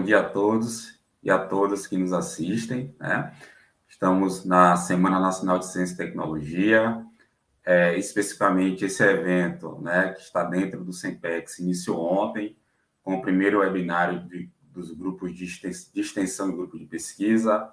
dia a todos e a todas que nos assistem, né? Estamos na Semana Nacional de Ciência e Tecnologia, especificamente esse evento, né, que está dentro do SEMPEX, iniciou ontem, com o primeiro webinário dos grupos de extensão e grupo de pesquisa,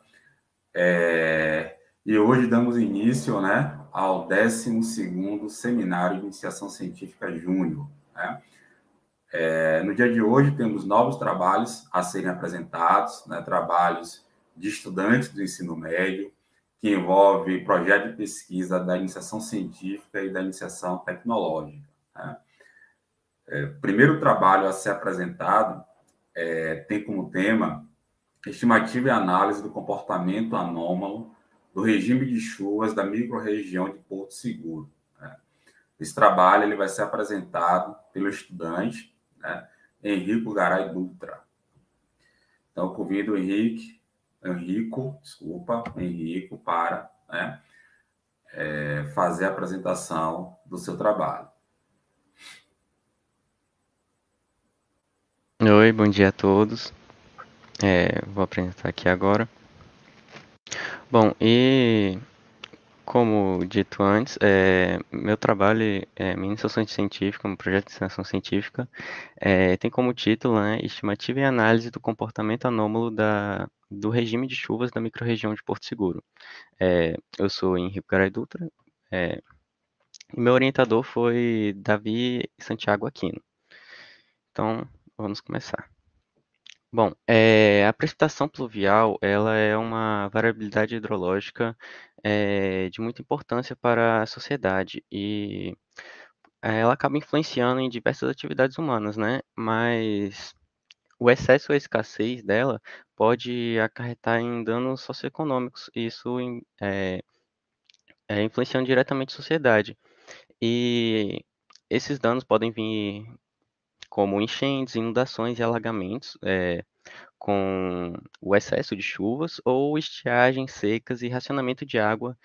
e hoje damos início, né, ao 12º Seminário de Iniciação Científica Júnior, né? No dia de hoje, temos novos trabalhos a serem apresentados, né, trabalhos de estudantes do ensino médio, que envolve projeto de pesquisa da iniciação científica e da iniciação tecnológica, né? O primeiro trabalho a ser apresentado tem como tema estimativa e análise do comportamento anômalo do regime de chuvas da microrregião de Porto Seguro, né? Esse trabalho ele vai ser apresentado pelo estudante, né, Henrico Garay Dutra. Então, eu convido o Henrico para, né, fazer a apresentação do seu trabalho. Oi, bom dia a todos. Vou apresentar aqui agora. Bom, e como dito antes, meu trabalho, minha iniciação científica, um projeto de extensão científica, tem como título, né, Estimativa e Análise do Comportamento Anômalo do Regime de Chuvas da Microrregião de Porto Seguro. Eu sou Henrico Garay Dutra, e meu orientador foi Davi Santiago Aquino. Então, vamos começar. Bom, a precipitação pluvial, ela é uma variabilidade hidrológica de muita importância para a sociedade e ela acaba influenciando em diversas atividades humanas, né? Mas o excesso ou a escassez dela pode acarretar em danos socioeconômicos, e isso influenciando diretamente a sociedade. E esses danos podem vir como enchentes, inundações e alagamentos, com o excesso de chuvas ou estiagens secas e racionamento de água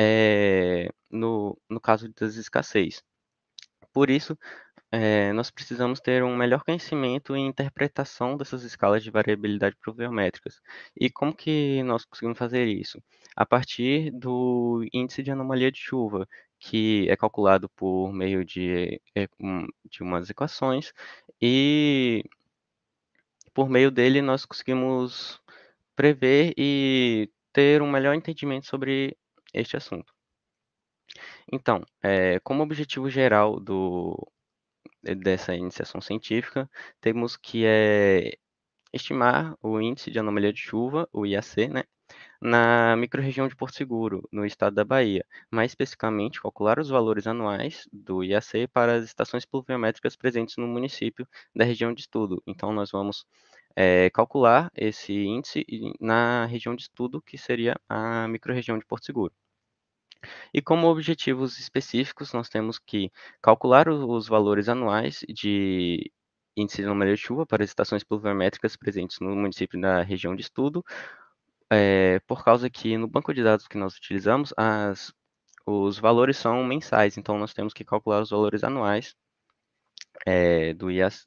no caso das escassez. Por isso, nós precisamos ter um melhor conhecimento e interpretação dessas escalas de variabilidade pluviométricas. E como que nós conseguimos fazer isso? A partir do índice de anomalia de chuva, que é calculado por meio de umas equações, e por meio dele nós conseguimos prever e ter um melhor entendimento sobre este assunto. Então, como objetivo geral dessa iniciação científica, temos que estimar o índice de anomalia de chuva, o IAC, né, na microrregião de Porto Seguro, no estado da Bahia. Mais especificamente, calcular os valores anuais do IAC para as estações pluviométricas presentes no município da região de estudo. Então, nós vamos calcular esse índice na região de estudo, que seria a microrregião de Porto Seguro. E como objetivos específicos, nós temos que calcular os valores anuais de índice de anomalia de chuva para as estações pluviométricas presentes no município da região de estudo, por causa que no banco de dados que nós utilizamos, os valores são mensais, então nós temos que calcular os valores anuais do IAS,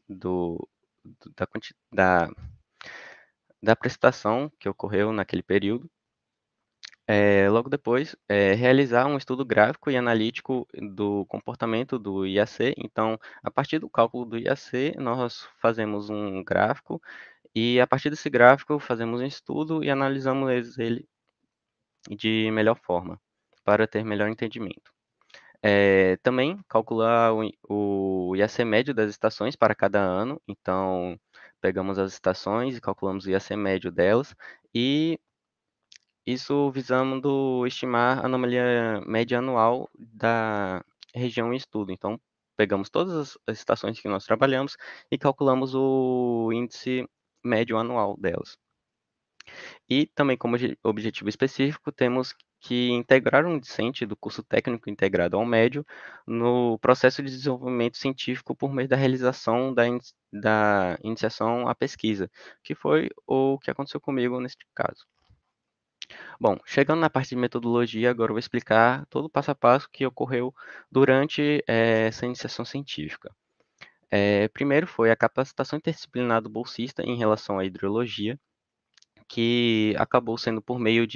da precipitação que ocorreu naquele período. Logo depois, realizar um estudo gráfico e analítico do comportamento do IAC. Então, a partir do cálculo do IAC, nós fazemos um gráfico e, a partir desse gráfico, fazemos um estudo e analisamos ele de melhor forma, para ter melhor entendimento. Também calcular o IAC médio das estações para cada ano. Então, pegamos as estações e calculamos o IAC médio delas, e isso visando estimar a anomalia média anual da região em estudo. Então, pegamos todas as estações que nós trabalhamos e calculamos o índice médio anual delas. E também, como objetivo específico, temos que integrar um discente do curso técnico integrado ao médio no processo de desenvolvimento científico por meio da realização da iniciação à pesquisa, que foi o que aconteceu comigo neste caso. Bom, chegando na parte de metodologia, agora eu vou explicar todo o passo a passo que ocorreu durante essa iniciação científica. Primeiro foi a capacitação interdisciplinar do bolsista em relação à hidrologia, que acabou sendo por meio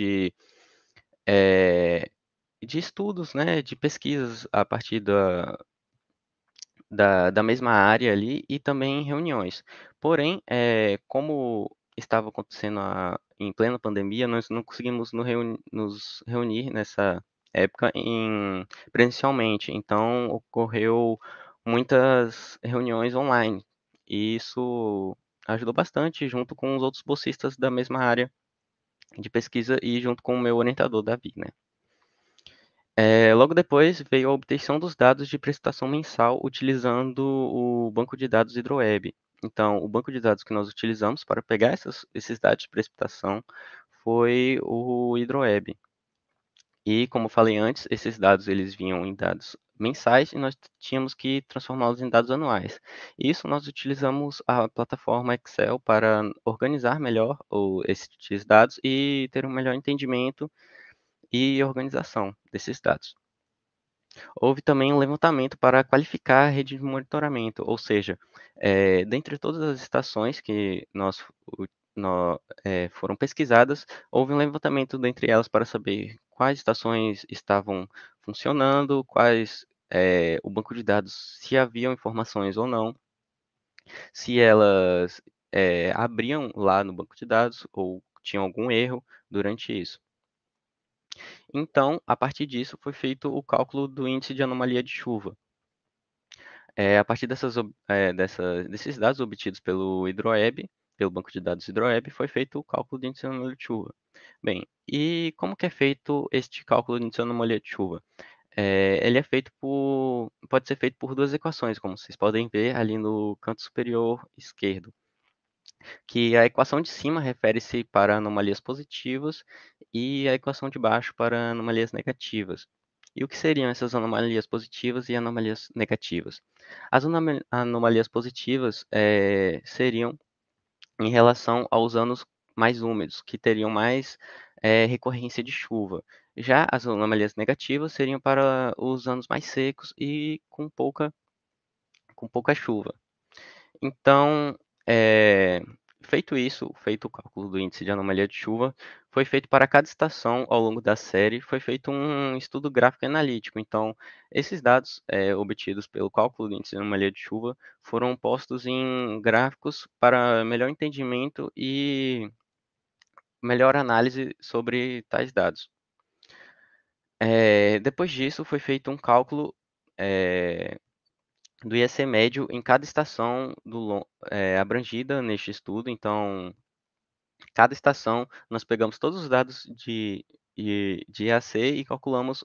de estudos, né, de pesquisas a partir da mesma área ali e também em reuniões. Porém, como estava acontecendo em plena pandemia, nós não conseguimos nos reunir nessa época presencialmente, então ocorreu muitas reuniões online. E isso ajudou bastante, junto com os outros bolsistas da mesma área de pesquisa e junto com o meu orientador, Davi, né? Logo depois veio a obtenção dos dados de precipitação mensal utilizando o banco de dados Hidroweb. Então, o banco de dados que nós utilizamos para pegar esses dados de precipitação foi o Hidroweb. E, como falei antes, esses dados eles vinham em dados mensais e nós tínhamos que transformá-los em dados anuais. Isso nós utilizamos a plataforma Excel para organizar melhor esses dados e ter um melhor entendimento e organização desses dados. Houve também um levantamento para qualificar a rede de monitoramento, ou seja, dentre todas as estações que foram pesquisadas, houve um levantamento dentre elas para saber quais estações estavam funcionando, o banco de dados, se haviam informações ou não, se elas abriam lá no banco de dados ou tinham algum erro durante isso. Então, a partir disso, foi feito o cálculo do índice de anomalia de chuva. A partir desses dados obtidos pelo Hidroeb, pelo banco de dados Hidroeb, foi feito o cálculo de índice de anomalia de chuva. Bem, e como que é feito este cálculo de índice de anomalia de chuva? Ele pode ser feito por duas equações, como vocês podem ver ali no canto superior esquerdo, que a equação de cima refere-se para anomalias positivas e a equação de baixo para anomalias negativas. E o que seriam essas anomalias positivas e anomalias negativas? As anomalias positivas seriam em relação aos anos mais úmidos, que teriam mais recorrência de chuva. Já as anomalias negativas seriam para os anos mais secos e com pouca chuva. Então, feito isso, feito o cálculo do índice de anomalia de chuva, foi feito para cada estação ao longo da série, foi feito um estudo gráfico e analítico. Então, esses dados obtidos pelo cálculo do índice de anomalia de chuva foram postos em gráficos para melhor entendimento e melhor análise sobre tais dados. Depois disso, foi feito um cálculo do IEC médio em cada estação abrangida neste estudo. Então, cada estação, nós pegamos todos os dados de IAC e calculamos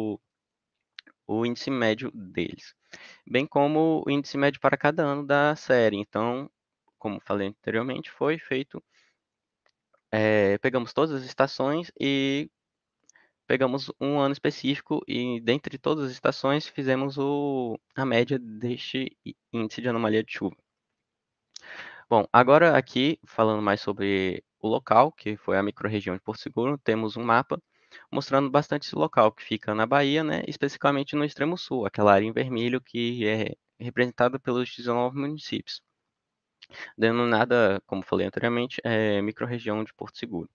o índice médio deles, bem como o índice médio para cada ano da série. Então, como falei anteriormente, foi feito, pegamos todas as estações e pegamos um ano específico e, dentre todas as estações, fizemos a média deste índice de anomalia de chuva. Bom, agora aqui, falando mais sobre o local, que foi a microrregião de Porto Seguro, temos um mapa mostrando bastante esse local, que fica na Bahia, né, especificamente no extremo sul, aquela área em vermelho que é representada pelos 19 municípios, denominada, como falei anteriormente, microrregião de Porto Seguro.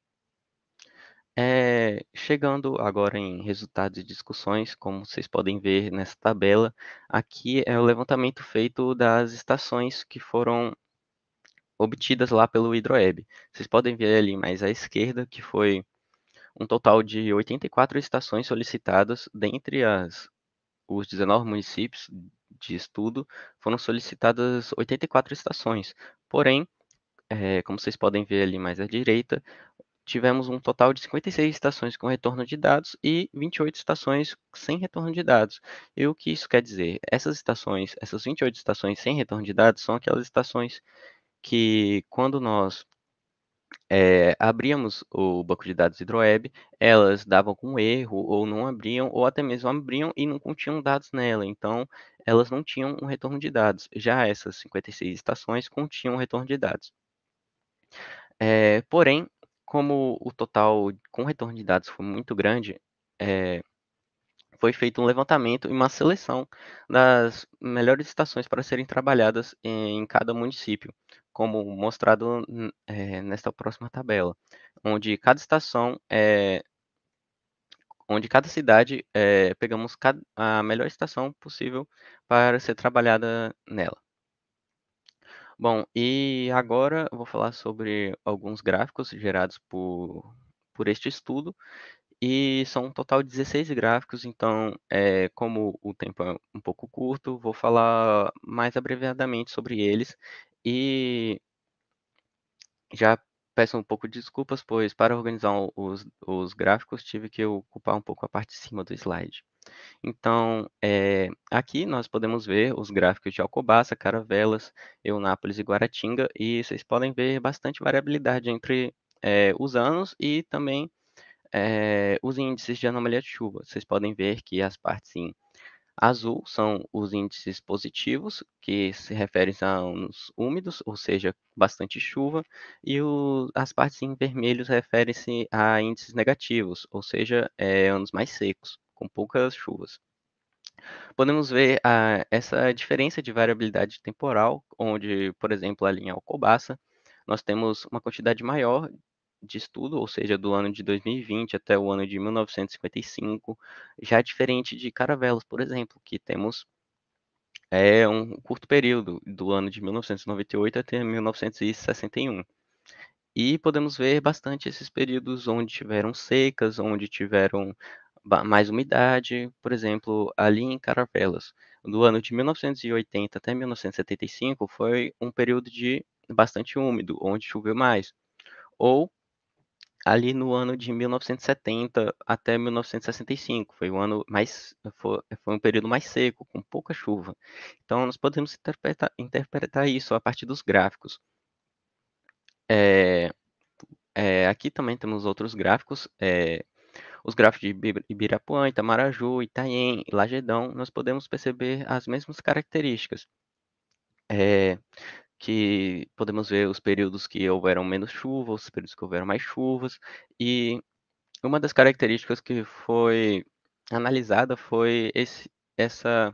Chegando agora em resultados e discussões, como vocês podem ver nessa tabela, aqui é o levantamento feito das estações que foram obtidas lá pelo Hidroeb. Vocês podem ver ali mais à esquerda que foi um total de 84 estações solicitadas, dentre os 19 municípios de estudo, foram solicitadas 84 estações. Porém, como vocês podem ver ali mais à direita, tivemos um total de 56 estações com retorno de dados e 28 estações sem retorno de dados. E o que isso quer dizer? Essas 28 estações sem retorno de dados são aquelas estações que, quando nós abríamos o banco de dados Hidroeb, elas davam com erro ou não abriam, ou até mesmo abriam e não continham dados nela. Então, elas não tinham um retorno de dados. Já essas 56 estações continham um retorno de dados. Porém, como o total com retorno de dados foi muito grande, foi feito um levantamento e uma seleção das melhores estações para serem trabalhadas em cada município, como mostrado nesta próxima tabela, onde cada estação, onde cada cidade, pegamos a melhor estação possível para ser trabalhada nela. Bom, e agora eu vou falar sobre alguns gráficos gerados por este estudo, e são um total de 16 gráficos, então, como o tempo é um pouco curto, vou falar mais abreviadamente sobre eles, e já peço um pouco de desculpas, pois para organizar os gráficos tive que ocupar um pouco a parte de cima do slide. Então, aqui nós podemos ver os gráficos de Alcobaça, Caravelas, Eunápolis e Guaratinga, e vocês podem ver bastante variabilidade entre os anos e também os índices de anomalia de chuva. Vocês podem ver que as partes em azul são os índices positivos, que se referem a anos úmidos, ou seja, bastante chuva, e as partes em vermelhos referem-se a índices negativos, ou seja, anos mais secos, com poucas chuvas. Podemos ver essa diferença de variabilidade temporal, onde, por exemplo, ali em Alcobaça, nós temos uma quantidade maior de estudo, ou seja, do ano de 2020 até o ano de 1955, já diferente de Caravelas, por exemplo, que temos um curto período, do ano de 1998 até 1961. E podemos ver bastante esses períodos onde tiveram secas, onde tiveram mais umidade, por exemplo, ali em Caravelas. Do ano de 1980 até 1975 foi um período de bastante úmido, onde choveu mais. Ou ali no ano de 1970 até 1965, foi o ano mais, foi um período mais seco, com pouca chuva. Então, nós podemos interpretar isso a partir dos gráficos. É, aqui também temos outros gráficos, os gráficos de Ibirapuã, Itamaraju, Itanhem, Lagedão, nós podemos perceber as mesmas características, que podemos ver os períodos que houveram menos chuva, os períodos que houveram mais chuvas, e uma das características que foi analisada foi essa,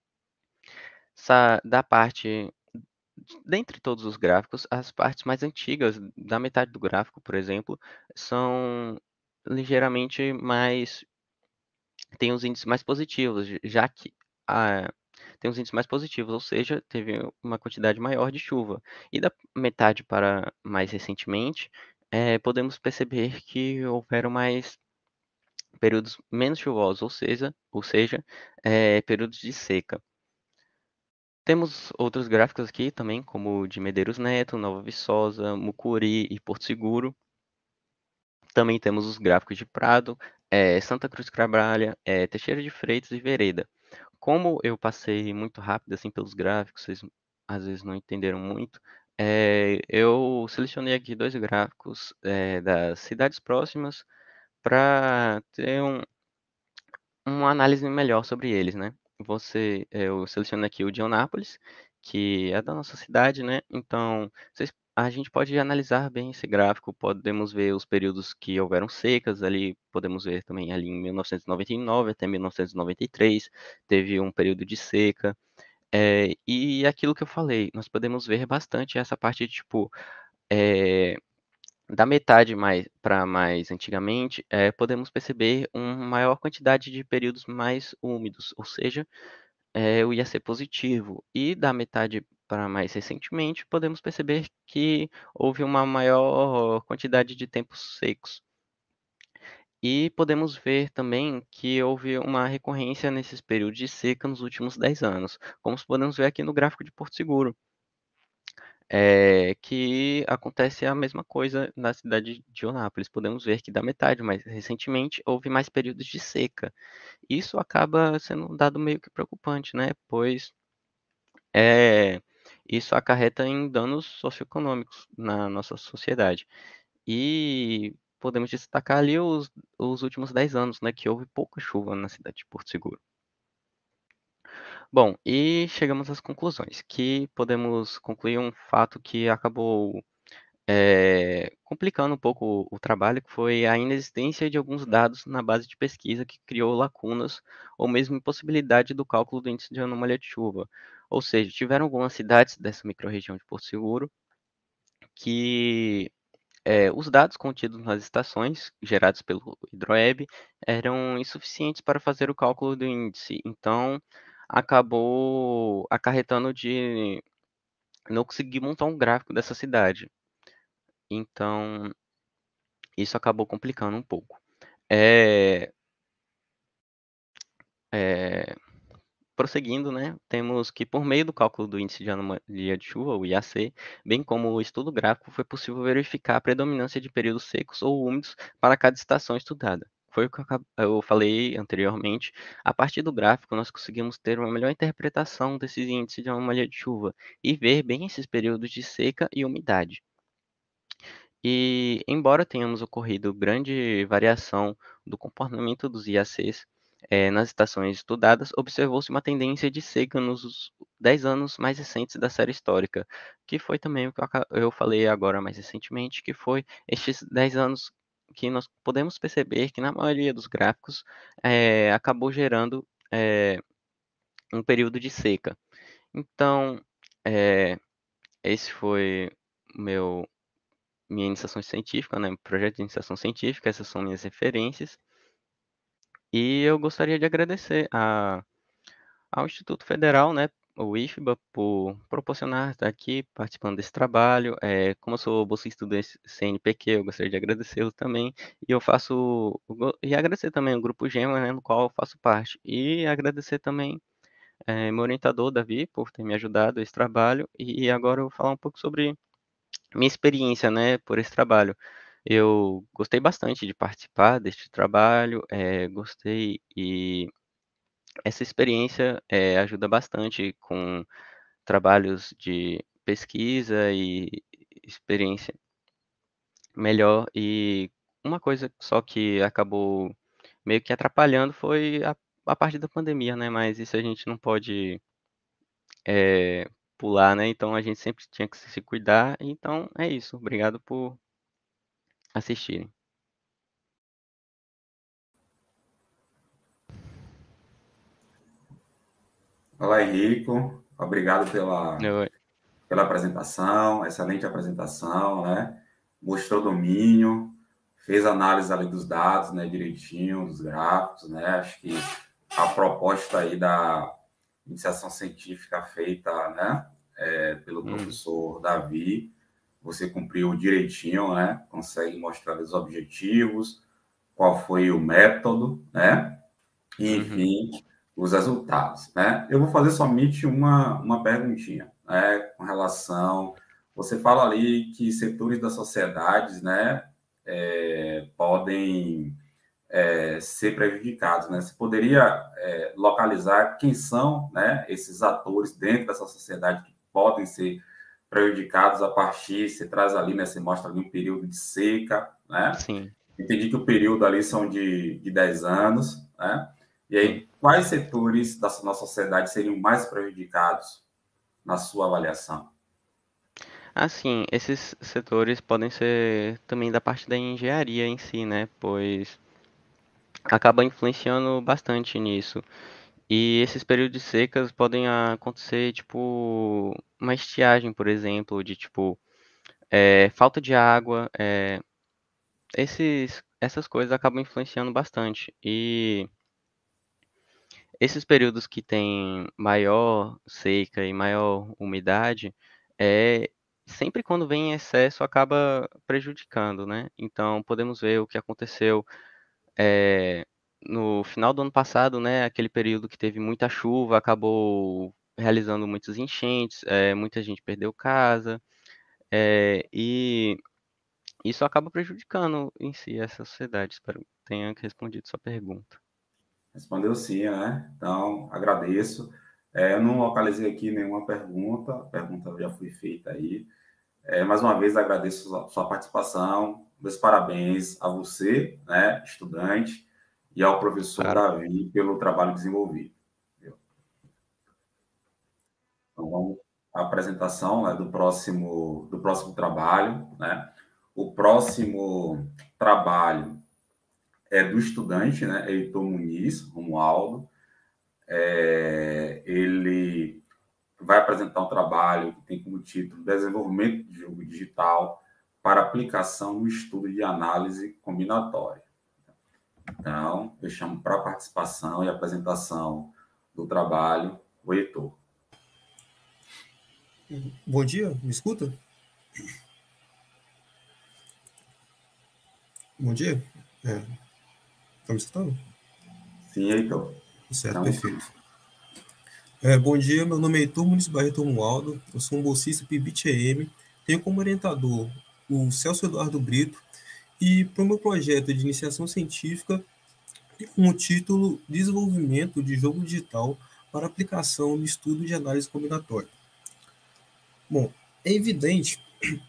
da parte, dentre todos os gráficos, as partes mais antigas, da metade do gráfico, por exemplo, são ligeiramente mais, tem os índices mais positivos, já que a tem os índices mais positivos, ou seja, teve uma quantidade maior de chuva. E da metade para mais recentemente, podemos perceber que houveram mais períodos menos chuvosos, ou seja, períodos de seca. Temos outros gráficos aqui também, como o de Medeiros Neto, Nova Viçosa, Mucuri e Porto Seguro. Também temos os gráficos de Prado, Santa Cruz Cabrália, Teixeira de Freitas e Vereda. Como eu passei muito rápido assim pelos gráficos, vocês às vezes não entenderam muito, eu selecionei aqui dois gráficos das cidades próximas para ter uma análise melhor sobre eles, né? Eu seleciono aqui o de Eunápolis, que é da nossa cidade, né? Então, a gente pode analisar bem esse gráfico, podemos ver os períodos que houveram secas ali, podemos ver também ali em 1999 até 1993, teve um período de seca, e aquilo que eu falei, nós podemos ver bastante essa parte, tipo, eh, da metade mais para mais antigamente, podemos perceber uma maior quantidade de períodos mais úmidos, ou seja, o IAC positivo. E da metade para mais recentemente, podemos perceber que houve uma maior quantidade de tempos secos. E podemos ver também que houve uma recorrência nesses períodos de seca nos últimos 10 anos, como podemos ver aqui no gráfico de Porto Seguro. Que acontece a mesma coisa na cidade de Onápolis. Podemos ver que da metade, mas recentemente houve mais períodos de seca. Isso acaba sendo um dado meio que preocupante, né? Pois isso acarreta em danos socioeconômicos na nossa sociedade. E podemos destacar ali os últimos 10 anos, né? Que houve pouca chuva na cidade de Porto Seguro. Bom, e chegamos às conclusões, que podemos concluir um fato que acabou complicando um pouco o trabalho, que foi a inexistência de alguns dados na base de pesquisa que criou lacunas ou mesmo impossibilidade do cálculo do índice de anomalia de chuva. Ou seja, tiveram algumas cidades dessa microrregião de Porto Seguro que os dados contidos nas estações, gerados pelo Hidroeb, eram insuficientes para fazer o cálculo do índice. Então, acabou acarretando de não conseguir montar um gráfico dessa cidade. Então, isso acabou complicando um pouco. Eh eh, Prosseguindo, né, temos que por meio do cálculo do índice de anomalia de chuva, o IAC, bem como o estudo gráfico, foi possível verificar a predominância de períodos secos ou úmidos para cada estação estudada. Foi o que eu falei anteriormente. A partir do gráfico, nós conseguimos ter uma melhor interpretação desses índices de anomalia de chuva e ver bem esses períodos de seca e umidade. E, embora tenhamos ocorrido grande variação do comportamento dos IACs, nas estações estudadas, observou-se uma tendência de seca nos 10 anos mais recentes da série histórica, que foi também o que eu falei agora mais recentemente, que foi estes 10 anos que nós podemos perceber que na maioria dos gráficos acabou gerando um período de seca. Então, eh, esse foi meu minha iniciação científica, né, projeto de iniciação científica, essas são minhas referências. E eu gostaria de agradecer ao Instituto Federal, né, o IFBA, por proporcionar estar aqui participando desse trabalho. Como eu sou bolsista do CNPq, eu gostaria de agradecê-lo também. E eu faço e agradecer também o Grupo Gema, né, no qual eu faço parte. E agradecer também meu orientador, Davi, por ter me ajudado nesse trabalho. E agora eu vou falar um pouco sobre minha experiência, né, por esse trabalho. Eu gostei bastante de participar deste trabalho, gostei e essa experiência, ajuda bastante com trabalhos de pesquisa e experiência melhor. E uma coisa só que acabou meio que atrapalhando foi a parte da pandemia, né, mas isso a gente não pode, pular, né, então a gente sempre tinha que se cuidar. Então é isso, obrigado por assistirem. Olá, Henrico. Obrigado Eu pela apresentação, excelente apresentação, né? Mostrou domínio, fez análise ali dos dados, né, direitinho, dos gráficos, né? Acho que a proposta aí da iniciação científica feita, né, pelo Uhum, professor Davi, você cumpriu direitinho, né? Consegue mostrar os objetivos, qual foi o método, né? E, uhum. enfim, os resultados, né? Eu vou fazer somente uma perguntinha, né, com relação... Você fala ali que setores da sociedade, né, podem ser prejudicados, né? Você poderia localizar quem são, né, esses atores dentro dessa sociedade que podem ser prejudicados a partir, você traz ali, né, você mostra ali um período de seca, né? Sim, Entendi que o período ali são de 10 anos, né? E sim. aí, quais setores da nossa sociedade seriam mais prejudicados na sua avaliação? Assim, esses setores podem ser também da parte da engenharia em si, né? Pois acaba influenciando bastante nisso. E esses períodos de secas podem acontecer, tipo, uma estiagem, por exemplo, de tipo, falta de água. Essas coisas acabam influenciando bastante. E esses períodos que tem maior seca e maior umidade, sempre quando vem em excesso acaba prejudicando, né. Então podemos ver o que aconteceu, eh, no final do ano passado, né, aquele período que teve muita chuva, acabou realizando muitas enchentes, muita gente perdeu casa, e isso acaba prejudicando em si essa sociedade. Espero que tenha respondido sua pergunta. Respondeu sim, né? Então, agradeço. Eu não localizei aqui nenhuma pergunta, a pergunta já foi feita aí. Mais uma vez, agradeço a sua participação, meus parabéns a você, né, estudante, e ao professor Claro. Davi pelo trabalho desenvolvido. Então, vamos a apresentação, né, do próximo trabalho, né? O próximo trabalho é do estudante, né, Heitor Muniz, Romualdo. Ele vai apresentar um trabalho que tem como título Desenvolvimento de Jogo Digital para aplicação no estudo de análise combinatória. Então, deixamos para a participação e apresentação do trabalho o Heitor. Bom dia, me escuta? Bom dia. Tá me escutando? Sim, Heitor. Certo, perfeito. Bom dia, meu nome é Heitor Muniz Barreto Romualdo, eu sou um bolsista PIBIT-EM, tenho como orientador o Celso Eduardo Brito, e para o meu projeto de iniciação científica, com o título Desenvolvimento de Jogo Digital para aplicação no estudo de análise combinatória. Bom, é evidente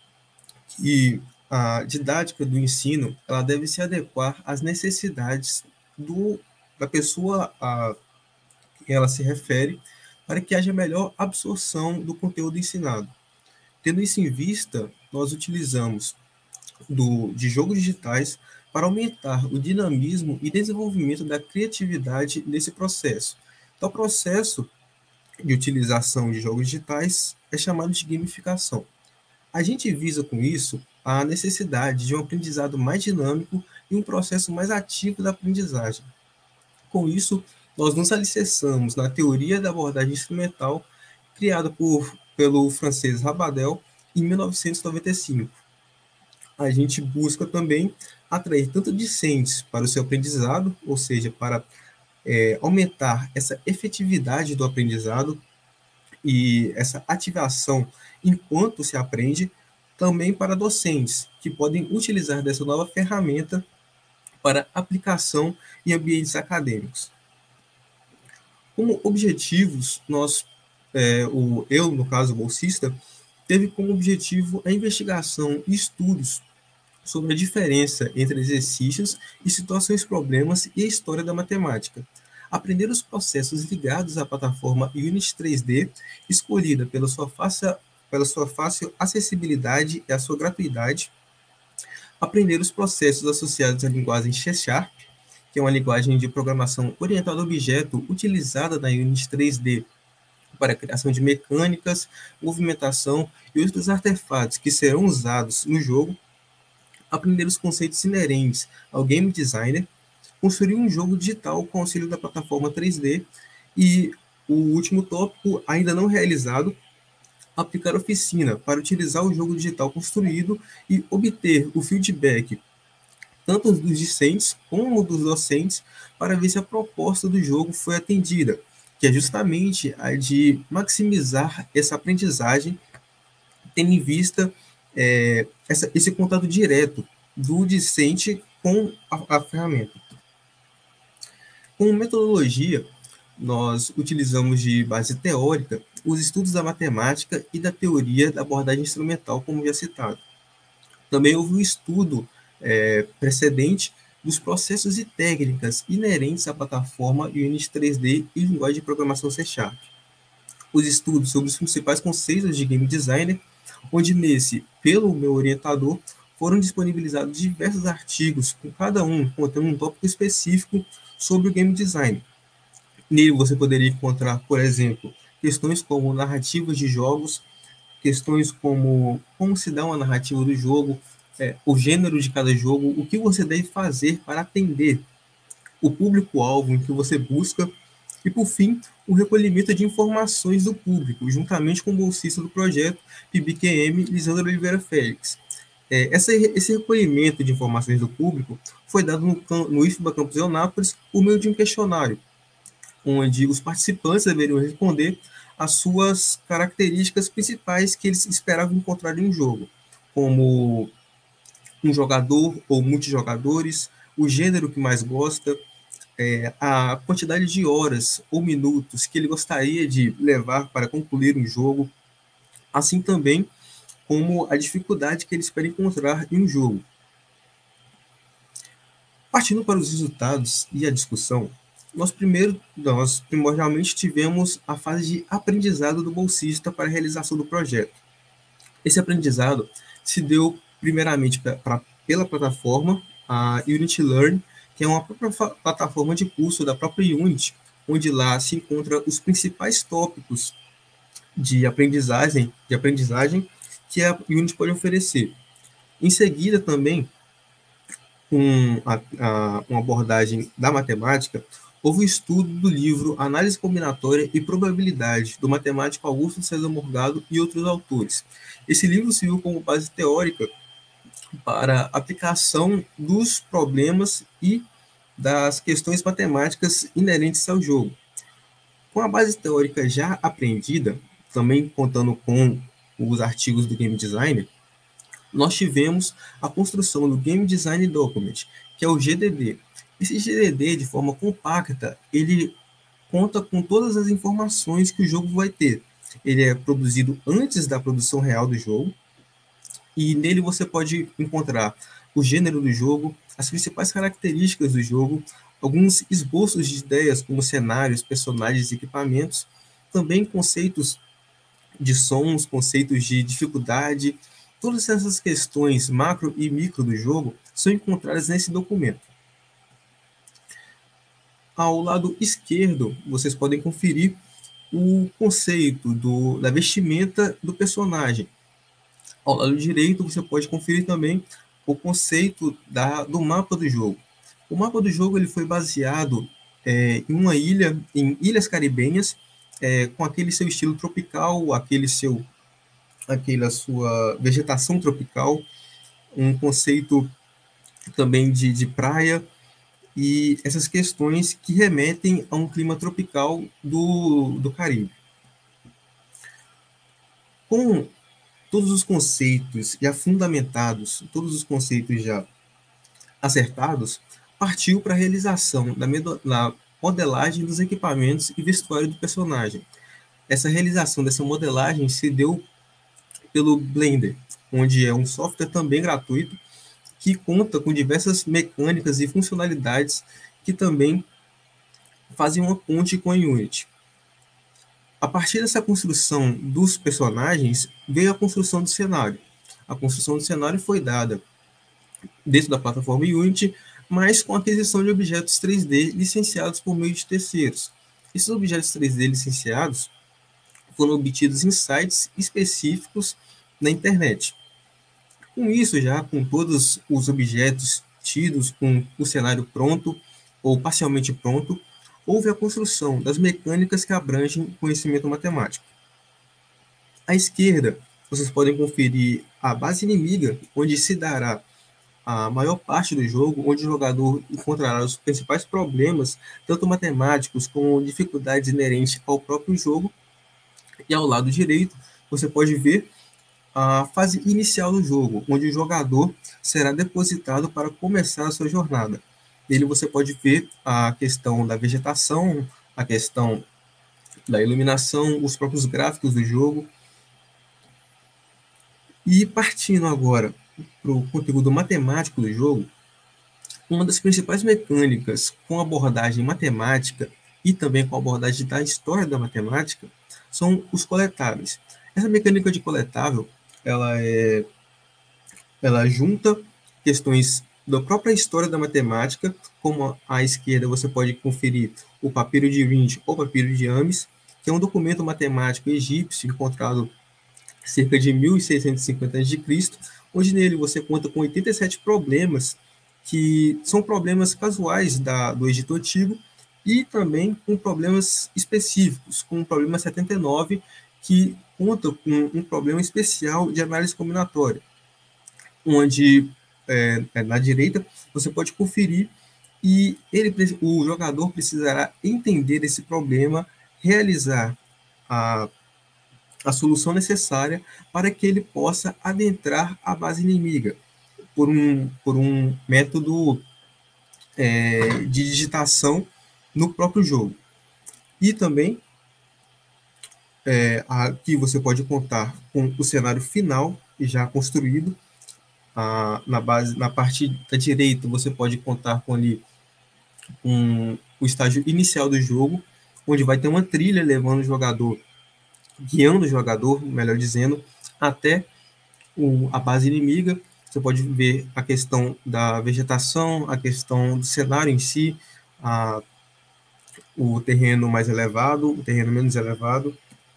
que a didática do ensino ela deve se adequar às necessidades da pessoa a que ela se refere, para que haja melhor absorção do conteúdo ensinado. Tendo isso em vista, nós utilizamos de jogos digitais para aumentar o dinamismo e desenvolvimento da criatividade nesse processo. Então, o processo de utilização de jogos digitais é chamado de gamificação. A gente visa com isso a necessidade de um aprendizado mais dinâmico e um processo mais ativo da aprendizagem. Com isso, nós nos alicerçamos na teoria da abordagem instrumental criada pelo francês Rabadel em 1995. A gente busca também atrair tanto discentes para o seu aprendizado, ou seja, para aumentar essa efetividade do aprendizado e essa ativação enquanto se aprende, também para docentes, que podem utilizar dessa nova ferramenta para aplicação em ambientes acadêmicos. Como objetivos, eu, no caso, bolsista, teve como objetivo a investigação e estudos sobre a diferença entre exercícios e situações problemas e a história da matemática. Aprender os processos ligados à plataforma Unity 3D, escolhida pela sua fácil acessibilidade e a sua gratuidade. Aprender os processos associados à linguagem C#, que é uma linguagem de programação orientada a objeto utilizada na Unity 3D para a criação de mecânicas, movimentação e outros artefatos que serão usados no jogo. Aprender os conceitos inerentes ao game designer, construir um jogo digital com auxílio da plataforma 3D e o último tópico, ainda não realizado, aplicar oficina para utilizar o jogo digital construído e obter o feedback tanto dos discentes como dos docentes para ver se a proposta do jogo foi atendida, que é justamente a de maximizar essa aprendizagem, tendo em vista esse contato direto do discente com a ferramenta. Como metodologia, nós utilizamos de base teórica os estudos da matemática e da teoria da abordagem instrumental, como já citado. Também houve um estudo precedente dos processos e técnicas inerentes à plataforma Unity 3D e linguagem de programação C#. Os estudos sobre os principais conceitos de game designer, onde nesse, pelo meu orientador, foram disponibilizados diversos artigos, com cada um contendo um tópico específico sobre o game design. Nele você poderia encontrar, por exemplo, questões como narrativas de jogos, questões como se dá uma narrativa do jogo, o gênero de cada jogo, o que você deve fazer para atender o público-alvo em que você busca, e, por fim, o recolhimento de informações do público, juntamente com o bolsista do projeto, PIBIT-EM, Lisandro Oliveira Félix. Esse recolhimento de informações do público foi dado no IFBA Campus Eunápolis por meio de um questionário, onde os participantes deveriam responder as suas características principais que eles esperavam encontrar em um jogo, como um jogador ou multijogadores, o gênero que mais gosta, a quantidade de horas ou minutos que ele gostaria de levar para concluir um jogo, assim também como a dificuldade que ele espera encontrar em um jogo. Partindo para os resultados e a discussão, Nós primordialmente tivemos a fase de aprendizado do bolsista para a realização do projeto. Esse aprendizado se deu primeiramente pela plataforma, a Unity Learn, que é uma própria plataforma de curso da própria Unity, onde lá se encontram os principais tópicos de aprendizagem que a Unity pode oferecer. Em seguida, também, com uma abordagem da matemática, houve o estudo do livro Análise Combinatória e Probabilidade, do matemático Augusto César Morgado e outros autores. Esse livro serviu como base teórica para a aplicação dos problemas e das questões matemáticas inerentes ao jogo. Com a base teórica já aprendida, também contando com os artigos do Game Designer, nós tivemos a construção do Game Design Document, que é o GDD. Esse GDD, de forma compacta, ele conta com todas as informações que o jogo vai ter. Ele é produzido antes da produção real do jogo, e nele você pode encontrar o gênero do jogo, as principais características do jogo, alguns esboços de ideias como cenários, personagens e equipamentos, também conceitos de sons, conceitos de dificuldade. Todas essas questões macro e micro do jogo são encontradas nesse documento. Ao lado esquerdo, vocês podem conferir o conceito da vestimenta do personagem. Ao lado direito, você pode conferir também o conceito do mapa do jogo. O mapa do jogo ele foi baseado em uma ilha, em ilhas caribenhas, com aquele seu estilo tropical, aquela sua vegetação tropical, um conceito também de praia, e essas questões que remetem a um clima tropical do Caribe. Com todos os conceitos já fundamentados, todos os conceitos já acertados, partiu para a realização da modelagem dos equipamentos e vestuário do personagem. Essa realização dessa modelagem se deu pelo Blender, onde é um software também gratuito, que conta com diversas mecânicas e funcionalidades que também fazem uma ponte com a Unity. A partir dessa construção dos personagens, veio a construção do cenário. A construção do cenário foi dada dentro da plataforma Unity, mas com a aquisição de objetos 3D licenciados por meio de terceiros. Esses objetos 3D licenciados foram obtidos em sites específicos na internet. Com isso, já com todos os objetos tidos com o cenário pronto ou parcialmente pronto, houve a construção das mecânicas que abrangem conhecimento matemático. À esquerda, vocês podem conferir a base inimiga, onde se dará a maior parte do jogo, onde o jogador encontrará os principais problemas, tanto matemáticos como dificuldades inerentes ao próprio jogo. E ao lado direito, você pode ver a fase inicial do jogo, onde o jogador será depositado para começar a sua jornada. Nele você pode ver a questão da vegetação, a questão da iluminação, os próprios gráficos do jogo. E partindo agora para o conteúdo matemático do jogo, uma das principais mecânicas com abordagem matemática e também com abordagem da história da matemática são os coletáveis. Essa mecânica de coletável, ela junta questões da própria história da matemática, como à esquerda você pode conferir o papiro de Rind ou papiro de Ames, que é um documento matemático egípcio encontrado cerca de 1650 a.C., onde nele você conta com 87 problemas, que são problemas casuais do Egito Antigo, e também com problemas específicos, com o problema 79, que conta com um problema especial de análise combinatória, onde na direita você pode conferir e o jogador precisará entender esse problema, realizar a solução necessária para que ele possa adentrar a base inimiga por um método de digitação no próprio jogo. E também aqui você pode contar com o cenário final já construído. Na parte da direita você pode contar com ali o estágio inicial do jogo, onde vai ter uma trilha levando o jogador, guiando o jogador, melhor dizendo, até a base inimiga. Você pode ver a questão da vegetação, a questão do cenário em si, o terreno mais elevado, o terreno menos elevado.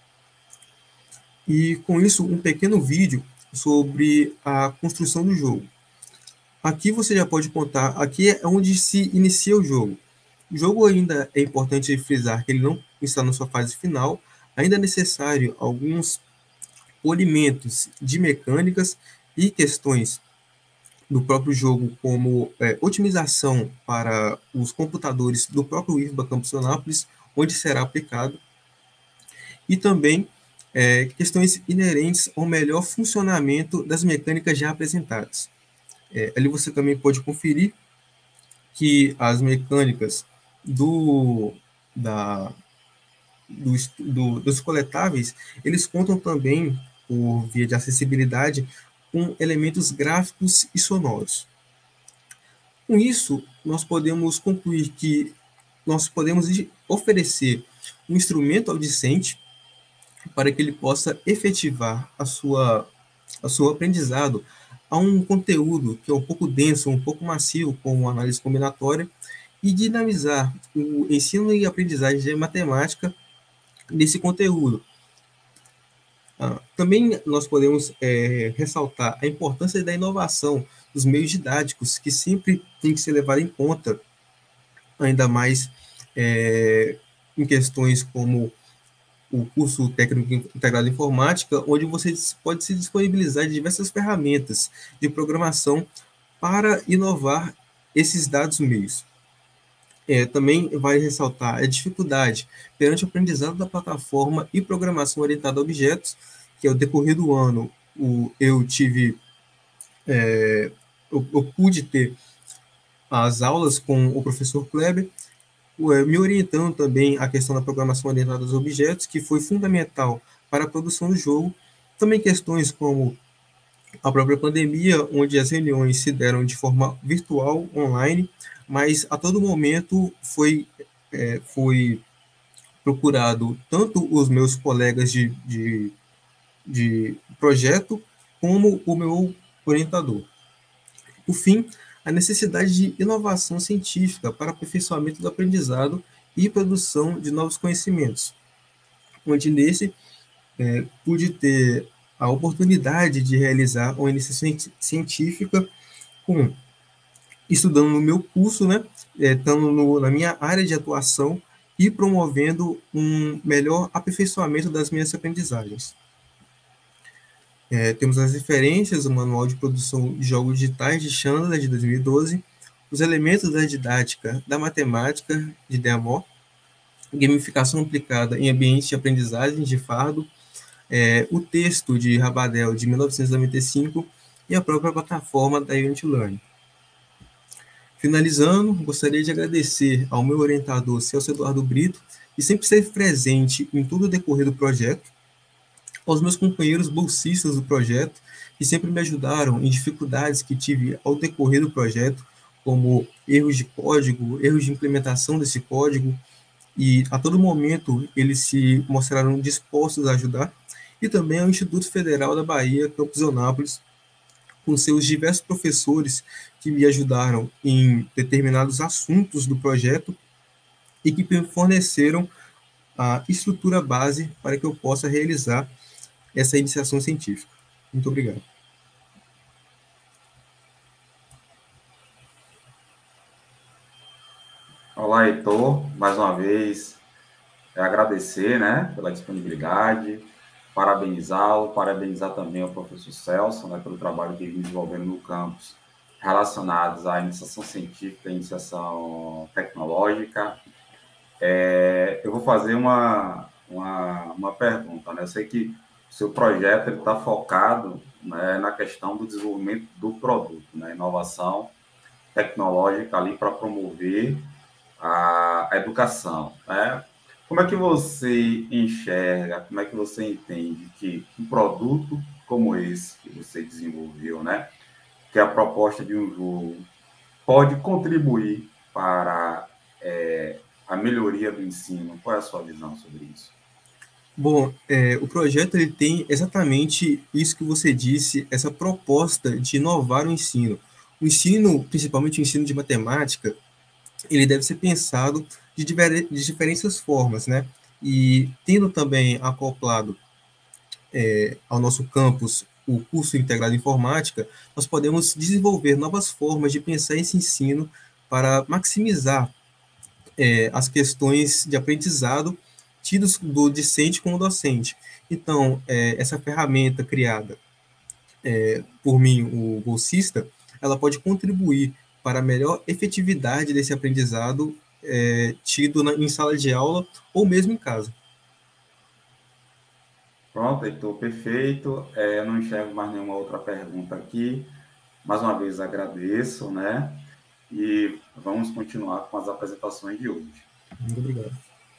E com isso, um pequeno vídeo sobre a construção do jogo. Aqui você já pode contar, aqui é onde se inicia o jogo. O jogo ainda é importante frisar que ele não está na sua fase final, ainda é necessário alguns polimentos de mecânicas e questões do próprio jogo, como otimização para os computadores do próprio IFBA Campus Anápolis, onde será aplicado, e também questões inerentes ao melhor funcionamento das mecânicas já apresentadas. Ali você também pode conferir que as mecânicas dos coletáveis, eles contam também, por via de acessibilidade, com elementos gráficos e sonoros. Com isso, nós podemos concluir que nós podemos oferecer um instrumento ao discente para que ele possa efetivar o seu aprendizado a um conteúdo que é um pouco denso, um pouco massivo, como análise combinatória, e dinamizar o ensino e aprendizagem de matemática nesse conteúdo. Também nós podemos ressaltar a importância da inovação dos meios didáticos, que sempre tem que ser levado em conta, ainda mais em questões como o curso técnico integrado em informática, onde você pode se disponibilizar de diversas ferramentas de programação para inovar esses dados meios. Também vai ressaltar a dificuldade perante o aprendizado da plataforma e programação orientada a objetos, que ao decorrer do ano eu pude ter as aulas com o professor Kleber, me orientando também a questão da programação orientada aos objetos, que foi fundamental para a produção do jogo. Também questões como a própria pandemia, onde as reuniões se deram de forma virtual, online, mas a todo momento foi procurado tanto os meus colegas de projeto como o meu orientador. Por fim, a necessidade de inovação científica para aperfeiçoamento do aprendizado e produção de novos conhecimentos, onde nesse pude ter a oportunidade de realizar uma iniciação científica estudando no meu curso, estando na minha área de atuação e promovendo um melhor aperfeiçoamento das minhas aprendizagens. Temos as referências, o Manual de Produção de Jogos Digitais de Chandler, de 2012, os elementos da didática da matemática, de Deamore, gamificação aplicada em ambientes de aprendizagem, de Fardo, o texto de Rabadel, de 1995, e a própria plataforma da Unity Learning. Finalizando, gostaria de agradecer ao meu orientador, Celso Eduardo Brito, que sempre esteve presente em todo o decorrer do projeto, aos meus companheiros bolsistas do projeto, que sempre me ajudaram em dificuldades que tive ao decorrer do projeto, como erros de código, erros de implementação desse código, e a todo momento eles se mostraram dispostos a ajudar, e também ao Instituto Federal da Bahia, Campus Anápolis, com seus diversos professores que me ajudaram em determinados assuntos do projeto e que me forneceram a estrutura base para que eu possa realizar essa iniciação científica. Muito obrigado. Olá, Heitor. Mais uma vez, agradecer, pela disponibilidade, parabenizá-lo, parabenizar também ao professor Celso, pelo trabalho que ele vem desenvolvendo no campus relacionados à iniciação científica e iniciação tecnológica. Eu vou fazer uma pergunta. Eu sei que o seu projeto está focado na questão do desenvolvimento do produto, inovação tecnológica ali para promover a educação. Como é que você enxerga, como é que você entende que um produto como esse que você desenvolveu, que é a proposta de um jogo, pode contribuir para a melhoria do ensino? Qual é a sua visão sobre isso? Bom, o projeto ele tem exatamente isso que você disse, essa proposta de inovar o ensino. O ensino, principalmente o ensino de matemática, ele deve ser pensado de diferentes formas, né? E tendo também acoplado ao nosso campus o curso integrado em informática, nós podemos desenvolver novas formas de pensar esse ensino para maximizar as questões de aprendizado tidos do discente com o docente. Então, essa ferramenta criada por mim, o bolsista, ela pode contribuir para a melhor efetividade desse aprendizado tido em sala de aula ou mesmo em casa. Pronto, Heitor, perfeito. Eu não enxergo mais nenhuma outra pergunta aqui. Mais uma vez agradeço, né? E vamos continuar com as apresentações de hoje. Muito obrigado.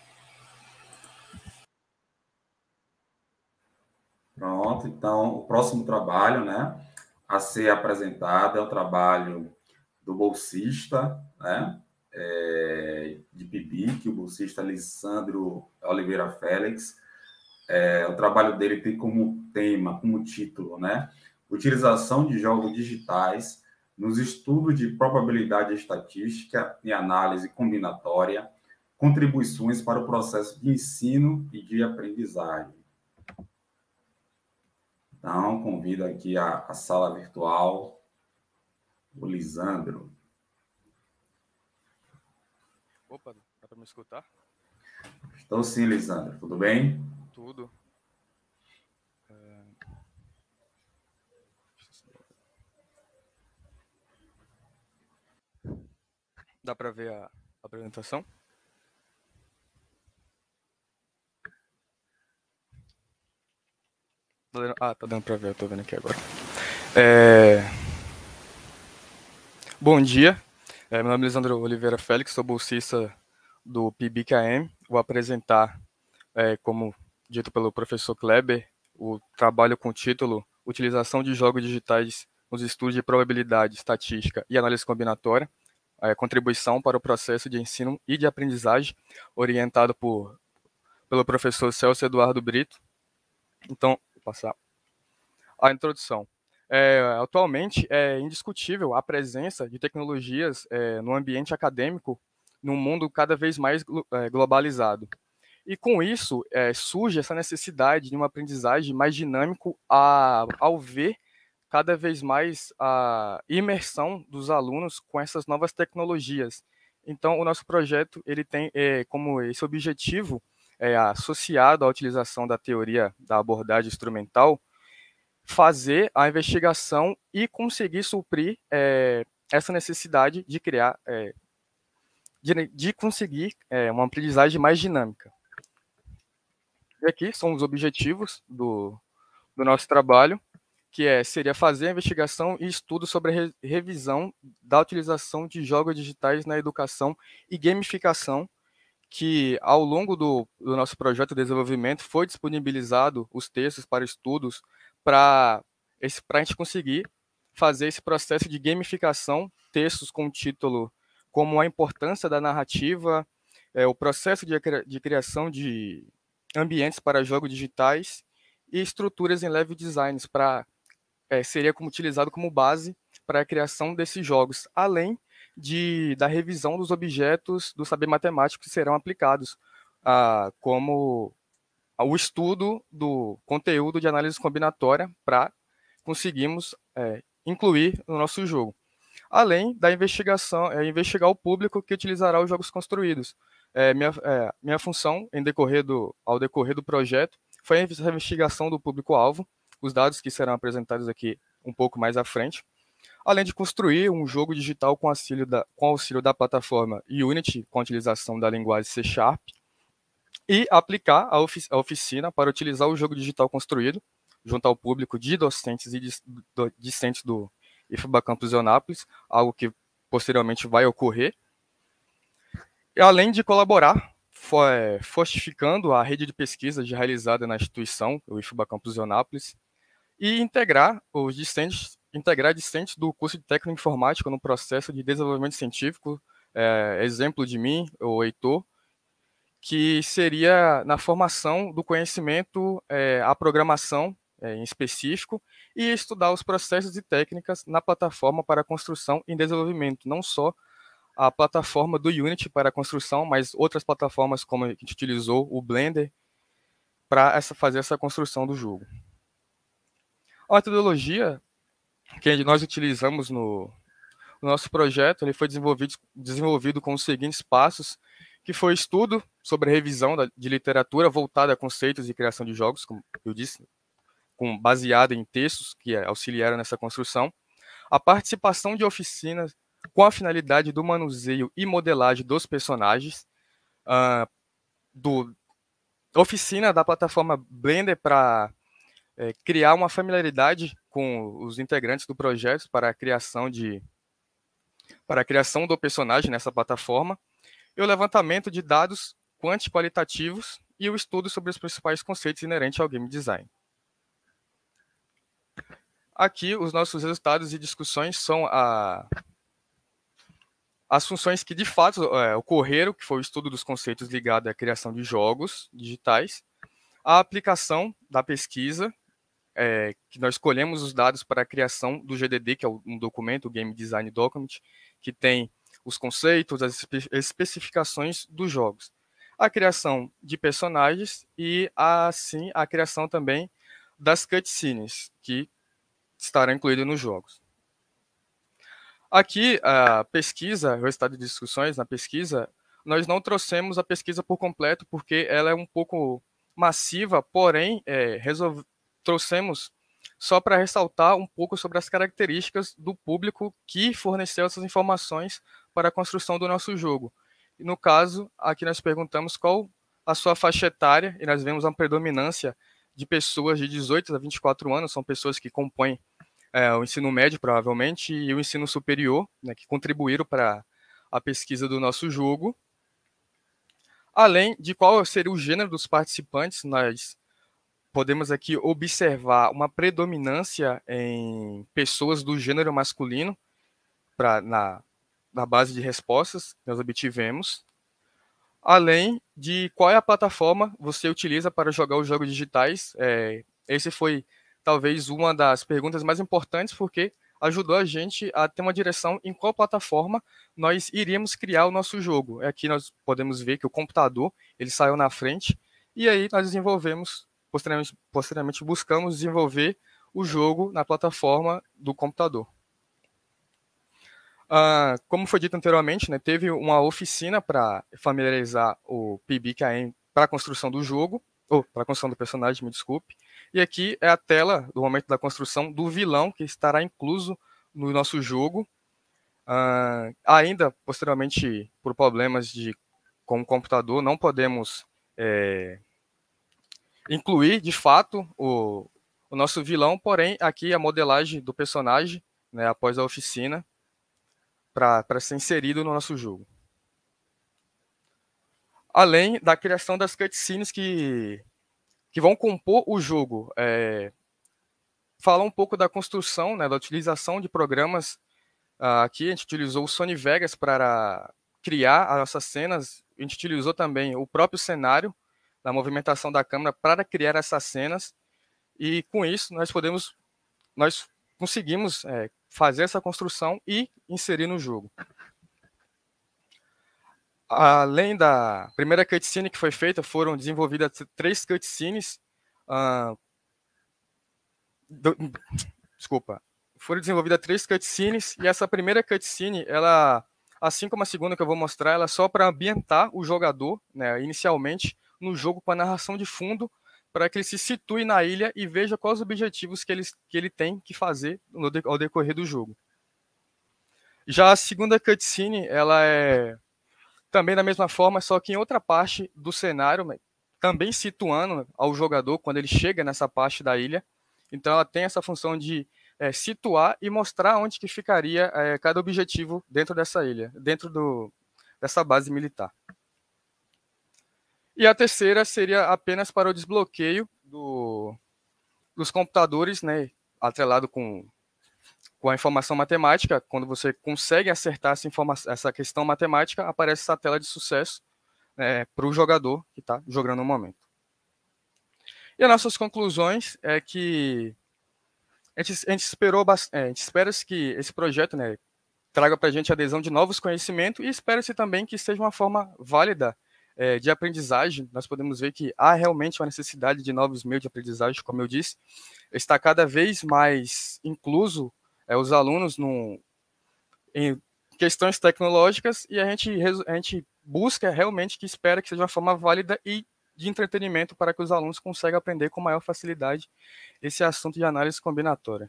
Pronto, então o próximo trabalho, né, a ser apresentado é o trabalho do bolsista, né, de PIBIC, o bolsista Lisandro Oliveira Félix. O trabalho dele tem como tema, como título, né, utilização de jogos digitais nos estudos de probabilidade estatística e análise combinatória, contribuições para o processo de ensino e de aprendizagem. Então, convido aqui a sala virtual, o Lisandro. Opa, dá para me escutar? Estou sim, Lisandro. Tudo bem? Tudo. Dá para ver a apresentação? Tá dando para ver, eu tô vendo aqui agora. Bom dia, meu nome é Lisandro Oliveira Félix, sou bolsista do PIBIC-AM. Vou apresentar, como dito pelo professor Kleber, o trabalho com o título Utilização de jogos digitais nos estudos de probabilidade, estatística e análise combinatória, contribuição para o processo de ensino e de aprendizagem, orientado pelo professor Celso Eduardo Brito. Então, vou passar a introdução. Atualmente, é indiscutível a presença de tecnologias no ambiente acadêmico, num mundo cada vez mais globalizado. E com isso, surge essa necessidade de uma aprendizagem mais dinâmico ao ver cada vez mais a imersão dos alunos com essas novas tecnologias. Então, o nosso projeto ele tem como esse objetivo, associado à utilização da teoria da abordagem instrumental, fazer a investigação e conseguir suprir essa necessidade de criar, de conseguir uma aprendizagem mais dinâmica. E aqui são os objetivos do nosso trabalho, que seria fazer a investigação e estudo sobre a revisão da utilização de jogos digitais na educação e gamificação, que ao longo do nosso projeto de desenvolvimento foi disponibilizado os textos para estudos para a gente conseguir fazer esse processo de gamificação, textos com título como a importância da narrativa, o processo de criação de ambientes para jogos digitais e estruturas em level designs seria utilizado como base para a criação desses jogos, além da revisão dos objetos do saber matemático que serão aplicados, como o estudo do conteúdo de análise combinatória para conseguirmos incluir no nosso jogo. Além da investigação, investigar o público que utilizará os jogos construídos. Minha função, ao decorrer do projeto, foi a investigação do público-alvo, os dados que serão apresentados aqui um pouco mais à frente, além de construir um jogo digital com auxílio da plataforma Unity, com a utilização da linguagem C#, e aplicar a oficina para utilizar o jogo digital construído, junto ao público de docentes e discentes do IFBA Campus Eunápolis, algo que posteriormente vai ocorrer, e além de colaborar, fortificando a rede de pesquisa realizada na instituição, o IFBA Campus Eunápolis, e integrar discentes do curso de técnico informático no processo de desenvolvimento científico, exemplo de mim, o Heitor, que seria na formação do conhecimento, a programação em específico, e estudar os processos e técnicas na plataforma para construção e desenvolvimento, não só a plataforma do Unity para a construção, mas outras plataformas como a gente utilizou, o Blender, para fazer essa construção do jogo. A metodologia que nós utilizamos no nosso projeto, ele foi desenvolvido com os seguintes passos, que foi estudo sobre a revisão de literatura voltada a conceitos de criação de jogos, como eu disse, baseada em textos que auxiliaram nessa construção, a participação de oficinas com a finalidade do manuseio e modelagem dos personagens, oficina da plataforma Blender para criar uma familiaridade com os integrantes do projeto para a criação do personagem nessa plataforma, e o levantamento de dados qualitativos e o estudo sobre os principais conceitos inerentes ao game design. Aqui, os nossos resultados e discussões são as funções que de fato ocorreram, que foi o estudo dos conceitos ligados à criação de jogos digitais, a aplicação da pesquisa, que nós escolhemos os dados para a criação do GDD, que é um documento, o Game Design Document, que tem os conceitos, as especificações dos jogos. A criação de personagens e, assim, a criação também das cutscenes, que estarão incluídas nos jogos. Aqui, a pesquisa, o resultado de discussões na pesquisa, nós não trouxemos a pesquisa por completo, porque ela é um pouco massiva, porém, trouxemos só para ressaltar um pouco sobre as características do público que forneceu essas informações para a construção do nosso jogo. E no caso, aqui nós perguntamos qual a sua faixa etária, e nós vemos uma predominância de pessoas de 18 a 24 anos, são pessoas que compõem o ensino médio, provavelmente, e o ensino superior, né, que contribuíram para a pesquisa do nosso jogo. Além de qual seria o gênero dos participantes, nós podemos aqui observar uma predominância em pessoas do gênero masculino na base de respostas que nós obtivemos, além de qual é a plataforma você utiliza para jogar os jogos digitais. Esse foi talvez uma das perguntas mais importantes, porque ajudou a gente a ter uma direção em qual plataforma nós iríamos criar o nosso jogo. Aqui nós podemos ver que o computador ele saiu na frente, e aí nós desenvolvemos, posteriormente buscamos desenvolver o jogo na plataforma do computador. Como foi dito anteriormente, né, teve uma oficina para familiarizar o PBKM para a construção do jogo, ou para a construção do personagem, me desculpe. E aqui é a tela do momento da construção do vilão, que estará incluso no nosso jogo. Ainda, posteriormente, por problemas com o computador, não podemos incluir, de fato, o nosso vilão, porém, aqui a modelagem do personagem, né, após a oficina, para ser inserido no nosso jogo. Além da criação das cutscenes que vão compor o jogo. Falar um pouco da construção, né, da utilização de programas. Aqui a gente utilizou o Sony Vegas para criar as nossas cenas. A gente utilizou também o próprio cenário, da movimentação da câmera, para criar essas cenas. E com isso nós conseguimos fazer essa construção e inserir no jogo. Além da primeira cutscene que foi feita, foram desenvolvidas 3 cutscenes. Foram desenvolvidas 3 cutscenes, e essa primeira cutscene, ela, assim como a segunda que eu vou mostrar, ela é só para ambientar o jogador, né, inicialmente, no jogo com a narração de fundo, para que ele se situe na ilha e veja quais os objetivos que ele tem que fazer ao decorrer do jogo. Já a segunda cutscene, ela é também da mesma forma, só que em outra parte do cenário, também situando ao jogador quando ele chega nessa parte da ilha. Então ela tem essa função de situar e mostrar onde que ficaria cada objetivo dentro dessa ilha, dentro dessa base militar. E a terceira seria apenas para o desbloqueio dos computadores, né, atrelado com a informação matemática. Quando você consegue acertar essa questão matemática, aparece essa tela de sucesso, para o jogador que está jogando no momento. E as nossas conclusões é que a gente espera que esse projeto, né, traga para a gente adesão de novos conhecimentos e espera-se também que seja uma forma válida de aprendizagem. Nós podemos ver que há realmente uma necessidade de novos meios de aprendizagem, como eu disse, está cada vez mais incluso os alunos em questões tecnológicas e a gente busca realmente que espera que seja uma forma válida e de entretenimento para que os alunos consigam aprender com maior facilidade esse assunto de análise combinatória.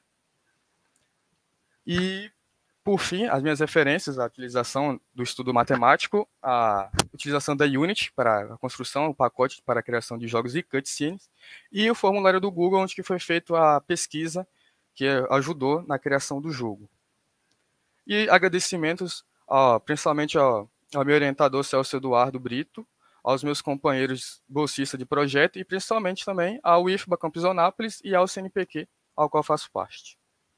E, por fim, as minhas referências, a utilização do estudo matemático, a utilização da Unity para a construção, o pacote para a criação de jogos e cutscenes, e o formulário do Google, onde que foi feita a pesquisa que ajudou na criação do jogo. E agradecimentos principalmente ao meu orientador Celso Eduardo Brito, aos meus companheiros bolsistas de projeto e principalmente também ao IFBA Campus Anápolis e ao CNPq, ao qual faço parte.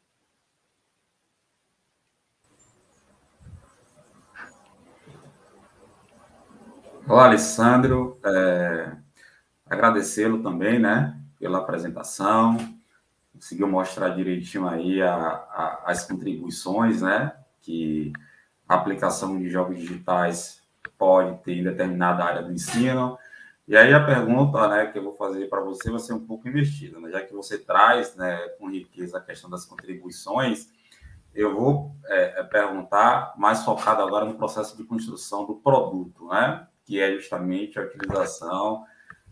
Olá, Alessandro. Agradecê-lo também, né, pela apresentação. Conseguiu mostrar direitinho aí as contribuições, né, que a aplicação de jogos digitais pode ter em determinada área do ensino. E aí a pergunta, né, que eu vou fazer para você vai ser um pouco investida, né, já que você traz, né, com riqueza a questão das contribuições, eu vou perguntar mais focado agora no processo de construção do produto, né, que é justamente a utilização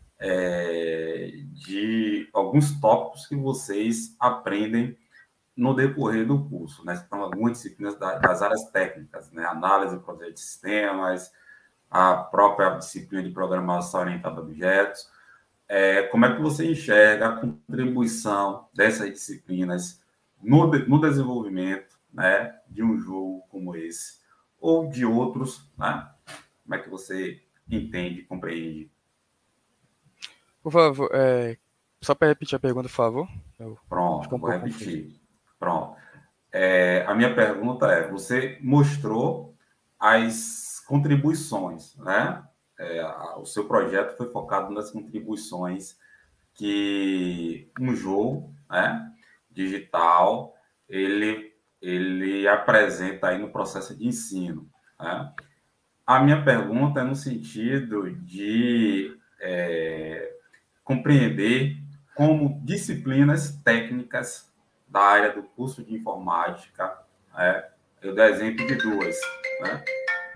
de alguns tópicos que vocês aprendem no decorrer do curso, né? Então, algumas disciplinas das áreas técnicas, né? Análise e projeto de sistemas, a própria disciplina de programação orientada a objetos. Como é que você enxerga a contribuição dessas disciplinas no desenvolvimento, né, de um jogo como esse, ou de outros, né? Como é que você entende, compreende? Por favor, só para repetir a pergunta, por favor. Pronto, vou repetir. Pronto. A minha pergunta é: você mostrou as contribuições, né? O seu projeto foi focado nas contribuições que um jogo, né, digital ele apresenta aí no processo de ensino, né? A minha pergunta é no sentido de compreender como disciplinas técnicas da área do curso de informática, eu dou exemplo de duas, né?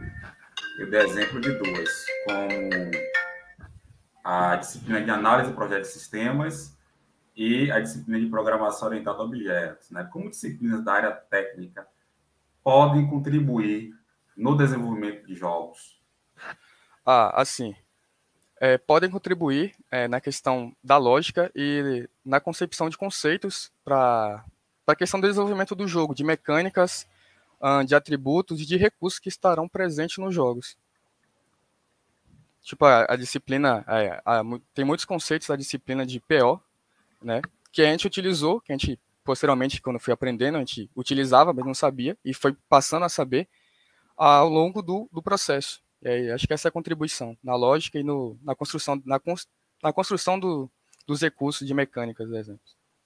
Como a disciplina de análise e projeto de sistemas e a disciplina de programação orientada a objetos, né? Como disciplinas da área técnica podem contribuir no desenvolvimento de jogos? Assim, podem contribuir na questão da lógica e na concepção de conceitos para a questão do desenvolvimento do jogo, de mecânicas, de atributos e de recursos que estarão presentes nos jogos. Tipo, a disciplina, tem muitos conceitos da disciplina de PO, né, que a gente utilizou, que a gente, posteriormente, quando fui aprendendo, a gente utilizava, mas não sabia, e foi passando a saber ao longo do processo. E aí, acho que essa é a contribuição, na lógica e na construção, na construção dos recursos de mecânicas, por exemplo.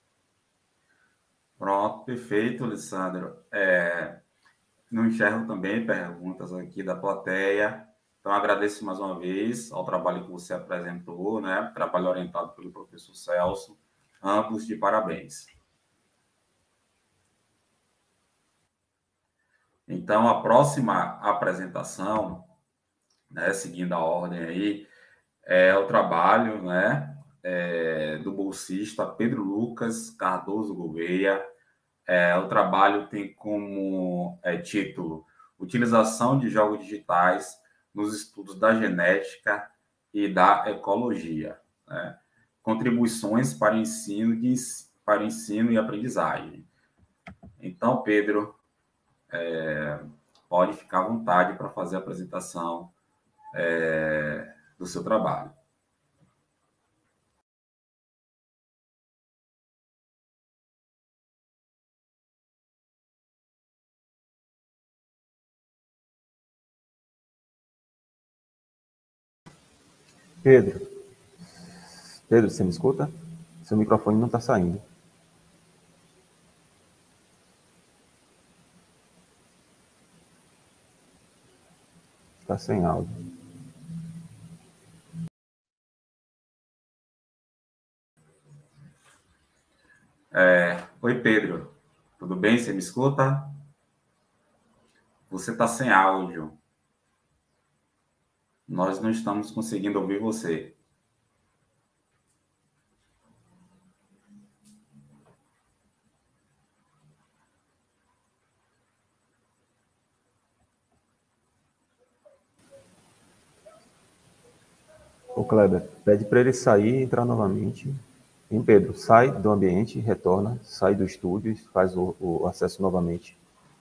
Pronto, perfeito, Alessandro. Não enxergo também perguntas aqui da plateia. Então, agradeço mais uma vez ao trabalho que você apresentou, né? Trabalho orientado pelo professor Celso. Ambos de parabéns. Então, a próxima apresentação, né, seguindo a ordem aí, é o trabalho, né, do bolsista Pedro Lucas Cardoso Gouveia. O trabalho tem como título Utilização de Jogos Digitais nos Estudos da Genética e da Ecologia, né? Contribuições para ensino e aprendizagem. Então, Pedro, pode ficar à vontade para fazer a apresentação do seu trabalho. Pedro, você me escuta? Seu microfone não está saindo. Está sem áudio. Oi, Pedro. Tudo bem? Você me escuta? Você está sem áudio. Nós não estamos conseguindo ouvir você. Ô, Kleber, pede para ele sair e entrar novamente. Hein, Pedro, sai do ambiente, retorna, sai do estúdio e faz o acesso novamente.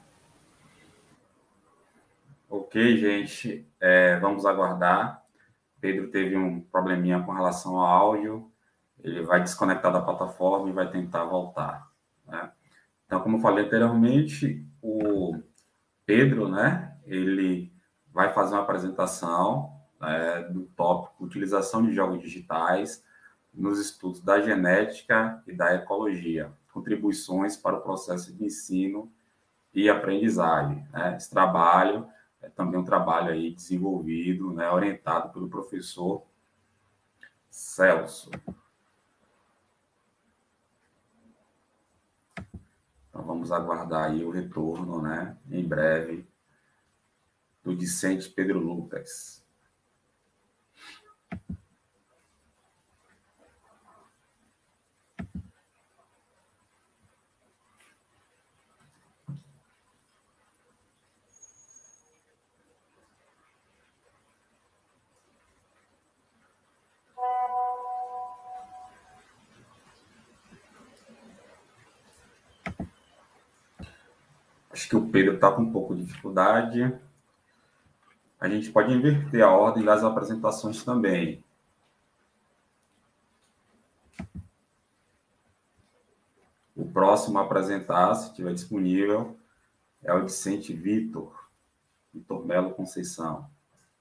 Ok, gente. Vamos aguardar. Pedro teve um probleminha com relação ao áudio. Ele vai desconectar da plataforma e vai tentar voltar, né? Então, como eu falei anteriormente, o Pedro, né, ele vai fazer uma apresentação do tópico utilização de jogos digitais nos estudos da genética e da ecologia, contribuições para o processo de ensino e aprendizagem, né? Esse trabalho é também um trabalho aí desenvolvido, né, orientado pelo professor Celso. Então, vamos aguardar aí o retorno, né, em breve, do discente Pedro Lucas. Acho que o Pedro está com um pouco de dificuldade. A gente pode inverter a ordem das apresentações também. O próximo a apresentar, se estiver disponível, é o discente Vitor Melo Conceição.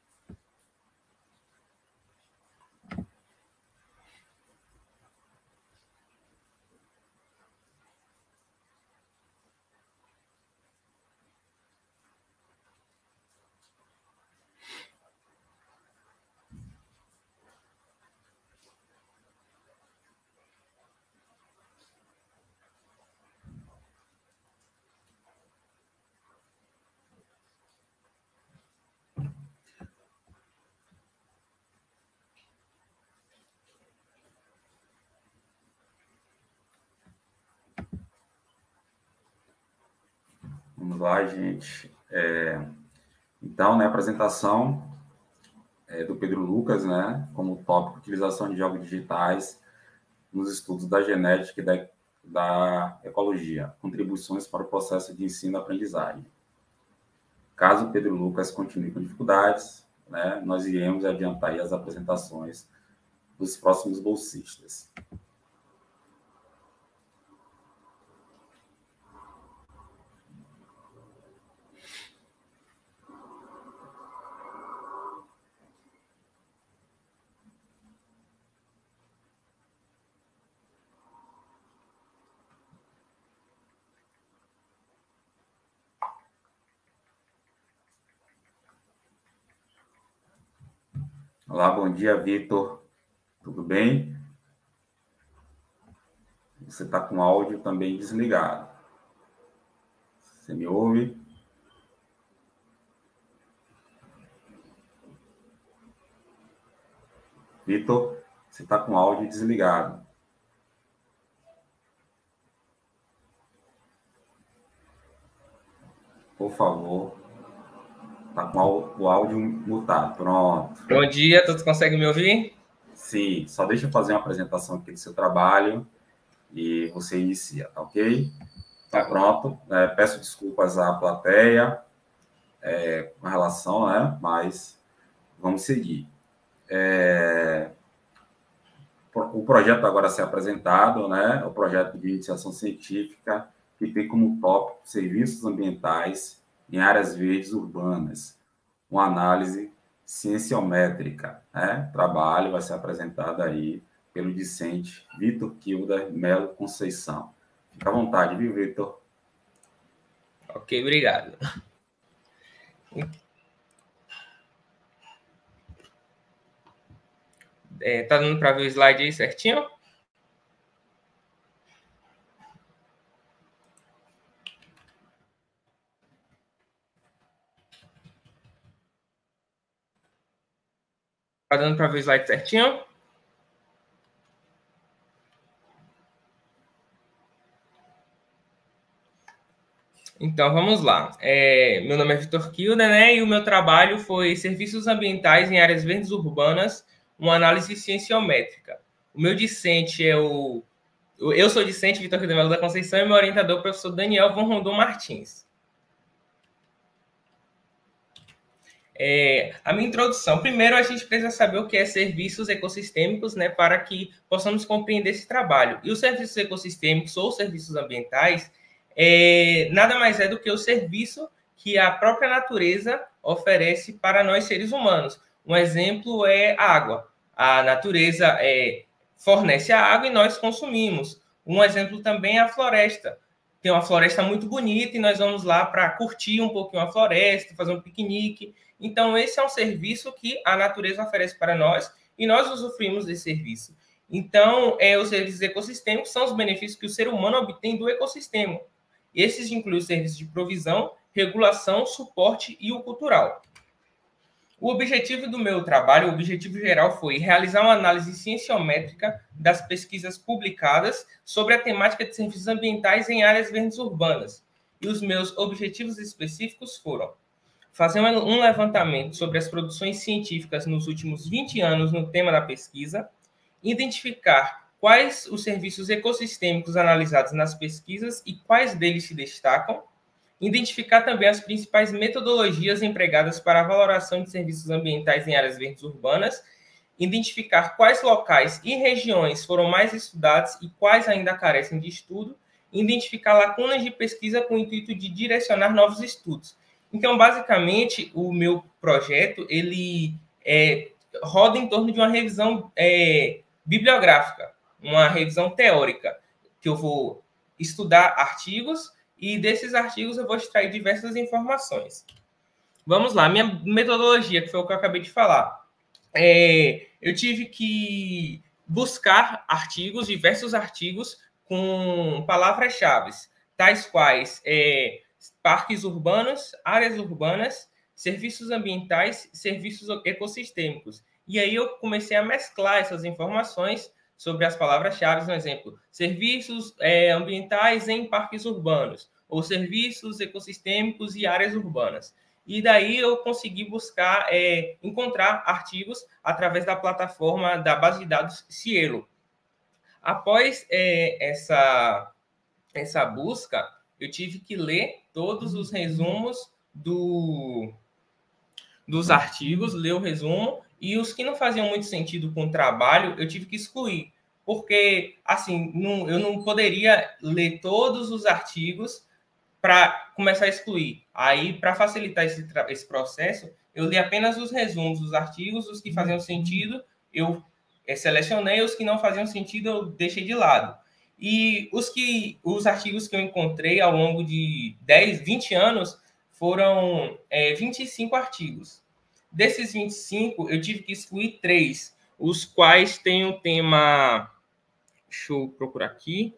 Vamos lá, gente. Então, né, a apresentação do Pedro Lucas, né, como tópico utilização de jogos digitais nos estudos da genética e da ecologia, contribuições para o processo de ensino e aprendizagem. Caso o Pedro Lucas continue com dificuldades, né, nós iremos adiantar aí as apresentações dos próximos bolsistas. Olá, bom dia, Vitor. Tudo bem? Você está com o áudio também desligado. Você me ouve? Vitor, você está com o áudio desligado. Por favor. Está com o áudio mutado. Pronto. Bom dia, todos conseguem me ouvir? Sim, só deixa eu fazer uma apresentação aqui do seu trabalho e você inicia, tá ok? Tá pronto. Peço desculpas à plateia com relação, né? Mas vamos seguir. O projeto agora a ser apresentado, né? O projeto de iniciação científica que tem como tópico serviços ambientais em áreas verdes urbanas, uma análise cienciométrica, né, trabalho vai ser apresentado aí pelo discente Vitor Kilder Melo Conceição. Fica à vontade, viu, Vitor? Ok, obrigado. Tá dando para ver o slide aí certinho? Tá dando para ver o slide certinho? Então, vamos lá. Meu nome é Vitor Kilder, né? E o meu trabalho foi Serviços Ambientais em Áreas Verdes Urbanas, uma análise cienciométrica. O meu discente é o... Eu sou discente, Vitor Kilder Melo da Conceição, e meu orientador é o professor Daniel Von Rondon Martins. A minha introdução. Primeiro, a gente precisa saber o que é serviços ecossistêmicos, né, para que possamos compreender esse trabalho. E os serviços ecossistêmicos ou serviços ambientais nada mais é do que o serviço que a própria natureza oferece para nós seres humanos. Um exemplo é a água. A natureza fornece a água e nós consumimos. Um exemplo também é a floresta. Tem uma floresta muito bonita e nós vamos lá para curtir um pouquinho a floresta, fazer um piquenique. Então, esse é um serviço que a natureza oferece para nós e nós usufruímos desse serviço. Então, os serviços ecossistêmicos são os benefícios que o ser humano obtém do ecossistema. Esses incluem os serviços de provisão, regulação, suporte e o cultural. O objetivo do meu trabalho, o objetivo geral, foi realizar uma análise cienciométrica das pesquisas publicadas sobre a temática de serviços ambientais em áreas verdes urbanas. E os meus objetivos específicos foram fazer um levantamento sobre as produções científicas nos últimos 20 anos no tema da pesquisa, identificar quais os serviços ecossistêmicos analisados nas pesquisas e quais deles se destacam, identificar também as principais metodologias empregadas para a valoração de serviços ambientais em áreas verdes urbanas, identificar quais locais e regiões foram mais estudados e quais ainda carecem de estudo, identificar lacunas de pesquisa com o intuito de direcionar novos estudos. Então, basicamente, o meu projeto ele roda em torno de uma revisão bibliográfica, uma revisão teórica, que eu vou estudar artigos e desses artigos eu vou extrair diversas informações. Vamos lá, minha metodologia, que foi o que eu acabei de falar. Eu tive que buscar artigos, diversos artigos, com palavras-chave, tais quais parques urbanos, áreas urbanas, serviços ambientais, serviços ecossistêmicos. E aí eu comecei a mesclar essas informações sobre as palavras-chave, no exemplo, serviços ambientais em parques urbanos, ou serviços ecossistêmicos e áreas urbanas. E daí eu consegui buscar, encontrar artigos através da plataforma da base de dados Cielo. Após essa busca, eu tive que ler todos os resumos dos artigos, ler o resumo, e os que não faziam muito sentido com o trabalho, eu tive que excluir, porque, assim, eu não poderia ler todos os artigos para começar a excluir. Aí, para facilitar esse processo, eu li apenas os resumos dos artigos, os que faziam sentido, eu selecionei, os que não faziam sentido, eu deixei de lado. E os artigos que eu encontrei ao longo de 10, 20 anos foram 25 artigos. Desses 25, eu tive que excluir 3, os quais têm o tema... Deixa eu procurar aqui.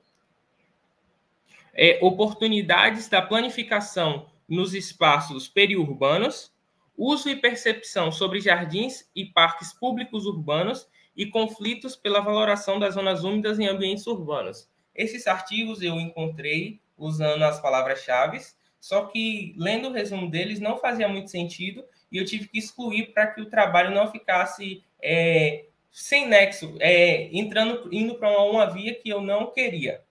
Oportunidades da planificação nos espaços periurbanos, uso e percepção sobre jardins e parques públicos urbanos e conflitos pela valoração das zonas úmidas em ambientes urbanos. Esses artigos eu encontrei usando as palavras-chave, só que lendo o resumo deles não fazia muito sentido e eu tive que excluir para que o trabalho não ficasse sem nexo, indo para uma via que eu não queria.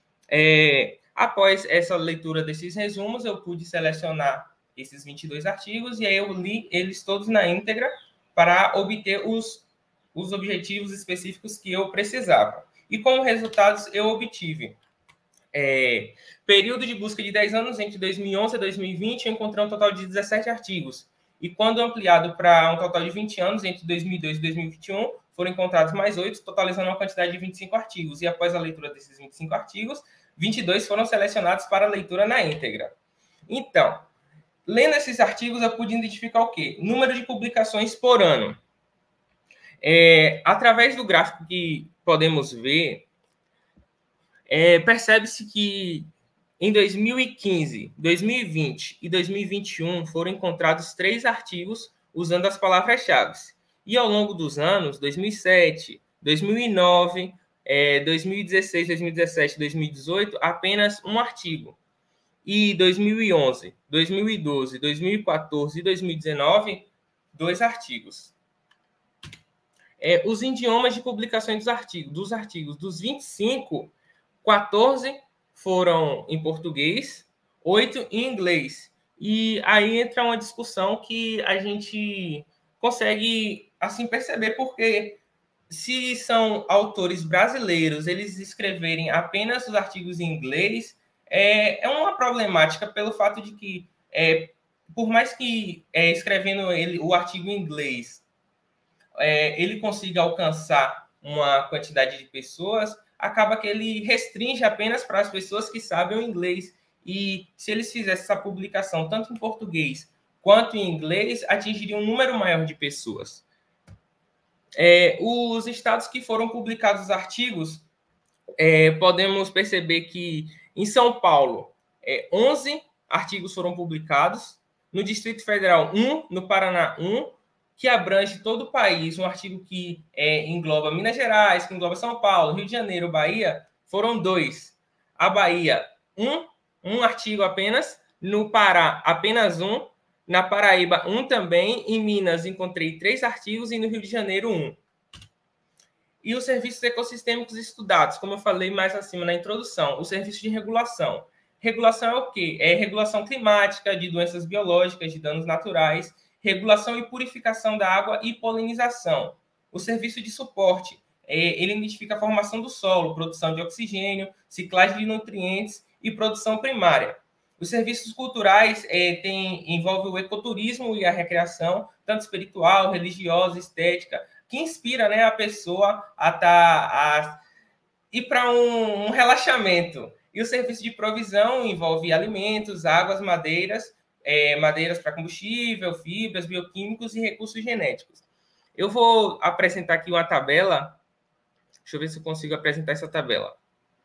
Após essa leitura desses resumos, eu pude selecionar esses 22 artigos e aí eu li eles todos na íntegra para obter os objetivos específicos que eu precisava. E como resultados, eu obtive período de busca de 10 anos, entre 2011 e 2020, eu encontrei um total de 17 artigos. e quando ampliado para um total de 20 anos, entre 2002 e 2021, foram encontrados mais 8, totalizando uma quantidade de 25 artigos. E após a leitura desses 25 artigos, 22 foram selecionados para leitura na íntegra. Então, lendo esses artigos, eu pude identificar o quê? Número de publicações por ano. Através do gráfico que podemos ver, percebe-se que em 2015, 2020 e 2021 foram encontrados 3 artigos usando as palavras-chave. E ao longo dos anos, 2007, 2009, 2016, 2017 e 2018, apenas um artigo. E 2011, 2012, 2014 e 2019, 2 artigos. Os idiomas de publicação dos artigos, dos 25, 14 foram em português, 8 em inglês. E aí entra uma discussão que a gente consegue assim perceber, porque se são autores brasileiros, eles escreverem apenas os artigos em inglês, é uma problemática pelo fato de que, por mais que escrevendo o artigo em inglês, ele consiga alcançar uma quantidade de pessoas, acaba que ele restringe apenas para as pessoas que sabem o inglês. E se eles fizessem essa publicação tanto em português quanto em inglês, atingiria um número maior de pessoas. Os estados que foram publicados os artigos, podemos perceber que em São Paulo, 11 artigos foram publicados, no Distrito Federal, 1, no Paraná, 1, que abrange todo o país, um artigo que engloba Minas Gerais, que engloba São Paulo, Rio de Janeiro, Bahia, foram 2. A Bahia, 1 artigo apenas, no Pará, apenas 1, na Paraíba, 1 também, em Minas encontrei 3 artigos e no Rio de Janeiro, 1. E os serviços ecossistêmicos estudados, como eu falei mais acima na introdução, o serviço de regulação. Regulação é o quê? É regulação climática, de doenças biológicas, de danos naturais, regulação e purificação da água e polinização. O serviço de suporte, ele identifica a formação do solo, produção de oxigênio, ciclagem de nutrientes e produção primária. Os serviços culturais envolvem o ecoturismo e a recreação, tanto espiritual, religiosa, estética, que inspira, né, a pessoa a ir para um relaxamento. E o serviço de provisão envolve alimentos, águas, madeiras para combustível, fibras, bioquímicos e recursos genéticos. Eu vou apresentar aqui uma tabela. Deixa eu ver se eu consigo apresentar essa tabela.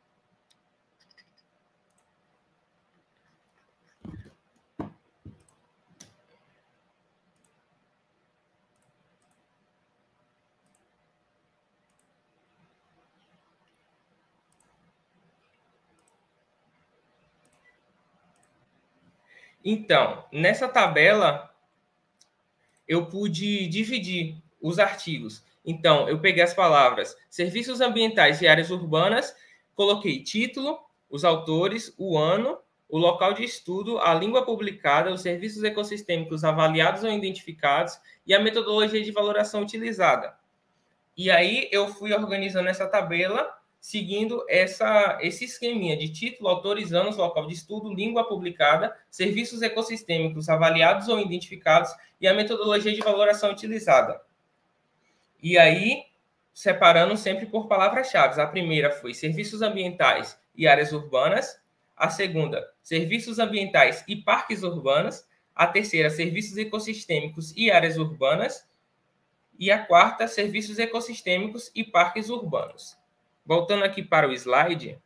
Então, nessa tabela, eu pude dividir os artigos. Então, eu peguei as palavras serviços ambientais e áreas urbanas, coloquei título, os autores, o ano, o local de estudo, a língua publicada, os serviços ecossistêmicos avaliados ou identificados e a metodologia de valoração utilizada. E aí, eu fui organizando essa tabela, seguindo esse esqueminha de título, autores, anos, local de estudo, língua publicada, serviços ecossistêmicos avaliados ou identificados e a metodologia de valoração utilizada. E aí, separando sempre por palavras-chave. A primeira foi serviços ambientais e áreas urbanas. A segunda, serviços ambientais e parques urbanos. A terceira, serviços ecossistêmicos e áreas urbanas. E a quarta, serviços ecossistêmicos e parques urbanos. Voltando aqui para o slide.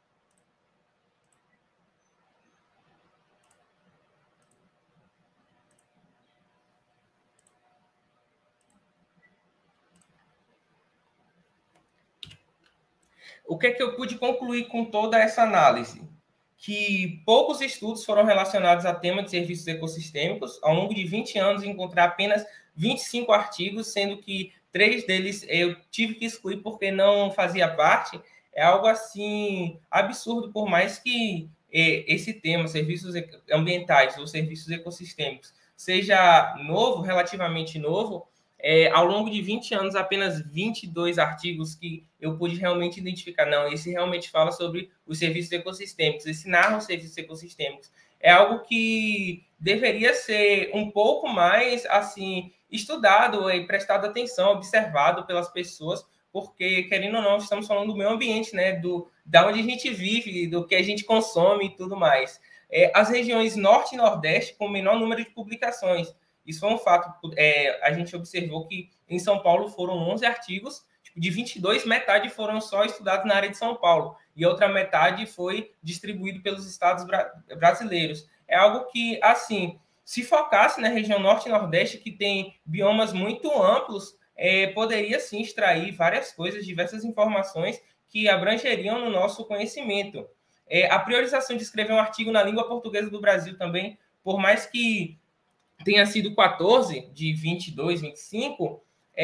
O que é que eu pude concluir com toda essa análise? Que poucos estudos foram relacionados a tema de serviços ecossistêmicos. Ao longo de 20 anos, encontrei apenas 25 artigos, sendo que 3 deles eu tive que excluir porque não fazia parte. É algo assim absurdo, por mais que esse tema, serviços ambientais ou serviços ecossistêmicos, seja novo, relativamente novo. Ao longo de 20 anos, apenas 22 artigos que eu pude realmente identificar. Não, esse realmente fala sobre os serviços ecossistêmicos, esse narra os serviços ecossistêmicos. é algo que deveria ser um pouco mais, assim, estudado e prestado atenção, observado pelas pessoas, porque, querendo ou não, estamos falando do meio ambiente, né? Da onde a gente vive, do que a gente consome e tudo mais. As regiões norte e nordeste com o menor número de publicações. Isso foi um fato. A gente observou que em São Paulo foram 11 artigos, de 22, metade foram só estudados na área de São Paulo, e a outra metade foi distribuído pelos estados brasileiros. É algo que, assim, se focasse na região norte e nordeste, que tem biomas muito amplos, poderia sim extrair várias coisas, diversas informações que abrangeriam no nosso conhecimento. A priorização de escrever um artigo na língua portuguesa do Brasil também, por mais que tenha sido 14 de 22, 25,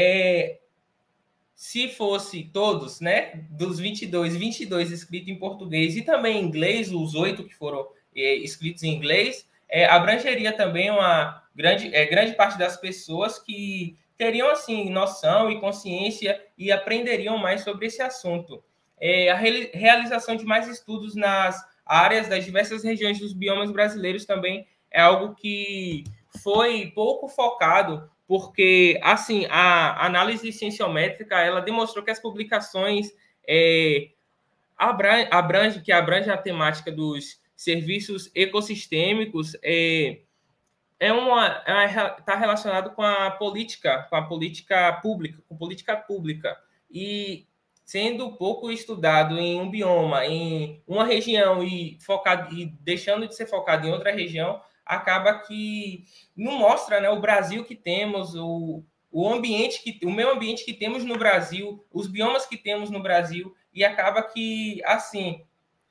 se fosse todos, né, dos 22 escritos em português e também em inglês, os 8 que foram escritos em inglês, abrangeria também uma grande parte das pessoas que teriam, assim, noção e consciência e aprenderiam mais sobre esse assunto. A realização de mais estudos nas áreas das diversas regiões dos biomas brasileiros também é algo que foi pouco focado, porque, assim, a análise cienciométrica, ela demonstrou que as publicações abrange a temática dos serviços ecossistêmicos, está relacionado com a política pública, e sendo pouco estudado em um bioma, em uma região e deixando de ser focado em outra região, acaba que não mostra, né, o Brasil que temos, o meio ambiente que temos no Brasil, os biomas que temos no Brasil, e acaba que, assim,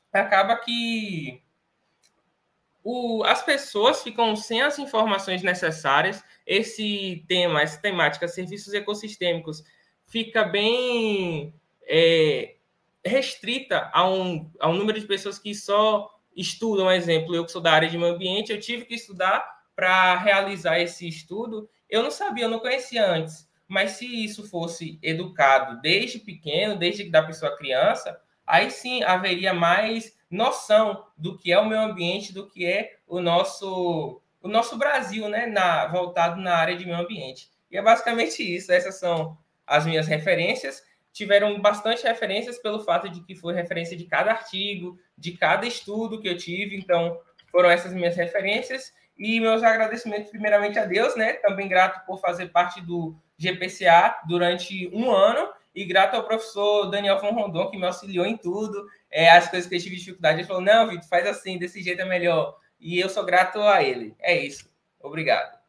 as pessoas ficam sem as informações necessárias. Essa temática, serviços ecossistêmicos, fica bem restrita a um número de pessoas que só estudam. Um exemplo, eu que sou da área de meio ambiente, eu tive que estudar para realizar esse estudo. Eu não sabia, eu não conhecia antes, mas se isso fosse educado desde pequeno, desde da pessoa criança, aí sim haveria mais noção do que é o meio ambiente, do que é o nosso Brasil, né, voltado na área de meio ambiente. E é basicamente isso. Essas são as minhas referências. Tiveram bastante referências pelo fato de que foi referência de cada artigo, de cada estudo que eu tive. Então, foram essas minhas referências. E meus agradecimentos, primeiramente, a Deus, né? Também grato por fazer parte do GPCA durante um ano, e grato ao professor Daniel von Rondon, que me auxiliou em tudo. As coisas que eu tive dificuldade, ele falou, não, Vitor, faz assim, desse jeito é melhor. E eu sou grato a ele. É isso. Obrigado.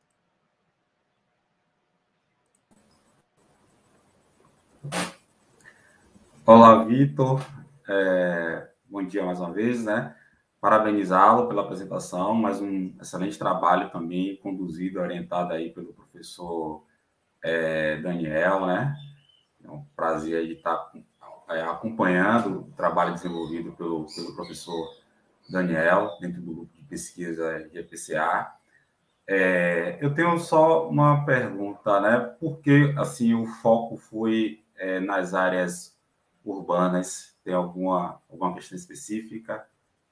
Olá, Vitor. Bom dia mais uma vez, né? Parabenizá-lo pela apresentação, mais um excelente trabalho também, conduzido, orientado aí pelo professor Daniel, né? É um prazer de estar acompanhando o trabalho desenvolvido pelo professor Daniel, dentro do grupo de pesquisa GPCA. Eu tenho só uma pergunta, né? Por que, assim, o foco foi nas áreas urbanas? Tem alguma questão específica?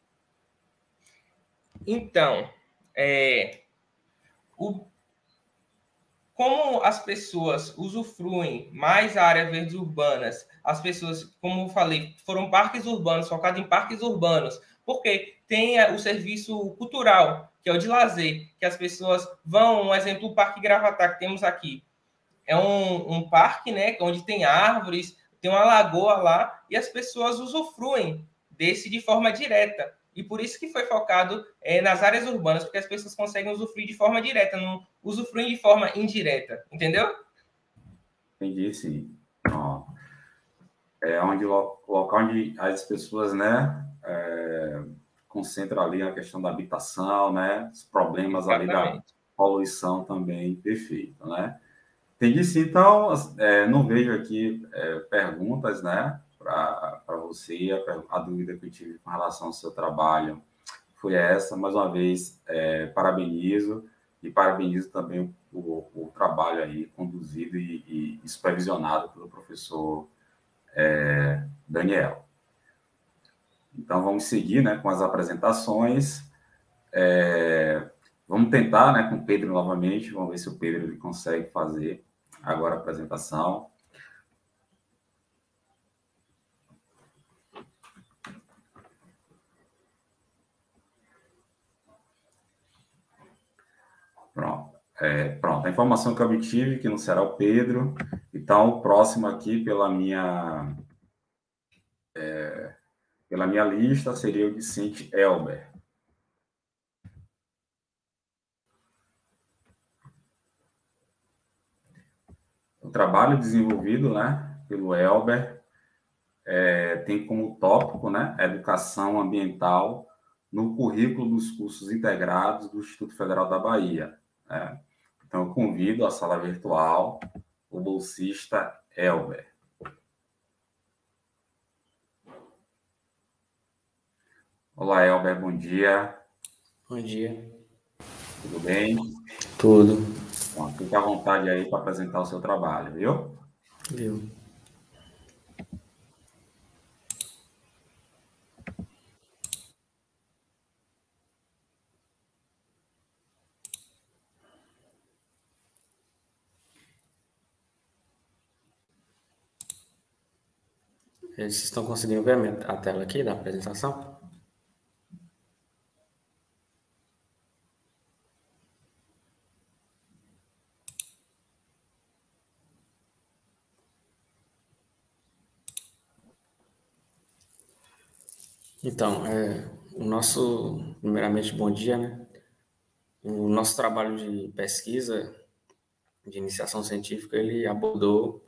Então, como as pessoas usufruem mais a área verdes urbanas, as pessoas, como eu falei, foram parques urbanos, focados em parques urbanos, porque tem o serviço cultural, que é o de lazer, que as pessoas vão, um exemplo, o Parque Gravatá, que temos aqui. É um parque, né, onde tem árvores, tem uma lagoa lá, e as pessoas usufruem desse de forma direta. E por isso que foi focado nas áreas urbanas, porque as pessoas conseguem usufruir de forma direta, não usufruem de forma indireta. Entendeu? Entendi, sim. É o local onde as pessoas, né, concentram ali a questão da habitação, né, os problemas ali da poluição também, perfeito, né? Entendi, sim. Então, não vejo aqui perguntas, né, para você. A dúvida que eu tive com relação ao seu trabalho foi essa. Mais uma vez, parabenizo também o trabalho aí conduzido e supervisionado pelo professor Daniel. Então, vamos seguir, né, com as apresentações. Vamos tentar, né, com o Pedro novamente, vamos ver se o Pedro ele consegue fazer agora a apresentação. Pronto. Pronto, a informação que eu obtive, que não será o Pedro. Então, o próximo aqui, pela minha lista, seria o Vicente Elber. O trabalho desenvolvido, né, pelo Elber tem como tópico, né, educação ambiental no currículo dos cursos integrados do Instituto Federal da Bahia. Né? Então, eu convido à sala virtual o bolsista Elber. Olá, Elber, bom dia. Bom dia. Tudo bem? Tudo. Bom, fique à vontade aí para apresentar o seu trabalho, viu? Viu. Vocês estão conseguindo ver a tela aqui da apresentação? Então, primeiramente, bom dia, né? O nosso trabalho de pesquisa, de iniciação científica, ele abordou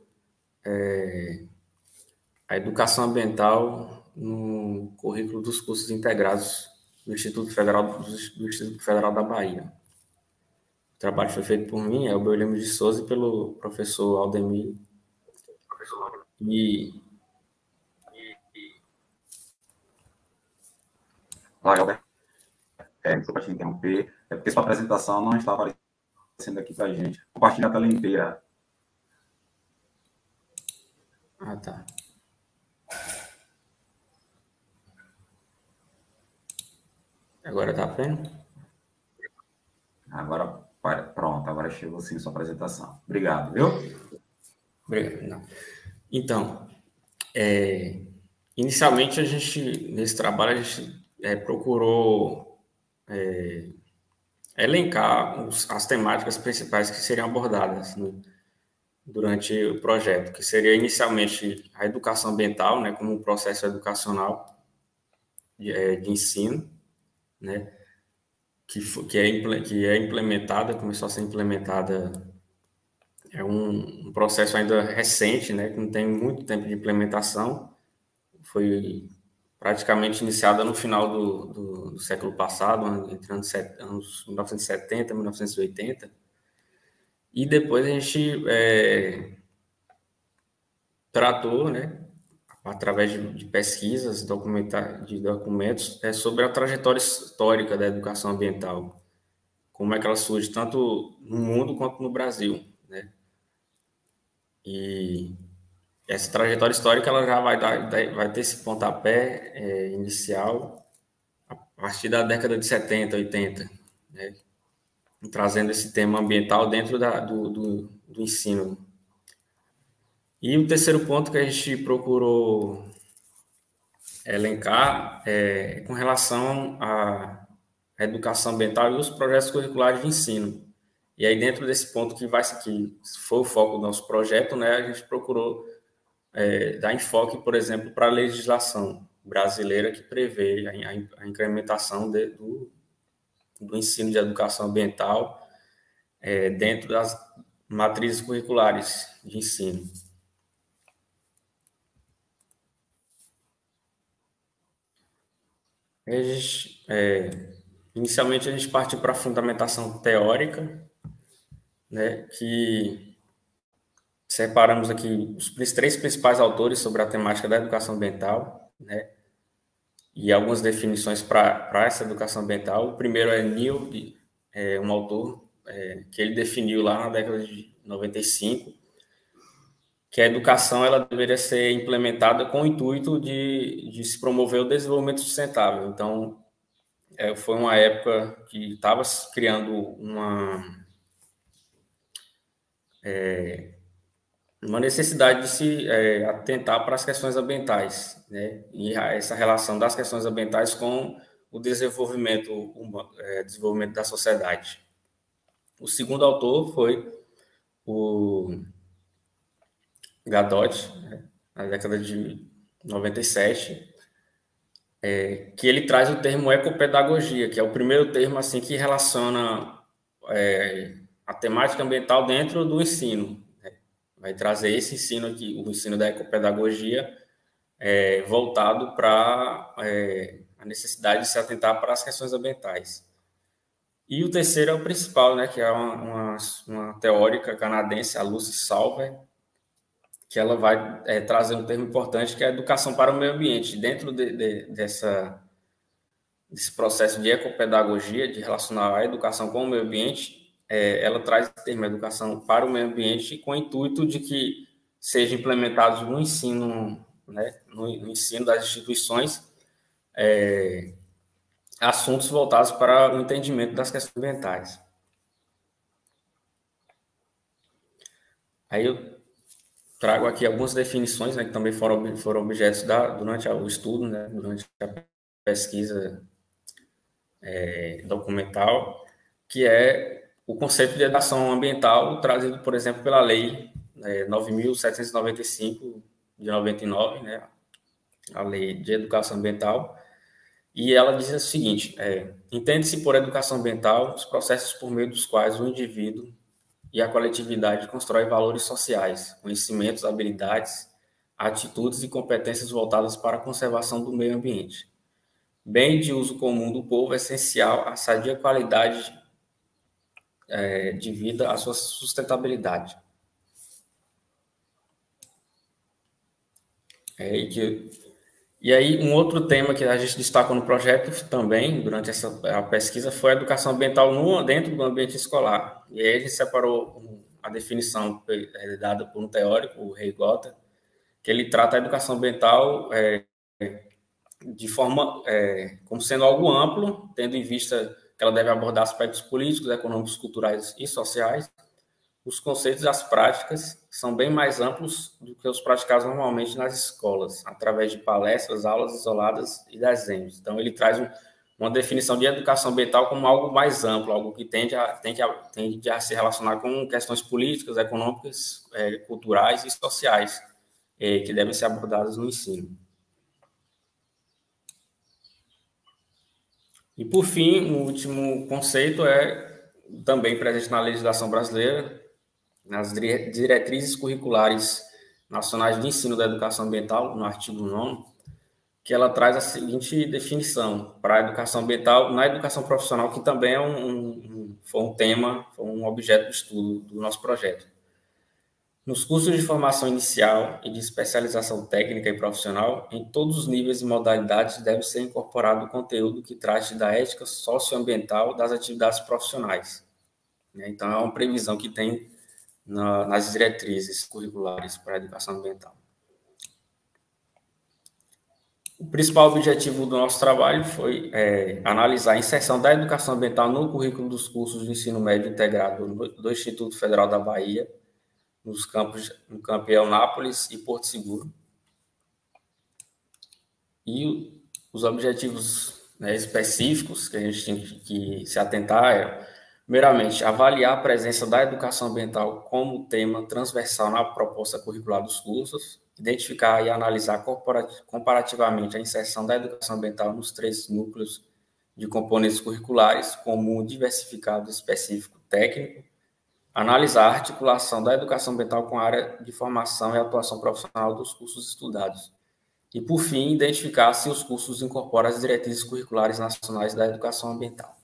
a educação ambiental no currículo dos cursos integrados do Instituto Federal da Bahia. O trabalho foi feito por mim, Elber Lemos de Souza, e pelo professor Aldemir. Olá, Elber. Desculpa te interromper, é porque sua apresentação não está aparecendo aqui para a gente. Compartilha a tela inteira. Ah, tá. Agora tá vendo? Agora, pronto, agora chegou sim sua apresentação. Obrigado, viu? Obrigado. Não. Então, inicialmente nesse trabalho, a gente procurou elencar as temáticas principais que seriam abordadas, né, durante o projeto, que seria inicialmente a educação ambiental, né, como um processo educacional de ensino, né, que é implementada, começou a ser implementada, é um processo ainda recente, né, que não tem muito tempo de implementação, foi praticamente iniciada no final do século passado, entre anos 1970 e 1980, e depois a gente tratou, né, através de pesquisas, de documentos, sobre a trajetória histórica da educação ambiental, como é que ela surge tanto no mundo quanto no Brasil, né? E essa trajetória histórica ela já vai ter esse pontapé inicial a partir da década de 70, 80, né? Trazendo esse tema ambiental dentro do ensino. E o terceiro ponto que a gente procurou elencar é com relação à educação ambiental e os projetos curriculares de ensino. E aí, dentro desse ponto que foi o foco do nosso projeto, né, a gente procurou dar enfoque, por exemplo, para a legislação brasileira que prevê a incrementação do ensino de educação ambiental dentro das matrizes curriculares de ensino. Inicialmente, a gente partiu para a fundamentação teórica, né, que separamos aqui os três principais autores sobre a temática da educação ambiental, né, e algumas definições para essa educação ambiental. O primeiro é Neil, um autor que ele definiu lá na década de 95, que a educação ela deveria ser implementada com o intuito de se promover o desenvolvimento sustentável. Então, foi uma época que estava criando uma necessidade de se atentar para as questões ambientais, né? E essa relação das questões ambientais com o desenvolvimento da sociedade. O segundo autor foi o Gadot, né, na década de 97, que ele traz o termo ecopedagogia, que é o primeiro termo assim que relaciona a temática ambiental dentro do ensino. Vai trazer esse ensino aqui, o ensino da ecopedagogia, voltado para a necessidade de se atentar para as questões ambientais. E o terceiro é o principal, né, que é uma teórica canadense, a Lucy Salver, que ela vai trazer um termo importante, que é a educação para o meio ambiente. Dentro desse processo de ecopedagogia, de relacionar a educação com o meio ambiente, ela traz o termo educação para o meio ambiente com o intuito de que seja implementado no ensino, né, no ensino das instituições, assuntos voltados para o entendimento das questões ambientais. Aí eu trago aqui algumas definições, né, que também foram objetos durante o estudo, né, durante a pesquisa documental, que é o conceito de educação ambiental trazido, por exemplo, pela Lei 9.795 de 99, né, a Lei de Educação Ambiental, e ela diz o seguinte: entende-se por educação ambiental os processos por meio dos quais o indivíduo e a coletividade constrói valores sociais, conhecimentos, habilidades, atitudes e competências voltadas para a conservação do meio ambiente. Bem de uso comum do povo, essencial à sadia qualidade de vida, à sua sustentabilidade. E aí, um outro tema que a gente destacou no projeto também, durante a pesquisa, foi a educação ambiental dentro do ambiente escolar. E aí a gente separou a definição dada por um teórico, o Ray Gota, que ele trata a educação ambiental de forma como sendo algo amplo, tendo em vista que ela deve abordar aspectos políticos, econômicos, culturais e sociais. Os conceitos e as práticas são bem mais amplos do que os praticados normalmente nas escolas, através de palestras, aulas isoladas e desenhos. Então, ele traz uma definição de educação ambiental como algo mais amplo, algo que tende a se relacionar com questões políticas, econômicas, culturais e sociais, que devem ser abordadas no ensino. E, por fim, o último conceito é também presente na legislação brasileira, nas diretrizes curriculares nacionais de ensino da educação ambiental, no artigo 9º, que ela traz a seguinte definição para a educação ambiental na educação profissional, que também foi um tema, foi um objeto de estudo do nosso projeto. Nos cursos de formação inicial e de especialização técnica e profissional, em todos os níveis e modalidades deve ser incorporado o conteúdo que trate da ética socioambiental das atividades profissionais. Então, é uma previsão que tem nas diretrizes curriculares para a educação ambiental. O principal objetivo do nosso trabalho foi analisar a inserção da educação ambiental no currículo dos cursos de ensino médio integrado do Instituto Federal da Bahia, no campo Eunápolis e Porto Seguro. E os objetivos específicos que a gente tem que se atentar primeiramente, avaliar a presença da educação ambiental como tema transversal na proposta curricular dos cursos, identificar e analisar comparativamente a inserção da educação ambiental nos 3 núcleos de componentes curriculares, comum, diversificado, específico, técnico, analisar a articulação da educação ambiental com a área de formação e atuação profissional dos cursos estudados. E, por fim, identificar se os cursos incorporam as diretrizes curriculares nacionais da educação ambiental.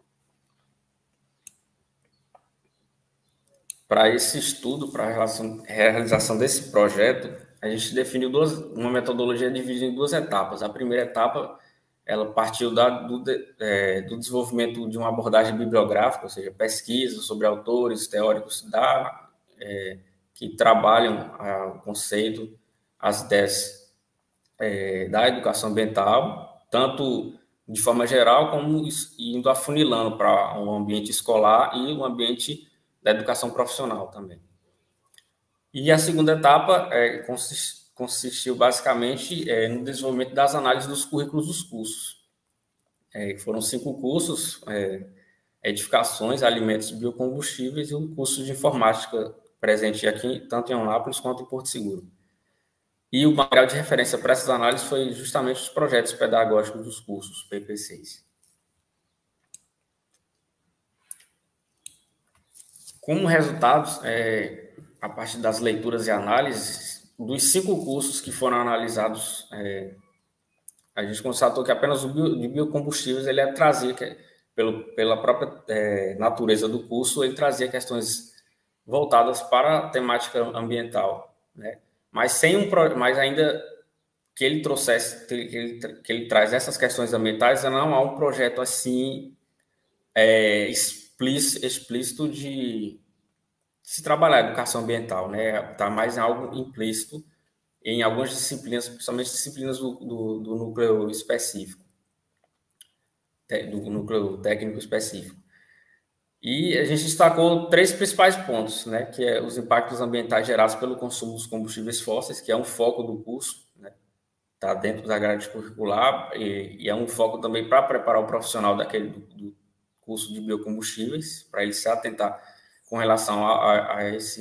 Para esse estudo, para a realização desse projeto, a gente definiu uma metodologia dividida em 2 etapas. A primeira etapa, ela partiu do desenvolvimento de uma abordagem bibliográfica, ou seja, pesquisa sobre autores teóricos que trabalham o conceito, as ideias da educação ambiental, tanto de forma geral, como indo afunilando para um ambiente escolar e um ambiente da educação profissional também. E a segunda etapa consistiu basicamente no desenvolvimento das análises dos currículos dos cursos. Foram 5 cursos, edificações, alimentos e biocombustíveis, e o curso de informática presente aqui, tanto em Anápolis quanto em Porto Seguro. E o material de referência para essas análises foi justamente os projetos pedagógicos dos cursos, PPCs. Como resultados, a partir das leituras e análises, dos 5 cursos que foram analisados, a gente constatou que apenas o de biocombustíveis ele trazia, pela própria natureza do curso, ele trazia questões voltadas para a temática ambiental, né? Mas ainda que ele trouxesse, que ele traz essas questões ambientais, não há um projeto assim explícito de se trabalhar a educação ambiental, né? Está mais em algo implícito em algumas disciplinas, principalmente disciplinas do núcleo específico, do núcleo técnico específico. E a gente destacou 3 principais pontos, né? Que é os impactos ambientais gerados pelo consumo dos combustíveis fósseis, que é um foco do curso, né? Está dentro da grade curricular e é um foco também para preparar o profissional do curso de biocombustíveis, para ele se atentar com relação a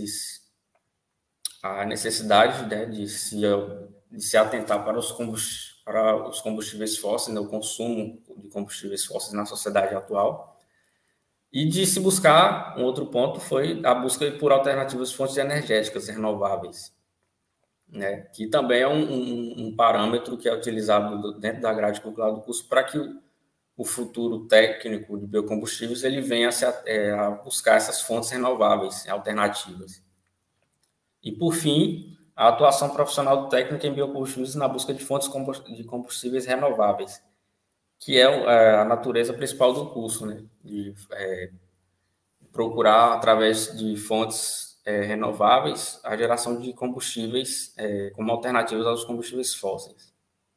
necessidade, né, de se atentar para os combustíveis fósseis, né, o consumo de combustíveis fósseis na sociedade atual. E de se buscar, um outro ponto foi a busca por alternativas de fontes energéticas renováveis, né, que também é um parâmetro que é utilizado dentro da grade curricular do curso para que o futuro técnico de biocombustíveis ele venha a buscar essas fontes renováveis, alternativas. E, por fim, a atuação profissional do técnico em biocombustíveis na busca de fontes de combustíveis renováveis, que é a natureza principal do curso, né? De procurar, através de fontes renováveis, a geração de combustíveis como alternativas aos combustíveis fósseis.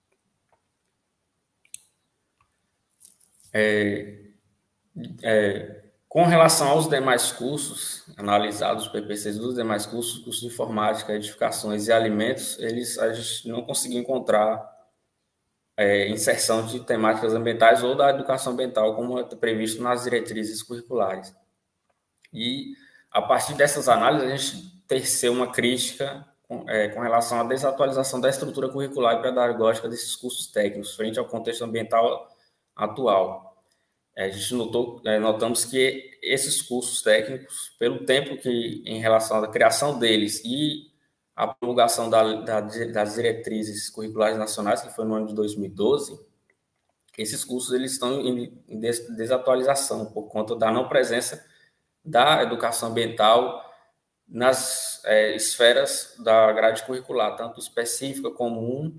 Com relação aos demais cursos, analisados os PPCs dos demais cursos, cursos de informática, edificações e alimentos, a gente não conseguiu encontrar inserção de temáticas ambientais ou da educação ambiental, como é previsto nas diretrizes curriculares. E, a partir dessas análises, a gente teceu uma crítica com relação à desatualização da estrutura curricular e pedagógica desses cursos técnicos, frente ao contexto ambiental atual. A gente notamos que esses cursos técnicos, pelo tempo que, em relação à criação deles e a promulgação das diretrizes curriculares nacionais, que foi no ano de 2012, esses cursos eles estão em desatualização por conta da não presença da educação ambiental nas esferas da grade curricular, tanto específica, comum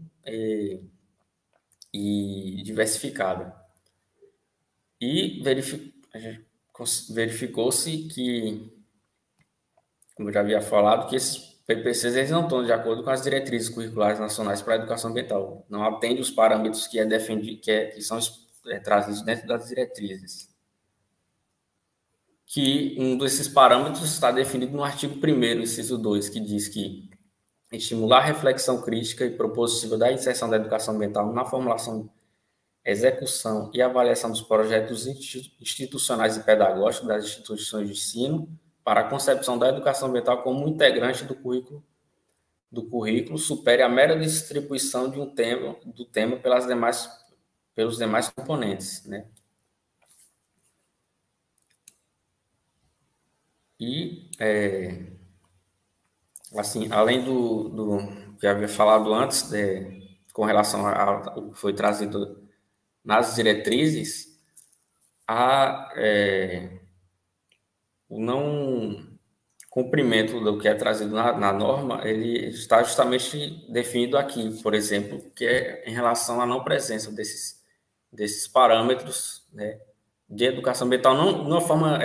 e diversificada. E verificou-se que, como eu já havia falado, que esses PPCs eles não estão de acordo com as diretrizes curriculares nacionais para a educação ambiental. Não atende os parâmetros que são trazidos dentro das diretrizes. Que um desses parâmetros está definido no artigo 1º, inciso 2, que diz que estimular a reflexão crítica e propositiva da inserção da educação ambiental na formulação, execução e avaliação dos projetos institucionais e pedagógicos das instituições de ensino para a concepção da educação ambiental como um integrante do currículo supere a mera distribuição do tema pelos demais componentes, né? E, assim, além do que eu havia falado antes, com relação ao que foi trazido nas diretrizes, o não cumprimento do que é trazido na norma, ele está justamente definido aqui, por exemplo, que é em relação à não presença desses parâmetros, né, de educação ambiental, não de uma forma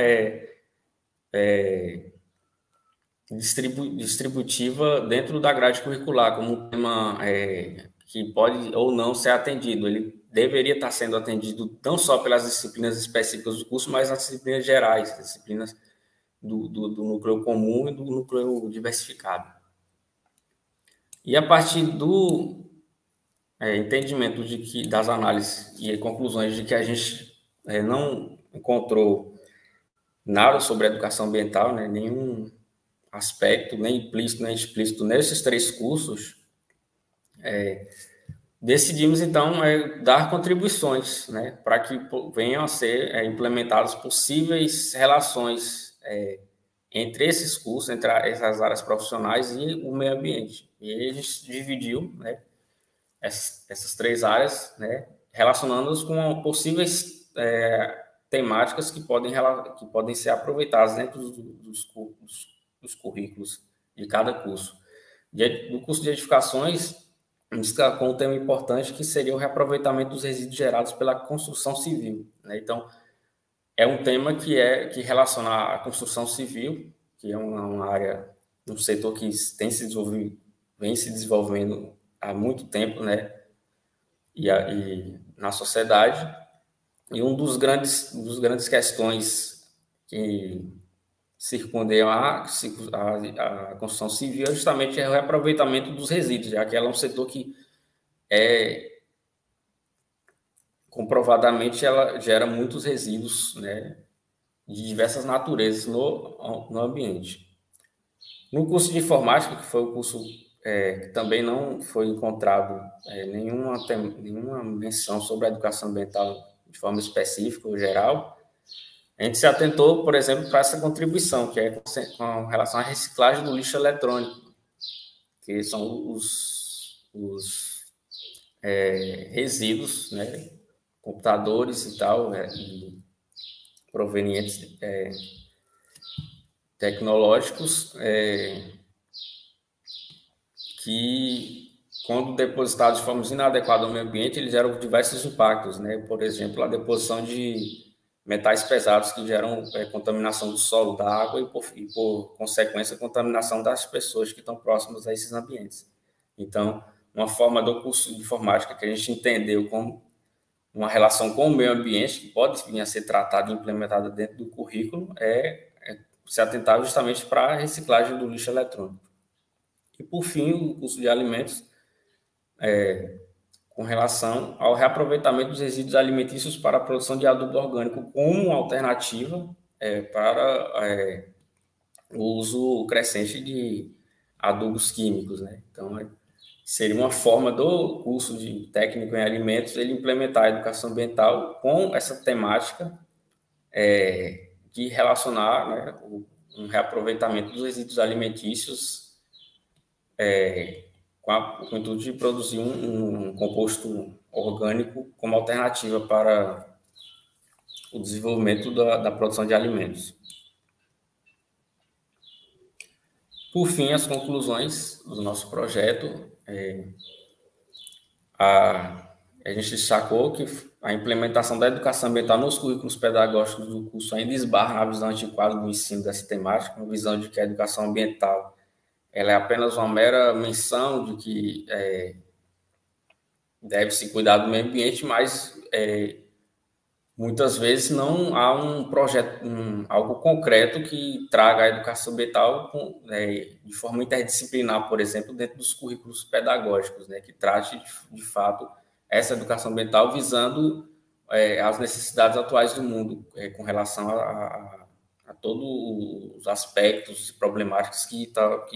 distributiva dentro da grade curricular, como um tema que pode ou não ser atendido. Ele deveria estar sendo atendido não só pelas disciplinas específicas do curso, mas nas disciplinas gerais, as disciplinas do núcleo comum e do núcleo diversificado. E a partir do entendimento das análises e conclusões de que a gente não encontrou nada sobre a educação ambiental, né, nenhum aspecto, nem implícito, nem explícito, nesses 3 cursos, decidimos, então, dar contribuições, né, para que venham a ser implementadas possíveis relações entre esses cursos, entre essas áreas profissionais e o meio ambiente. E aí a gente dividiu, né, essas 3 áreas, né, relacionando-as com possíveis temáticas que podem ser aproveitadas dentro dos currículos de cada curso. No curso de edificações, a gente destacou um tema importante que seria o reaproveitamento dos resíduos gerados pela construção civil, né? Então, é um tema que relaciona a construção civil, que é uma área, um setor que vem se desenvolvendo há muito tempo, né? E na sociedade. E um dos grandes questões que circundeiam a construção civil é justamente o reaproveitamento dos resíduos, já que ela é um setor que comprovadamente ela gera muitos resíduos, né, de diversas naturezas no ambiente. No curso de informática, que foi o curso que também não foi encontrado nenhuma menção sobre a educação ambiental de forma específica ou geral, a gente se atentou, por exemplo, para essa contribuição, que é com relação à reciclagem do lixo eletrônico, que são os resíduos, né, computadores e tal, e provenientes tecnológicos, que, quando depositados de forma inadequada ao meio ambiente, eles geram diversos impactos, né? Por exemplo, a deposição de metais pesados que geram contaminação do solo, da água e, por consequência, contaminação das pessoas que estão próximas a esses ambientes. Então, uma forma do curso de informática que a gente entendeu como uma relação com o meio ambiente, que pode vir a ser tratada e implementada dentro do currículo, se atentar justamente para a reciclagem do lixo eletrônico. E, por fim, o curso de alimentos, com relação ao reaproveitamento dos resíduos alimentícios para a produção de adubo orgânico como alternativa para o uso crescente de adubos químicos, né? Então, seria uma forma do curso de técnico em alimentos ele implementar a educação ambiental com essa temática de relacionar, né, um reaproveitamento dos resíduos alimentícios com o intuito de produzir um composto orgânico como alternativa para o desenvolvimento da produção de alimentos. Por fim, as conclusões do nosso projeto. A gente destacou que a implementação da educação ambiental nos currículos pedagógicos do curso ainda esbarra na visão antiquada do ensino dessa temática, uma visão de que a educação ambiental ela é apenas uma mera menção de que deve-se cuidar do meio ambiente, mas muitas vezes não há um projeto, algo concreto que traga a educação ambiental de forma interdisciplinar, por exemplo, dentro dos currículos pedagógicos, né, que trate, de fato, essa educação ambiental visando as necessidades atuais do mundo com relação a todos os aspectos e problemáticas que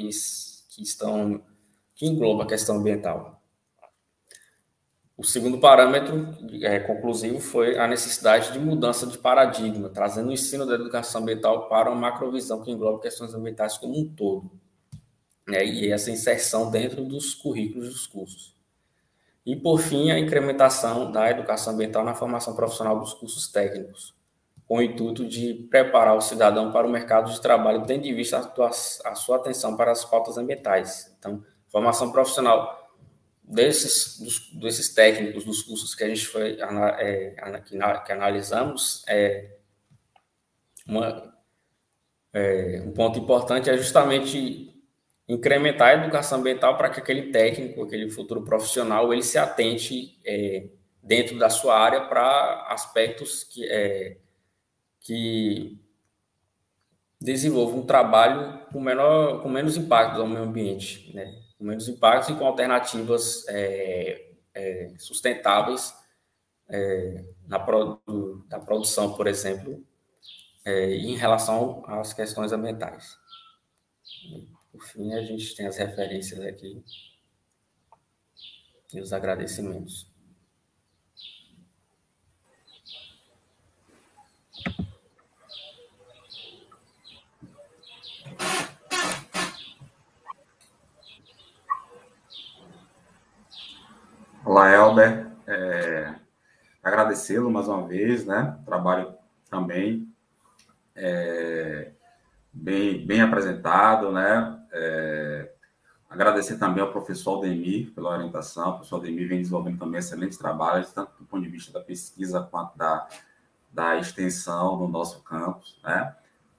englobam a questão ambiental. O segundo parâmetro conclusivo foi a necessidade de mudança de paradigma, trazendo o ensino da educação ambiental para uma macrovisão que engloba questões ambientais como um todo, né, e essa inserção dentro dos currículos dos cursos. E, por fim, a incrementação da educação ambiental na formação profissional dos cursos técnicos, com o intuito de preparar o cidadão para o mercado de trabalho, tendo em vista a sua atenção para as pautas ambientais. Então, formação profissional desses técnicos dos cursos que a gente que analisamos, um ponto importante é justamente incrementar a educação ambiental para que aquele técnico, aquele futuro profissional, ele se atente dentro da sua área para aspectos que desenvolvam um trabalho com menos impactos ao meio ambiente, né? Com menos impactos e com alternativas sustentáveis da produção, por exemplo, em relação às questões ambientais. E, por fim, a gente tem as referências aqui e os agradecimentos. Olá, Elber. Agradecê-lo mais uma vez, né? Trabalho também bem apresentado, né? Agradecer também ao professor Aldemir pela orientação. O professor Aldemir vem desenvolvendo também excelentes trabalhos, tanto do ponto de vista da pesquisa quanto da extensão do nosso campus, né?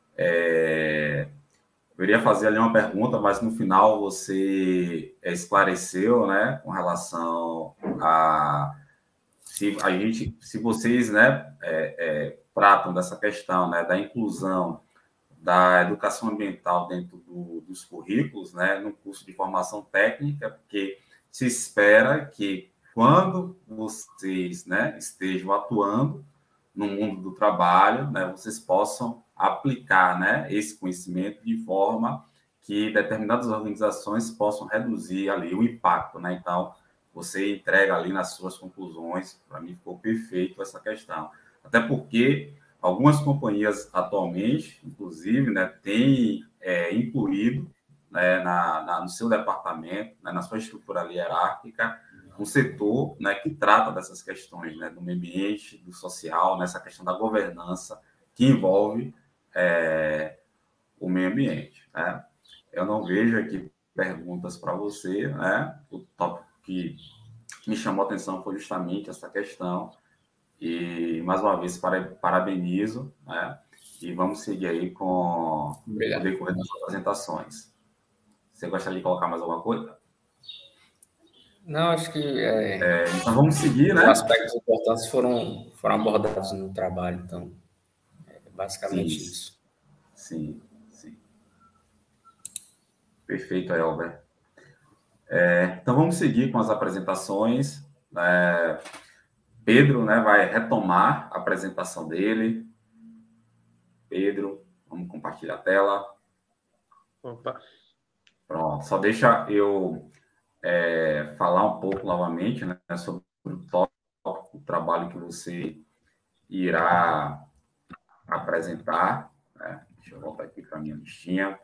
Eu iria fazer ali uma pergunta, mas no final você esclareceu, né, com relação a se vocês, né, tratam dessa questão, né, da inclusão da educação ambiental dentro dos currículos, né, no curso de formação técnica, porque se espera que quando vocês, né, estejam atuando no mundo do trabalho, né, vocês possam aplicar, né, esse conhecimento de forma que determinadas organizações possam reduzir ali o impacto, né? Então, você entrega ali nas suas conclusões, para mim ficou perfeito essa questão. Até porque algumas companhias atualmente, inclusive, né, têm incluído, né, no seu departamento, né, na sua estrutura hierárquica, um setor, né, que trata dessas questões, né, do meio ambiente, do social, nessa questão da governança que envolve o meio ambiente, né? Eu não vejo aqui perguntas para você, né? O tópico que me chamou a atenção foi justamente essa questão. E, mais uma vez, parabenizo, né? E vamos seguir aí com o decorrer das apresentações. Você gostaria de colocar mais alguma coisa? Não, acho que então vamos seguir, né? Os aspectos importantes foram abordados no trabalho, então é basicamente isso. Sim. Perfeito, Elber. Então vamos seguir com as apresentações. Pedro, né, vai retomar a apresentação dele. Pedro, vamos compartilhar a tela. Opa. Pronto, só deixa eu falar um pouco novamente, né, sobre o trabalho que você irá apresentar. Né? Deixa eu voltar aqui para a minha listinha.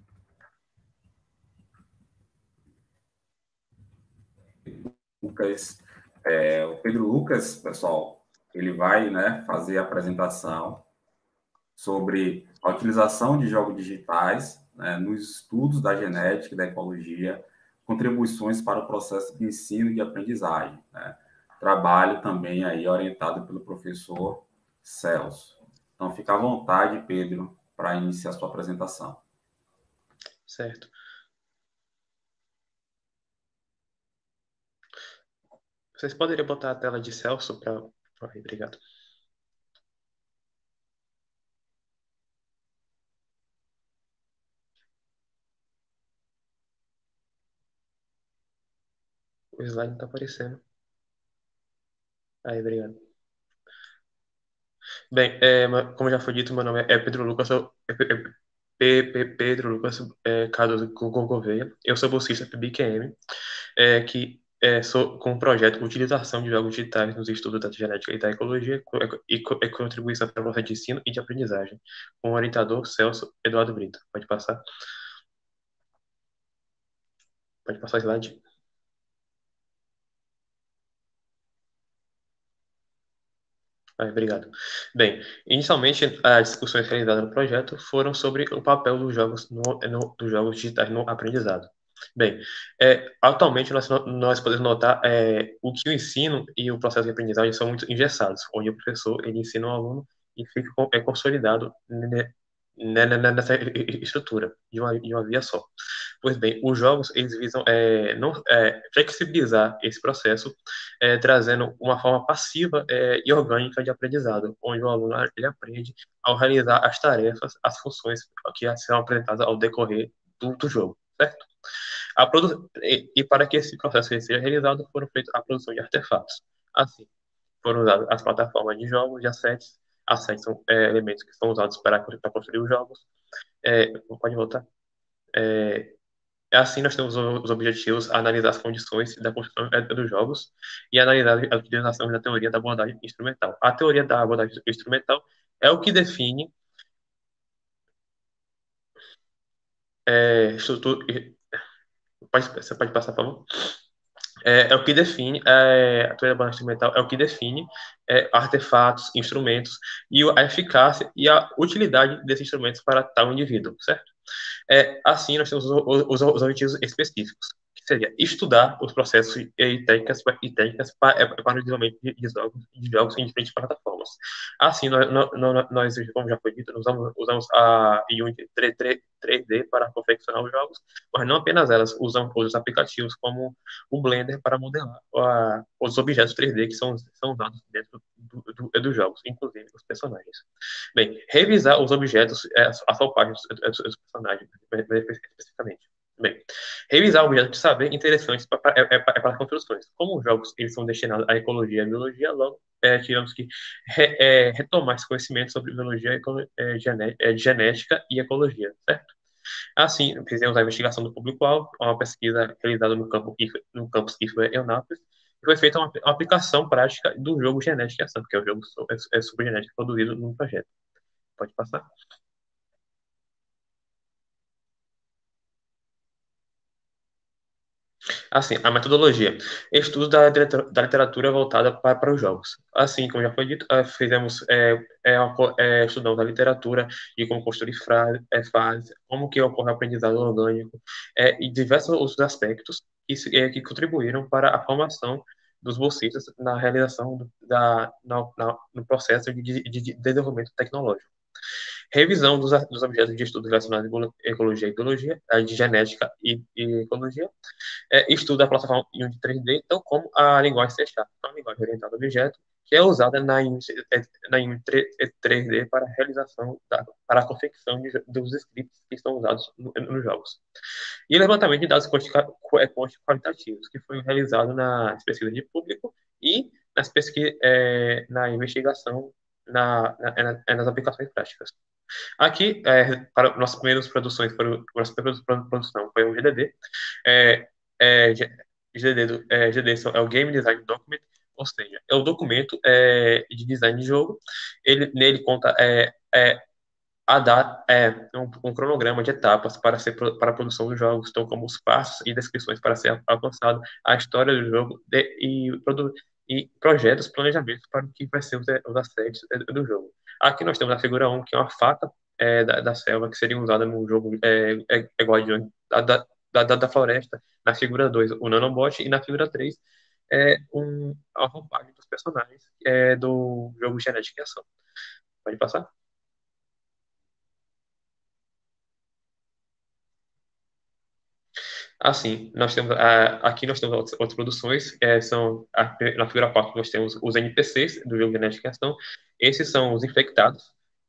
Lucas, o Pedro Lucas, pessoal, ele vai, né, fazer a apresentação sobre a utilização de jogos digitais, né, nos estudos da genética e da ecologia, contribuições para o processo de ensino e de aprendizagem, né? Trabalho também aí orientado pelo professor Celso. Então, fica à vontade, Pedro, para iniciar a sua apresentação. Certo. Vocês poderiam botar a tela de Celso para... Obrigado. O slide não está aparecendo. Aí, obrigado. Bem, como já foi dito, meu nome é Pedro Lucas, Pedro Lucas Cardoso Gouveia. Eu sou bolsista PIBIC-AM, sou com o projeto Utilização de Jogos Digitais nos Estudos da Genética e da Ecologia e contribuição para o processo de ensino e de aprendizagem, com o orientador Celso Eduardo Brito. Pode passar. Pode passar o slide. Obrigado. Bem, inicialmente, as discussões realizadas no projeto foram sobre o papel dos jogos, dos jogos digitais no aprendizado. Bem, atualmente nós podemos notar o que o ensino e o processo de aprendizagem são muito engessados, onde o professor ele ensina o aluno e fica consolidado nessa estrutura de uma via só. Pois bem, os jogos eles visam não, flexibilizar esse processo, trazendo uma forma passiva e orgânica de aprendizado, onde o aluno ele aprende ao realizar as tarefas, as funções que serão apresentadas ao decorrer do jogo, certo? E para que esse processo seja realizado, foram feitas a produção de artefatos. Assim, foram usadas as plataformas de jogos de assets. Assets são elementos que são usados para construir os jogos. Pode voltar. Assim, nós temos os objetivos, analisar as condições da construção dos jogos e analisar a utilização da teoria da abordagem instrumental. A teoria da abordagem instrumental é o que define estrutura. Você pode passar, por favor? O que define, a teoria da abordagem instrumental é o que define artefatos, instrumentos e a eficácia e a utilidade desses instrumentos para tal indivíduo, certo? Assim, nós temos os objetivos específicos, que seria estudar os processos e técnicas para o desenvolvimento de jogos em diferentes plataformas. Assim, nós como já foi dito, usamos a Unity 3D para confeccionar os jogos, mas não apenas elas, usamos outros aplicativos como o Blender para modelar os objetos 3D que são usados dentro dos jogos, inclusive os personagens. Bem, revisar os objetos, as roupagens dos personagens, especificamente. Bem, revisar objetos de saber interessantes para construções. Como os jogos eles são destinados à ecologia e biologia, logo tivemos que retomar esse conhecimento sobre biologia, genética e ecologia, certo? Assim, fizemos a investigação do público-alvo, uma pesquisa realizada no campus IFBA Eunápolis, e foi feita uma aplicação prática do jogo Genética e Ação, que é o jogo sobre genética produzido no projeto. Pode passar. Assim, a metodologia. Estudo da literatura voltada para os jogos. Assim, como já foi dito, estudamos a literatura e como construir fases, como que ocorre o aprendizado orgânico, e diversos outros aspectos que contribuíram para a formação dos bolsistas na realização no processo de desenvolvimento tecnológico. Revisão dos objetos de estudo relacionados à ecologia e biologia, de genética e ecologia, estuda a plataforma Unity 3D, então como a linguagem C#, a linguagem orientada a objeto, que é usada na Unity 3D para a realização, para a confecção dos scripts que estão usados nos jogos. E levantamento de dados qualitativos, que foi realizado na pesquisa de público e na investigação nas aplicações práticas. Aqui, para nossas primeiras produções, nossa primeira produção foi o GDD. GDD é o Game Design Document, ou seja, é o documento de design de jogo. Nele conta um cronograma de etapas para a produção dos jogos, então como os passos e descrições para ser alcançado, a história do jogo e projetos, planejamentos para o que vai ser os assets do jogo. Aqui nós temos a figura 1, que é uma faca da selva, que seria usada no jogo Guardiões da Floresta. Na figura 2, o Nanobot, e na figura 3, a roupagem dos personagens do jogo Genética e Ação. Pode passar? Assim, aqui nós temos outras produções, na figura 4 nós temos os NPCs do jogo Genética e Ação. Esses são os infectados,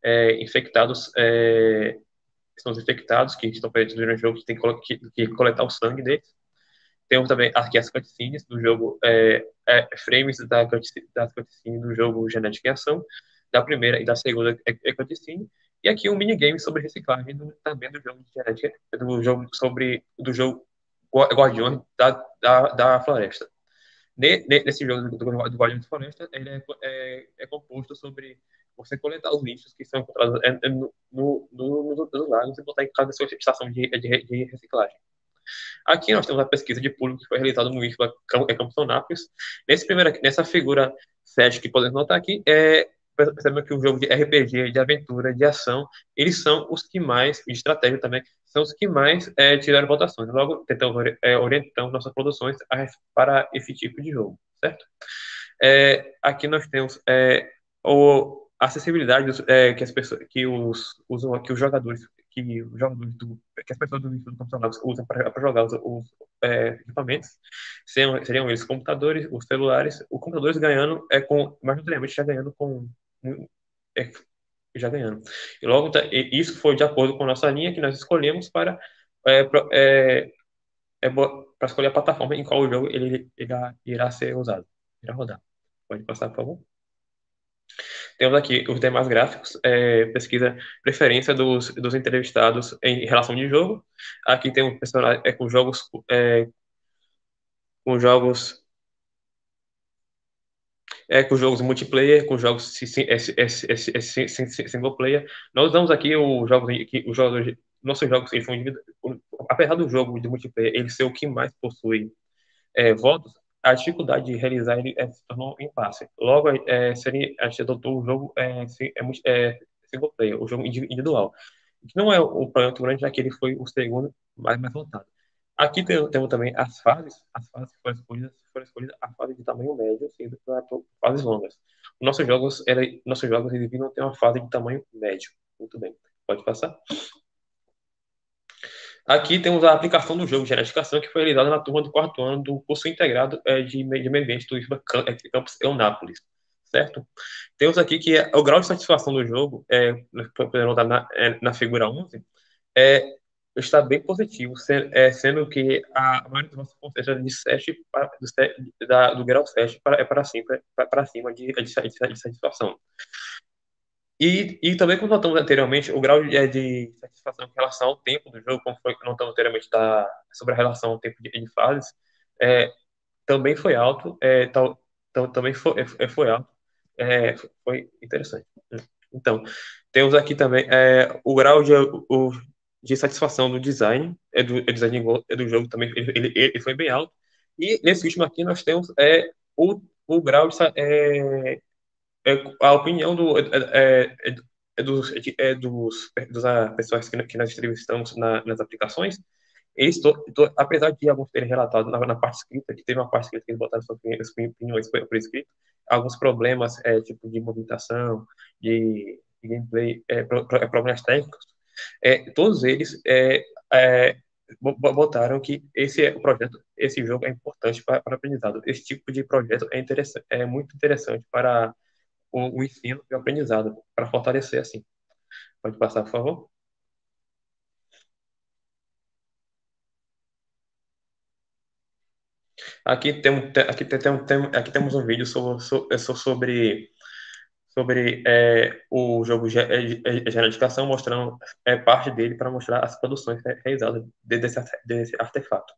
são os infectados que estão presentes no jogo, que tem que coletar o sangue deles. Temos também aqui as cutscenes do jogo, frames das cutscenes do jogo Genética e Ação, da primeira e da segunda cutscene. E aqui um minigame sobre reciclagem também do jogo de genética, do jogo Guardiões da Floresta. Nesse jogo do Guardiões da Floresta, ele é composto sobre você coletar os lixos que são encontrados nos lagos e botar em cada sua estação de reciclagem. Aqui nós temos a pesquisa de público que foi realizada no IFBA Campus Eunápolis. Nessa figura 7 que podemos notar aqui, percebemos que o jogo de RPG, de aventura, de ação, eles são os que mais, de estratégia também, são os que mais tiveram votações. Logo, tentamos orientamos nossas produções para esse tipo de jogo, certo? Aqui nós temos a acessibilidade que os jogadores os jogadores que as pessoas do estudo computacional usam para jogar equipamentos seriam eles computadores, os celulares, os computadores ganhando majoritariamente já ganhando é, já ganhando. E logo isso foi de acordo com a nossa linha que nós escolhemos é, pro- é, para escolher a plataforma em qual o jogo ele irá ser usado, irá rodar. Pode passar, por favor. Temos aqui os demais gráficos, pesquisa preferência dos entrevistados em relação de jogo. Aqui tem um personagem com jogos multiplayer, com jogos single player. Nós usamos aqui os jogos, nossos jogos, eles são apesar do jogo de multiplayer ele ser o que mais possui votos, a dificuldade de realizar ele se tornou um impasse. Logo, a gente adotou o jogo single player, o jogo individual, que não é o problema muito grande, já que ele foi o segundo mais votado. Aqui temos também as fases que foram escolhidas a fase de tamanho médio, sendo para fases longas. Nossos jogos eles viram ter uma fase de tamanho médio. Muito bem, pode passar. Aqui temos a aplicação do jogo de genetificação que foi realizada na turma do quarto ano do curso integrado de meio ambiente do IFBA Campus Eunápolis, certo? Temos aqui que o grau de satisfação do jogo, podemos notar na figura 11, é, está bem positivo, sendo que a maioria dos nossos pontos é de 7 do grau 7 para cima de satisfação. E também, como notamos anteriormente, o grau de satisfação em relação ao tempo do jogo, como foi que notamos anteriormente sobre a relação ao tempo de fases, é, também foi alto, também foi alto, foi interessante. Então, temos aqui também o grau de satisfação do design, do jogo também, ele foi bem alto. E nesse último aqui nós temos o grau a opinião dos pessoas que nós entrevistamos nas aplicações. Apesar de alguns terem relatado na parte escrita, que teve uma parte escrita que eles botaram suas opiniões por escrito, alguns problemas, tipo de movimentação, de gameplay, problemas técnicos, todos eles botaram que esse jogo é importante para aprendizado. Esse tipo de projeto é muito interessante para o ensino e o aprendizado, para fortalecer assim. Pode passar, por favor? Aqui temos um vídeo sobre o jogo Geração, mostrando parte dele para mostrar as produções realizadas desse artefato.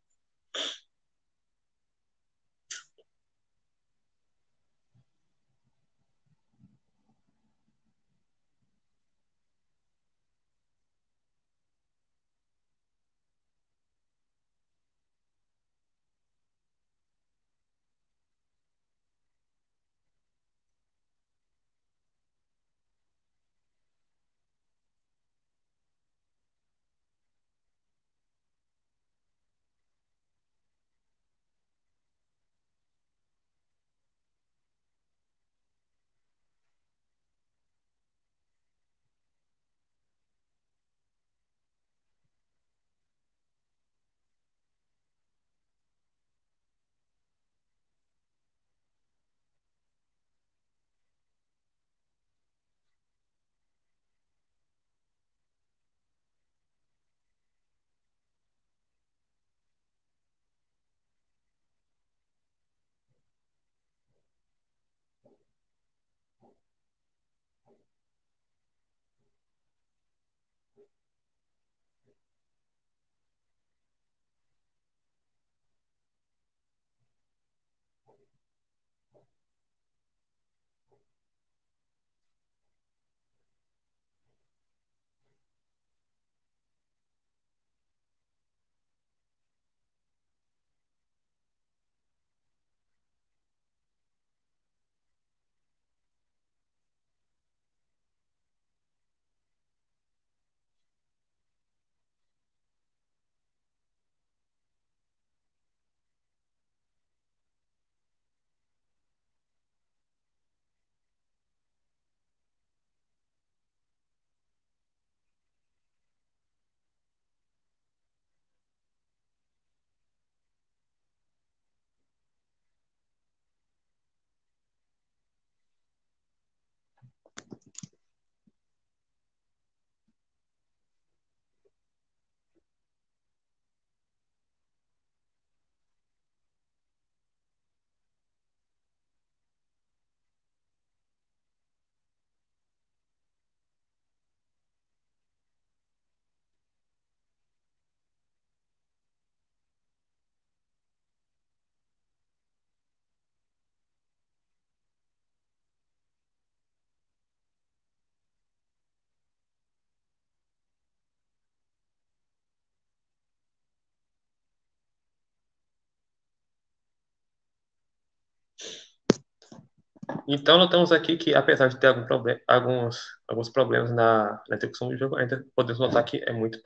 Então, notamos aqui que, apesar de ter alguns problemas na execução do jogo, ainda podemos notar que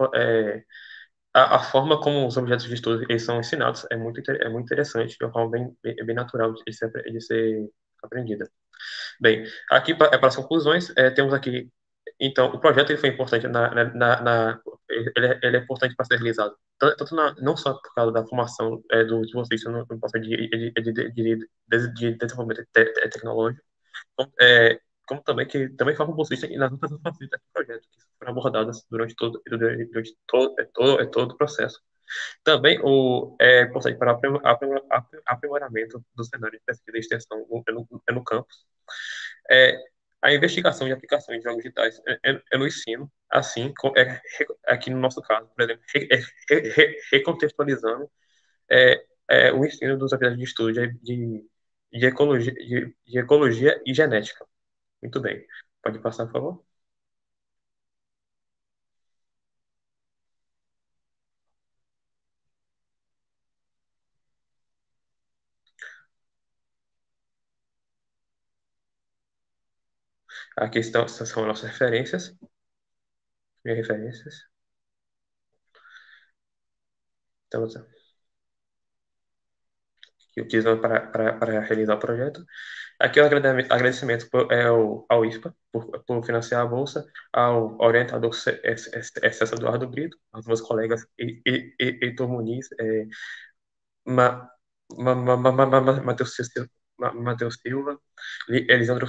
a forma como os objetos de estudo eles são ensinados é muito interessante, de uma forma bem natural de ser aprendida. Bem, aqui para as conclusões, temos aqui, então, o projeto ele foi importante ele é importante para ser realizado, tanto não só por causa da formação dos bolsistas no processo de desenvolvimento tecnológico, como, como também que também forma bolsista nas outras facetas do projeto, que foram abordadas todo o processo. Também é importante para o aprimoramento do cenário de pesquisa e extensão no campus. É, a investigação de aplicações de jogos digitais no ensino, assim, aqui no nosso caso, por exemplo, recontextualizando o ensino dos objetos de estudo de ecologia e genética. Muito bem. Pode passar, por favor? Aqui são as nossas referências. Minhas referências. Então, que utilizamos para realizar o projeto. Aqui o agradecimento ao ISPA por financiar a bolsa, ao orientador César Eduardo Brito, aos meus colegas Heitor Muniz, Matheus Silva, Elisandro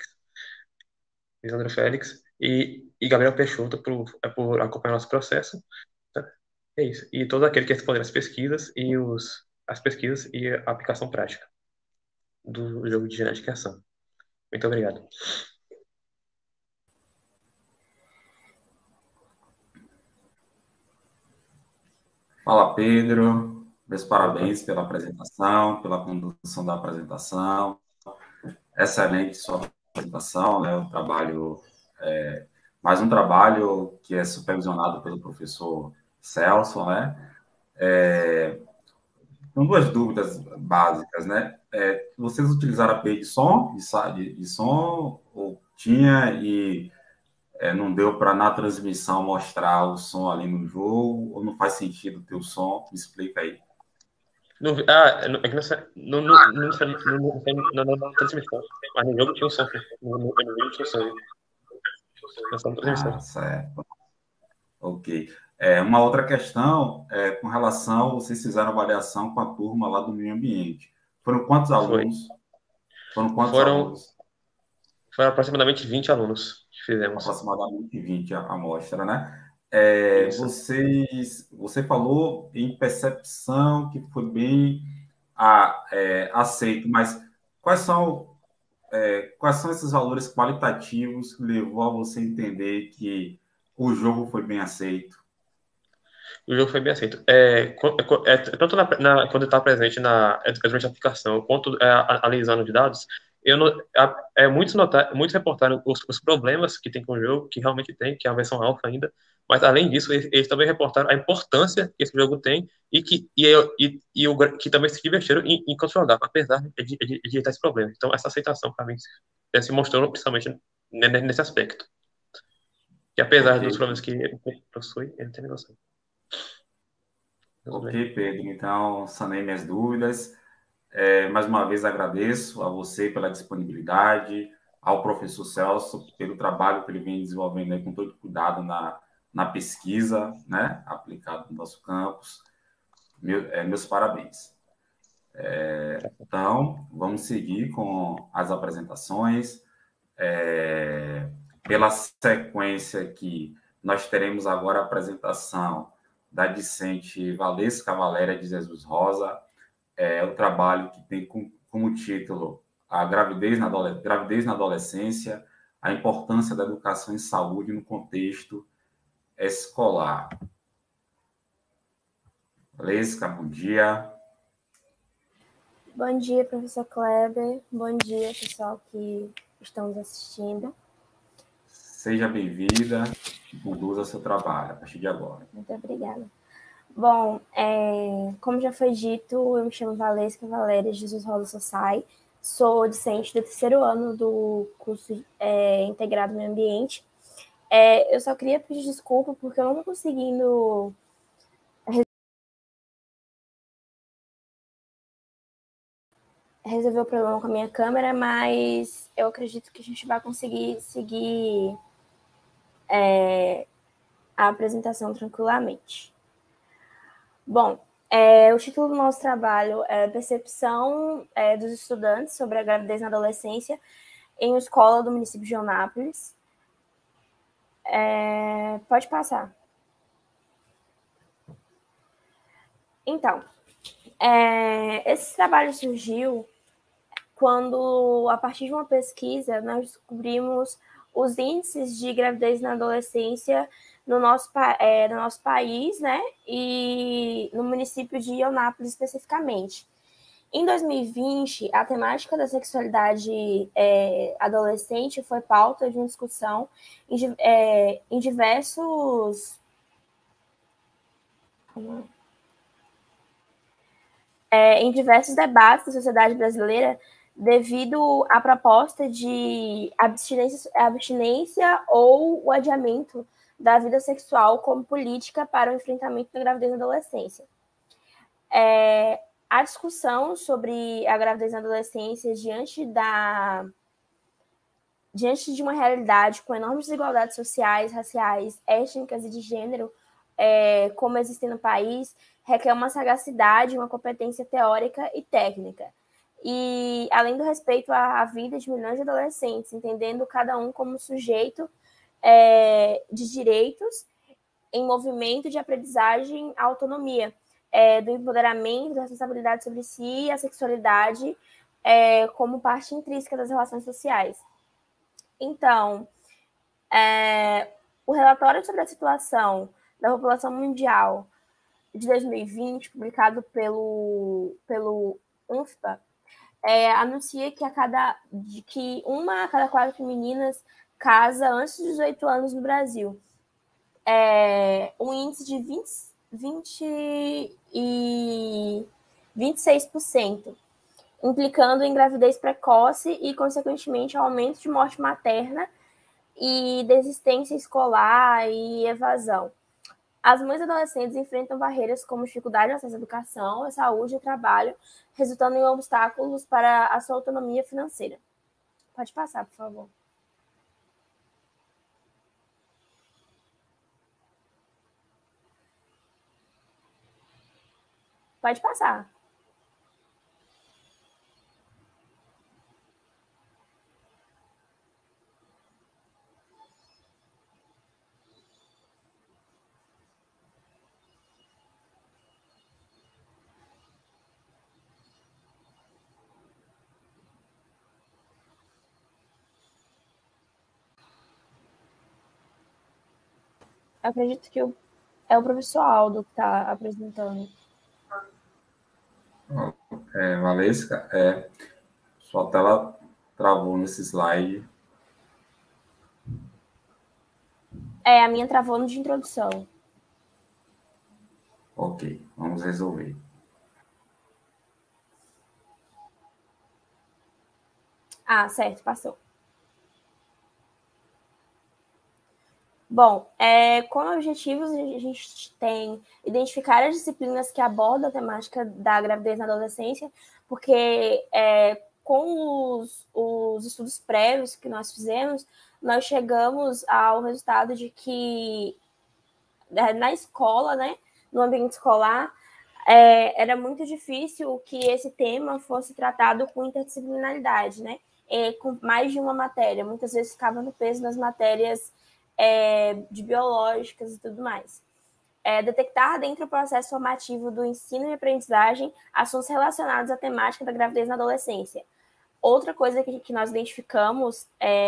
Félix e Gabriel Peixoto por acompanhar nosso processo. É isso. E todos aqueles que responderam as pesquisas as pesquisas e a aplicação prática do jogo de genética e ação. Muito obrigado. Fala, Pedro. Meus parabéns pela apresentação, pela condução da apresentação. Excelente sua apresentação, né? Um trabalho, mais um trabalho que é supervisionado pelo professor Celso, né? São duas dúvidas básicas, né? Vocês utilizaram a API de som, de som, ou tinha e não deu para na transmissão mostrar o som ali no jogo, ou não faz sentido ter o som? Me explica aí. É que na transmissão, mas no jogo tinha um som. No vídeo tinha som. Certo. Ok. Uma outra questão com relação, vocês fizeram avaliação com a turma lá do meio ambiente. Foram quantos alunos? Foram aproximadamente 20 alunos que fizemos. Aproximadamente 20 a amostra, né? Você falou em percepção que foi bem aceito, mas quais são esses valores qualitativos que levou a você entender que o jogo foi bem aceito? O jogo foi bem aceito. Tanto quando está presente durante a aplicação, quanto analisando de dados, muitos reportaram os problemas que tem com o jogo, que realmente tem, que é a versão alfa ainda, mas além disso, eles também reportaram a importância que esse jogo tem e que também se divertiram enquanto jogavam, apesar de tais problemas. Então, essa aceitação, para mim, se mostrou principalmente nesse aspecto. Que apesar dos problemas que ele possui, ele tem negócio. Ok, Pedro. Então, sanei minhas dúvidas. Mais uma vez agradeço a você pela disponibilidade, ao professor Celso pelo trabalho que ele vem desenvolvendo aí, com todo cuidado na pesquisa, né, aplicada no nosso campus. Meus parabéns. Então, vamos seguir com as apresentações. Pela sequência aqui, nós teremos agora a apresentação da discente Valesca Valéria de Jesus Rosa, o trabalho que tem como título a gravidez na adolescência, a importância da educação em saúde no contexto escolar. Valesca, bom dia. Bom dia, professor Kleber. Bom dia, pessoal que estão nos assistindo. Seja bem-vinda e conduza seu trabalho a partir de agora. Muito obrigada. Bom, como já foi dito, eu me chamo Valesca Valéria Jesus Rosa Sossai, sou discente do terceiro ano do curso integrado meio ambiente. Eu só queria pedir desculpa porque eu não estou conseguindo resolver o problema com a minha câmera, mas eu acredito que a gente vai conseguir seguir a apresentação tranquilamente. Bom, o título do nosso trabalho é Percepção dos estudantes sobre a gravidez na adolescência em uma escola do município de Eunápolis. Pode passar. Então, esse trabalho surgiu quando, a partir de uma pesquisa, nós descobrimos os índices de gravidez na adolescência no nosso país, né? E no município de Eunápolis especificamente. Em 2020, a temática da sexualidade adolescente foi pauta de uma discussão em diversos debates da sociedade brasileira devido à proposta de abstinência ou o adiamento da vida sexual como política para o enfrentamento da gravidez na adolescência. A discussão sobre a gravidez na adolescência diante de uma realidade com enormes desigualdades sociais, raciais, étnicas e de gênero, como existem no país, requer uma sagacidade, uma competência teórica e técnica. E, além do respeito à vida de milhões de adolescentes, entendendo cada um como sujeito de direitos em movimento de aprendizagem à autonomia, do empoderamento, da responsabilidade sobre si e a sexualidade como parte intrínseca das relações sociais. Então, o relatório sobre a situação da população mundial de 2020, publicado pelo UNFPA, anuncia que uma a cada 4 meninas casa antes de 18 anos no Brasil. Um índice de 26%, implicando em gravidez precoce e, consequentemente, aumento de morte materna e desistência escolar e evasão. As mães adolescentes enfrentam barreiras como dificuldade de acesso à educação, à saúde e ao trabalho, resultando em obstáculos para a sua autonomia financeira. Pode passar, por favor. Pode passar. Eu acredito que é o professor Aldo que está apresentando. Valesca, sua tela travou nesse slide. A minha travou no de introdução. Ok, vamos resolver. Certo, passou. Bom, como objetivos, a gente tem identificar as disciplinas que abordam a temática da gravidez na adolescência, porque com os estudos prévios que nós fizemos, nós chegamos ao resultado de que na escola, né, no ambiente escolar, era muito difícil que esse tema fosse tratado com interdisciplinaridade, né, com mais de uma matéria. Muitas vezes ficava no peso nas matérias de biológicas e tudo mais. Detectar dentro do processo formativo do ensino e aprendizagem assuntos relacionados à temática da gravidez na adolescência. Outra coisa que nós identificamos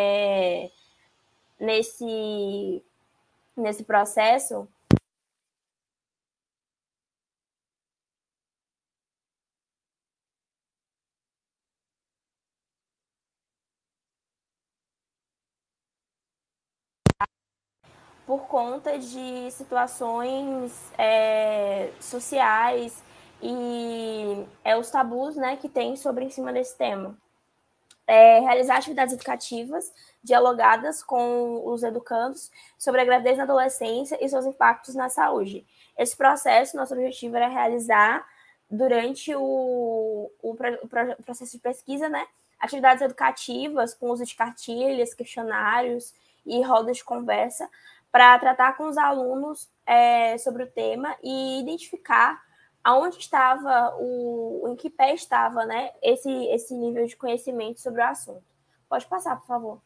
nesse processo por conta de situações sociais e os tabus, né, que tem sobre em cima desse tema. realizar atividades educativas dialogadas com os educandos sobre a gravidez na adolescência e seus impactos na saúde. Esse processo, nosso objetivo era realizar durante o processo de pesquisa, né, atividades educativas com uso de cartilhas, questionários e rodas de conversa para tratar com os alunos sobre o tema e identificar aonde estava, em que pé estava, né, esse nível de conhecimento sobre o assunto. Pode passar, por favor.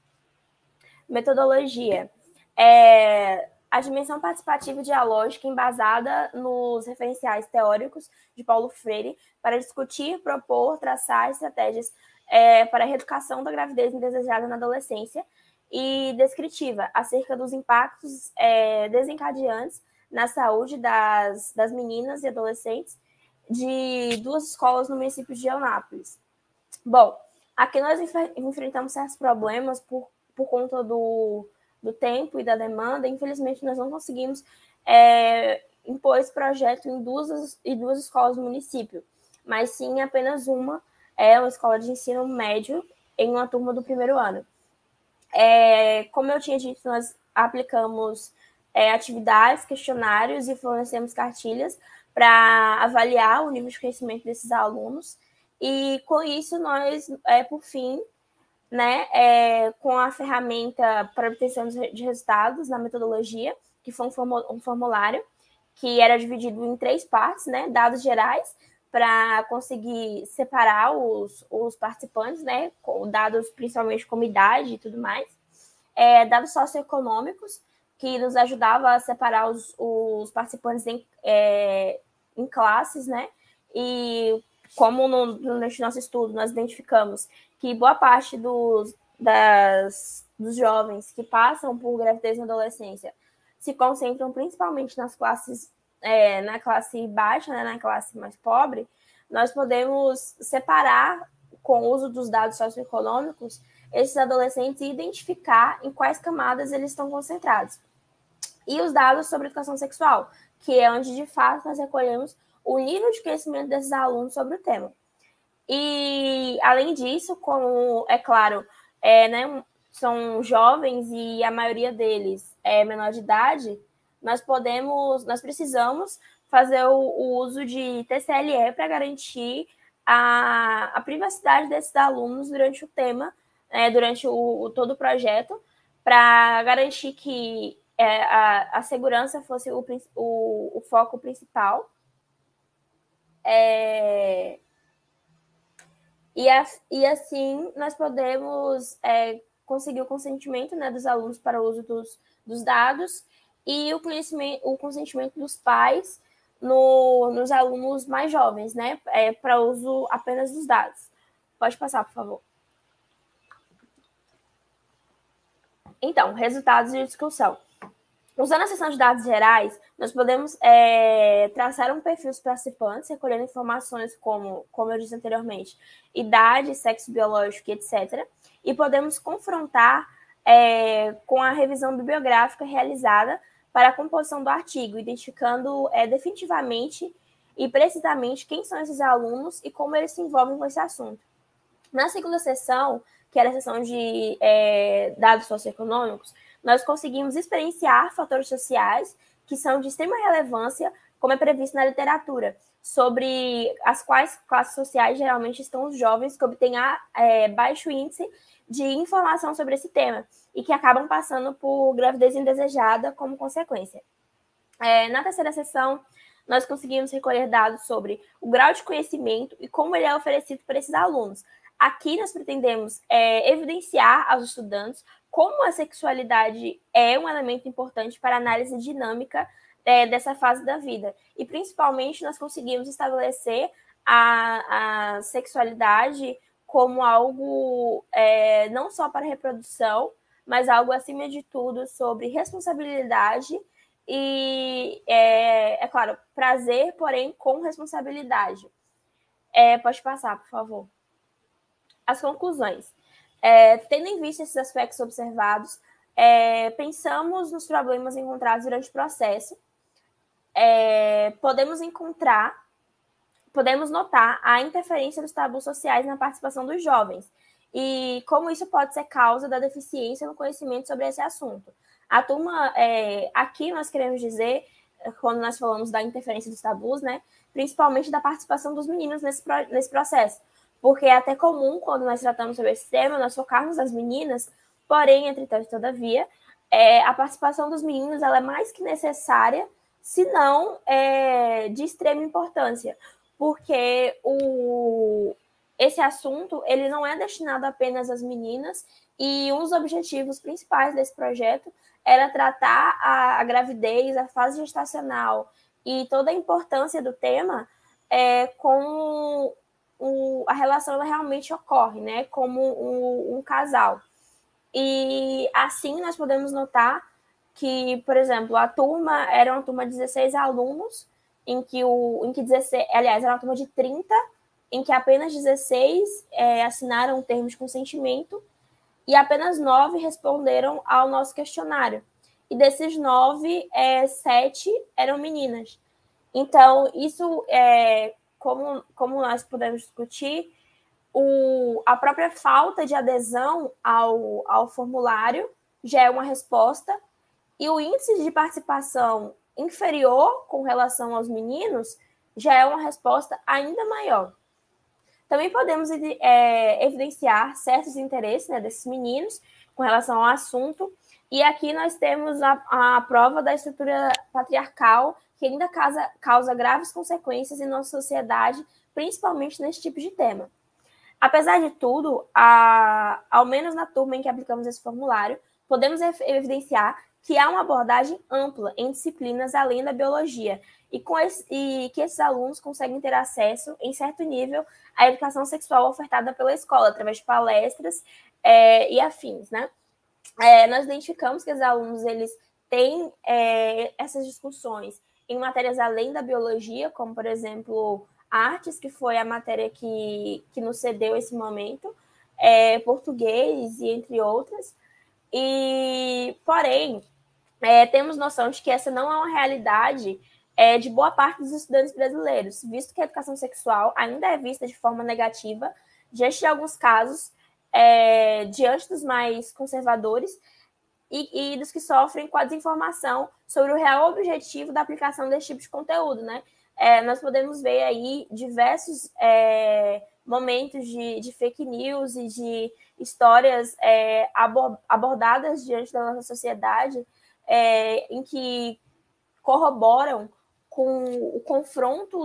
Metodologia. A dimensão participativa e dialógica embasada nos referenciais teóricos de Paulo Freire para discutir, propor, traçar estratégias para a reeducação da gravidez indesejada na adolescência e descritiva acerca dos impactos desencadeantes na saúde das meninas e adolescentes de 2 escolas no município de Eunápolis. Bom, aqui nós enfrentamos certos problemas por conta do tempo e da demanda. Infelizmente, nós não conseguimos impor esse projeto em duas escolas do município, mas sim apenas uma escola de ensino médio em uma turma do primeiro ano. Como eu tinha dito, nós aplicamos atividades, questionários e fornecemos cartilhas para avaliar o nível de conhecimento desses alunos. E com isso, nós, por fim, né, com a ferramenta para obtenção de resultados na metodologia, que foi um formulário que era dividido em 3 partes, né, dados gerais, para conseguir separar os participantes, né, com dados principalmente como idade e tudo mais, dados socioeconômicos, que nos ajudava a separar os participantes em classes, né, e como neste nosso estudo nós identificamos que boa parte dos jovens que passam por gravidez na adolescência se concentram principalmente nas classes, na classe baixa, né, na classe mais pobre, nós podemos separar, com o uso dos dados socioeconômicos, esses adolescentes e identificar em quais camadas eles estão concentrados. E os dados sobre educação sexual, que é onde, de fato, nós recolhemos o nível de conhecimento desses alunos sobre o tema. E, além disso, como, é claro, né, são jovens e a maioria deles é menor de idade, nós precisamos fazer o uso de TCLE para garantir a privacidade desses alunos durante o tema, durante todo o projeto, para garantir que a segurança fosse o foco principal. E assim nós podemos conseguir o consentimento, né, dos alunos para o uso dos dados e o consentimento dos pais nos alunos mais jovens, né, para uso apenas dos dados. Pode passar, por favor. Então, resultados de discussão. Usando a seção de dados gerais, nós podemos traçar um perfil dos participantes, recolhendo informações como eu disse anteriormente, idade, sexo biológico, etc. E podemos confrontar com a revisão bibliográfica realizada para a composição do artigo, identificando definitivamente e precisamente quem são esses alunos e como eles se envolvem com esse assunto. Na segunda seção, que era a seção de dados socioeconômicos, nós conseguimos experienciar fatores sociais que são de extrema relevância, como é previsto na literatura, sobre as quais classes sociais geralmente estão os jovens que obtêm baixo índice de informação sobre esse tema e que acabam passando por gravidez indesejada como consequência. Na terceira sessão, nós conseguimos recolher dados sobre o grau de conhecimento e como ele é oferecido para esses alunos. Aqui nós pretendemos evidenciar aos estudantes como a sexualidade é um elemento importante para a análise dinâmica dessa fase da vida. E, principalmente, nós conseguimos estabelecer a sexualidade como algo não só para reprodução, mas algo, acima de tudo, sobre responsabilidade e, claro, prazer, porém, com responsabilidade. Pode passar, por favor. As conclusões. Tendo em vista esses aspectos observados, pensamos nos problemas encontrados durante o processo. Podemos notar a interferência dos tabus sociais na participação dos jovens e como isso pode ser causa da deficiência no conhecimento sobre esse assunto. A turma, aqui nós queremos dizer, quando nós falamos da interferência dos tabus, né, principalmente da participação dos meninos nesse processo, porque é até comum, quando nós tratamos sobre esse tema, nós focarmos nas meninas, porém, entretanto, todavia, a participação dos meninos ela é mais que necessária, se não de extrema importância, porque esse assunto ele não é destinado apenas às meninas, e um dos objetivos principais desse projeto era tratar a gravidez, a fase gestacional e toda a importância do tema com a relação ela realmente ocorre, né, como um casal. E assim nós podemos notar que, por exemplo, a turma era uma turma de 16 alunos, em que 16, aliás, era uma turma de 30, em que apenas 16 assinaram o termo de consentimento e apenas 9 responderam ao nosso questionário. E desses 9, 7 eram meninas. Então, isso, como nós podemos discutir, a própria falta de adesão ao formulário já é uma resposta, e o índice de participação inferior com relação aos meninos já é uma resposta ainda maior. Também podemos evidenciar certos interesses, né, desses meninos com relação ao assunto, e aqui nós temos a prova da estrutura patriarcal, que ainda causa graves consequências em nossa sociedade, principalmente nesse tipo de tema. Apesar de tudo, ao menos na turma em que aplicamos esse formulário, podemos evidenciar que há uma abordagem ampla em disciplinas além da biologia, e que esses alunos conseguem ter acesso, em certo nível, à educação sexual ofertada pela escola, através de palestras e afins, né? Nós identificamos que os alunos eles têm essas discussões em matérias além da biologia, como, por exemplo, artes, que foi a matéria que nos cedeu esse momento, português e entre outras. Porém, temos noção de que essa não é uma realidade de boa parte dos estudantes brasileiros, visto que a educação sexual ainda é vista de forma negativa, diante de alguns casos, diante dos mais conservadores e dos que sofrem com a desinformação sobre o real objetivo da aplicação desse tipo de conteúdo, né? Nós podemos ver aí diversos momentos de fake news e de histórias abordadas diante da nossa sociedade em que corroboram com o confronto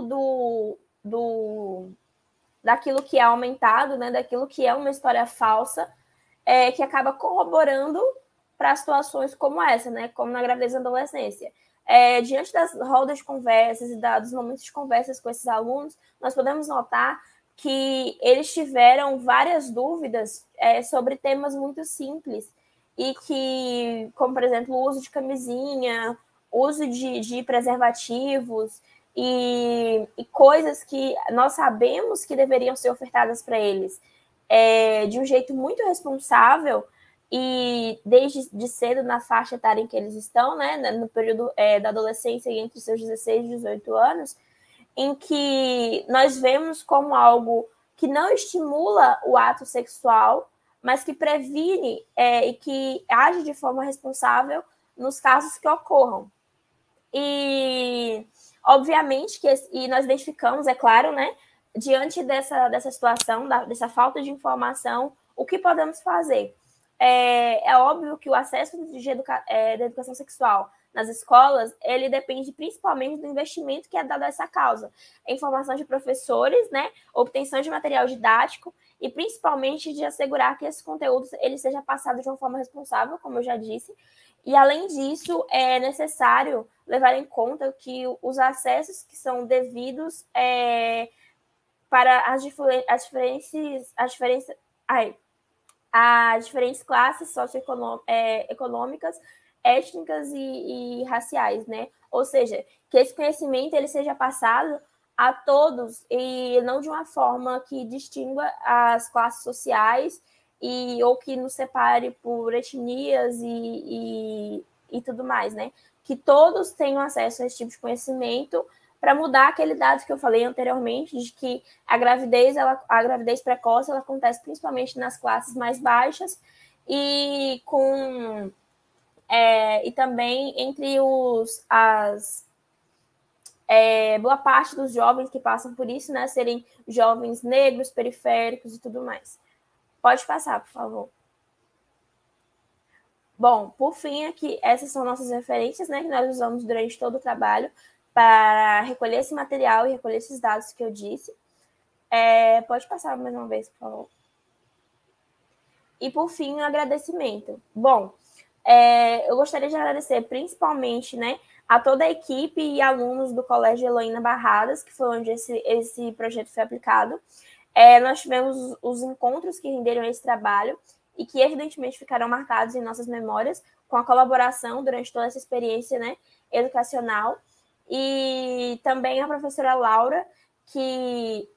daquilo que é aumentado, né, daquilo que é uma história falsa, que acaba corroborando para situações como essa, né, como na gravidez e adolescência. Diante das rodas de conversas e dos momentos de conversas com esses alunos, nós podemos notar que eles tiveram várias dúvidas sobre temas muito simples e que, como, por exemplo, o uso de camisinha, uso de preservativos e coisas que nós sabemos que deveriam ser ofertadas para eles de um jeito muito responsável e desde cedo na faixa etária em que eles estão, né, no período da adolescência entre seus 16 e 18 anos, em que nós vemos como algo que não estimula o ato sexual, mas que previne e que age de forma responsável nos casos que ocorram. E, obviamente, e nós identificamos, é claro, né, diante dessa situação, dessa falta de informação, o que podemos fazer? É óbvio que o acesso da educação sexual nas escolas, ele depende principalmente do investimento que é dado a essa causa. A informação de professores, né, obtenção de material didático e principalmente de assegurar que esse conteúdo ele seja passado de uma forma responsável, como eu já disse. E, além disso, é necessário levar em conta que os acessos que são devidos para as diferentes classes socioeconômicas, étnicas e raciais, né? Ou seja, que esse conhecimento ele seja passado a todos e não de uma forma que distingua as classes sociais ou que nos separe por etnias e tudo mais, né? Que todos tenham acesso a esse tipo de conhecimento para mudar aquele dado que eu falei anteriormente, de que a gravidez precoce ela acontece principalmente nas classes mais baixas e também entre boa parte dos jovens que passam por isso, né, serem jovens negros, periféricos e tudo mais. Pode passar, por favor. Bom, por fim, aqui, essas são nossas referências, né, que nós usamos durante todo o trabalho para recolher esse material e recolher esses dados que eu disse. Pode passar mais uma vez, por favor. E, por fim, um agradecimento. Bom, eu gostaria de agradecer principalmente, né, a toda a equipe e alunos do Colégio Heloína Barradas, que foi onde esse projeto foi aplicado. Nós tivemos os encontros que renderam esse trabalho e que, evidentemente, ficarão marcados em nossas memórias com a colaboração durante toda essa experiência, né, educacional. E também a professora Laura, que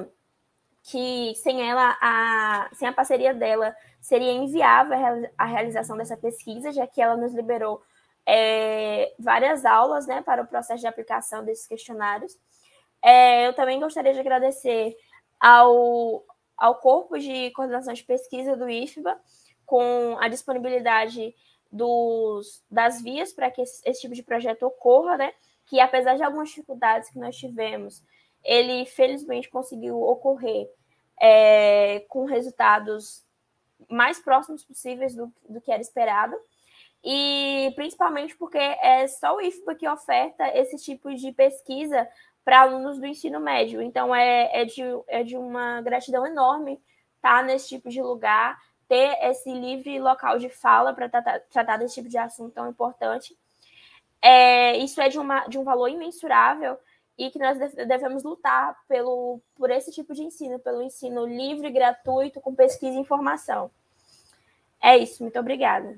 sem a parceria dela, seria inviável a realização dessa pesquisa, já que ela nos liberou várias aulas, né, para o processo de aplicação desses questionários. Eu também gostaria de agradecer ao Corpo de Coordenação de Pesquisa do IFBA, com a disponibilidade das vias para que esse tipo de projeto ocorra, né, que apesar de algumas dificuldades que nós tivemos, ele felizmente conseguiu ocorrer com resultados mais próximos possíveis do que era esperado, e principalmente porque é só o IFBA que oferta esse tipo de pesquisa para alunos do ensino médio. Então, é de uma gratidão enorme estar nesse tipo de lugar, ter esse livre local de fala para tratar desse tipo de assunto tão importante. Isso é de um valor imensurável e que nós devemos lutar por esse tipo de ensino, pelo ensino livre, gratuito, com pesquisa e informação. É isso, muito obrigada.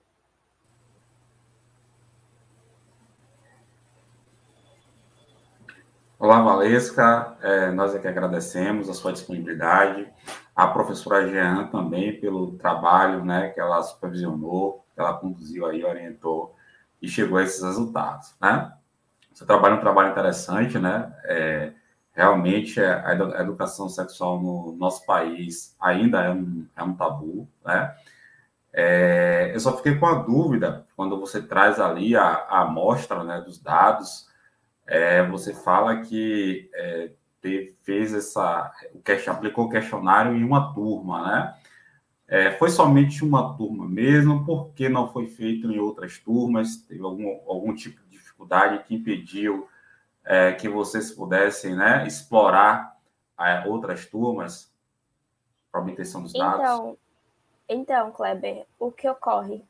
Olá, Valesca, nós aqui agradecemos a sua disponibilidade, a professora Jean também pelo trabalho, né, que ela supervisionou, que ela conduziu aí, orientou e chegou a esses resultados, né? Seu trabalho é um trabalho interessante, né? Realmente a educação sexual no nosso país ainda é um tabu, né? Eu só fiquei com a dúvida quando você traz ali a amostra, né, dos dados. Você fala que aplicou o questionário em uma turma, né? Foi somente uma turma mesmo? Por que não foi feito em outras turmas? Teve algum tipo de dificuldade que impediu que vocês pudessem, né, explorar outras turmas para obtenção dos dados? Então, Kleber, o que ocorre?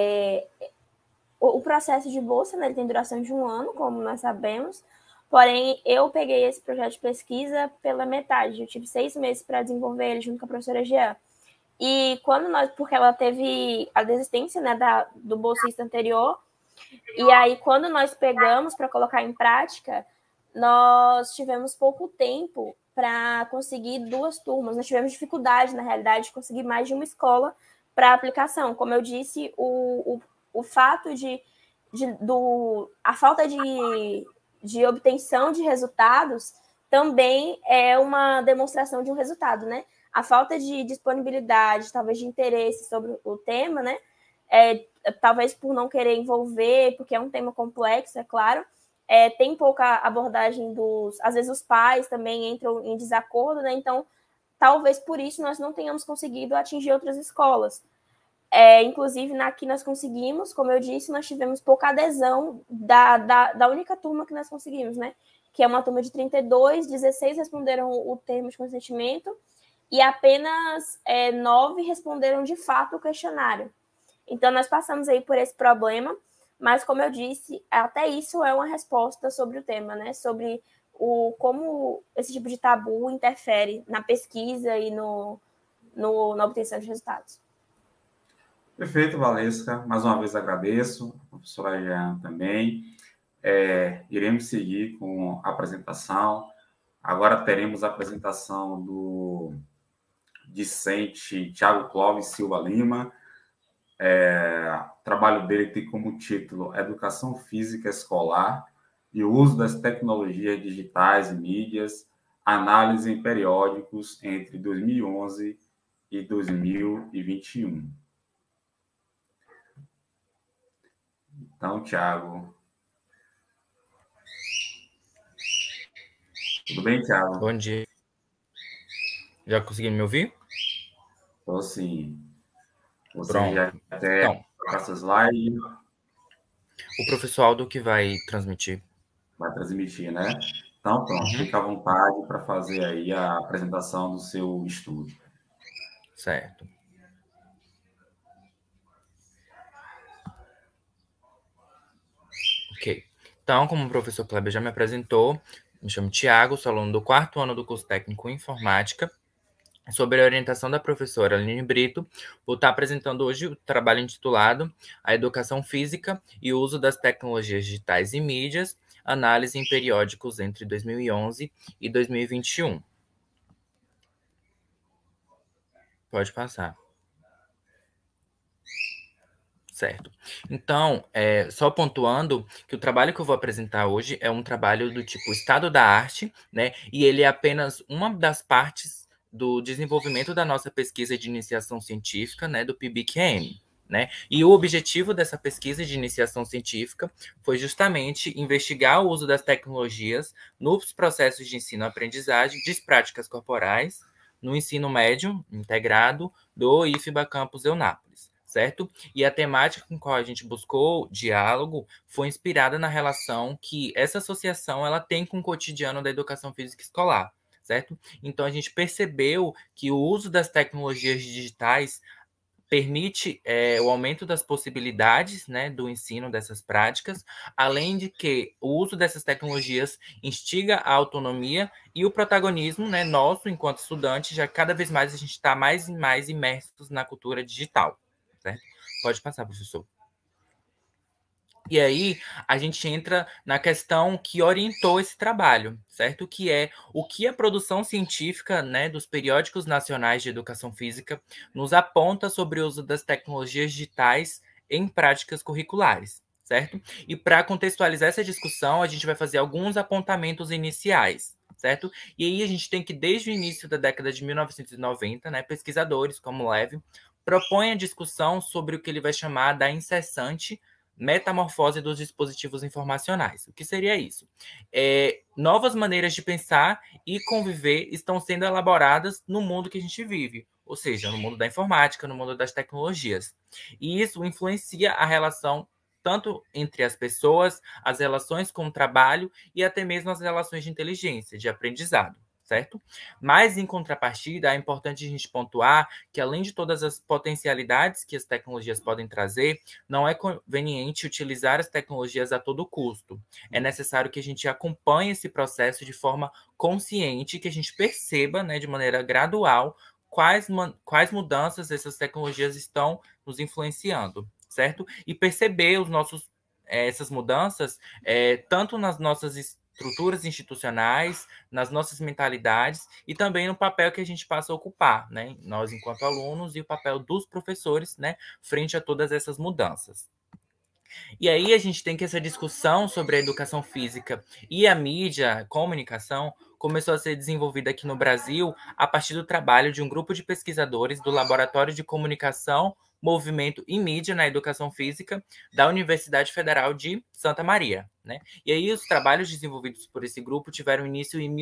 O processo de bolsa, né, ele tem duração de 1 ano, como nós sabemos, porém, eu peguei esse projeto de pesquisa pela metade, eu tive 6 meses para desenvolver ele junto com a professora Jean. E porque ela teve a desistência, né, do bolsista anterior, e aí quando nós pegamos para colocar em prática, nós tivemos pouco tempo para conseguir 2 turmas, nós tivemos dificuldade, na realidade, de conseguir mais de uma escola para aplicação. Como eu disse, o fato a falta de obtenção de resultados também é uma demonstração de um resultado, né? A falta de disponibilidade, talvez de interesse sobre o tema, né? Talvez por não querer envolver, porque é um tema complexo, é claro. Tem pouca abordagem às vezes os pais também entram em desacordo, né? Então, talvez por isso nós não tenhamos conseguido atingir outras escolas. Inclusive, aqui nós conseguimos, como eu disse, nós tivemos pouca adesão da única turma que nós conseguimos, né? Que é uma turma de 32, 16 responderam o termo de consentimento e apenas 9 responderam de fato o questionário. Então, nós passamos aí por esse problema, mas, como eu disse, até isso é uma resposta sobre o tema, né? Sobre como esse tipo de tabu interfere na pesquisa e na obtenção de resultados. Perfeito, Valesca. Mais uma vez agradeço, a professora Jean também. Iremos seguir com a apresentação. Agora teremos a apresentação do discente Tiago Clóvis Silva Lima. O trabalho dele tem como título Educação Física Escolar e o uso das tecnologias digitais e mídias, análise em periódicos entre 2011 e 2021. Então, Thiago. Tudo bem, Thiago? Bom dia. Já conseguiram me ouvir? Então, sim. Você Pronto. já quer colocar seu slide? O professor Aldo que vai transmitir. Vai transmitir, né? Então, pronto. Fica à vontade para fazer aí a apresentação do seu estudo. Certo. Ok. Então, como o professor Kleber já me apresentou, me chamo Tiago, sou aluno do 4º ano do curso técnico em Informática. Sob a orientação da professora Aline Brito, vou estar apresentando hoje o trabalho intitulado A Educação Física e o Uso das Tecnologias Digitais e Mídias, Análise em Periódicos entre 2011 e 2021. Pode passar. Certo. Então, só pontuando que o trabalho que eu vou apresentar hoje é um trabalho do tipo Estado da Arte, né? E ele é apenas uma das partes do desenvolvimento da nossa pesquisa de iniciação científica, né, do PIBIC-AM, né? E o objetivo dessa pesquisa de iniciação científica foi justamente investigar o uso das tecnologias nos processos de ensino-aprendizagem de práticas corporais no ensino médio integrado do IFBA Campus Eunápolis, certo? E a temática com qual a gente buscou diálogo foi inspirada na relação que essa associação ela tem com o cotidiano da educação física escolar, certo? Então, a gente percebeu que o uso das tecnologias digitais permite o aumento das possibilidades, né, do ensino dessas práticas, além de que o uso dessas tecnologias instiga a autonomia e o protagonismo, né, nosso enquanto estudante, já cada vez mais a gente está mais e mais imersos na cultura digital, certo? Pode passar, professor. E aí, a gente entra na questão que orientou esse trabalho, certo? Que é o que a produção científica, né, dos periódicos nacionais de educação física nos aponta sobre o uso das tecnologias digitais em práticas curriculares, certo? E para contextualizar essa discussão, a gente vai fazer alguns apontamentos iniciais, certo? E aí a gente tem que, desde o início da década de 1990, né, pesquisadores como Levy propõem a discussão sobre o que ele vai chamar da incessante metamorfose dos dispositivos informacionais. O que seria isso? Novas maneiras de pensar e conviver estão sendo elaboradas no mundo que a gente vive, ou seja, no mundo da informática, no mundo das tecnologias. E isso influencia a relação tanto entre as pessoas, as relações com o trabalho e até mesmo as relações de inteligência, de aprendizado, certo? Mas, em contrapartida, é importante a gente pontuar que, além de todas as potencialidades que as tecnologias podem trazer, não é conveniente utilizar as tecnologias a todo custo. É necessário que a gente acompanhe esse processo de forma consciente, que a gente perceba, né, de maneira gradual, quais mudanças essas tecnologias estão nos influenciando, certo? E perceber essas mudanças tanto nas nossas estruturas institucionais, nas nossas mentalidades e também no papel que a gente passa a ocupar, né? Nós, enquanto alunos, e o papel dos professores, né, frente a todas essas mudanças. E aí a gente tem que essa discussão sobre a educação física e a mídia, a comunicação, começou a ser desenvolvida aqui no Brasil a partir do trabalho de um grupo de pesquisadores do Laboratório de Comunicação, Movimento e Mídia na Educação Física da Universidade Federal de Santa Maria, né? E aí os trabalhos desenvolvidos por esse grupo tiveram início em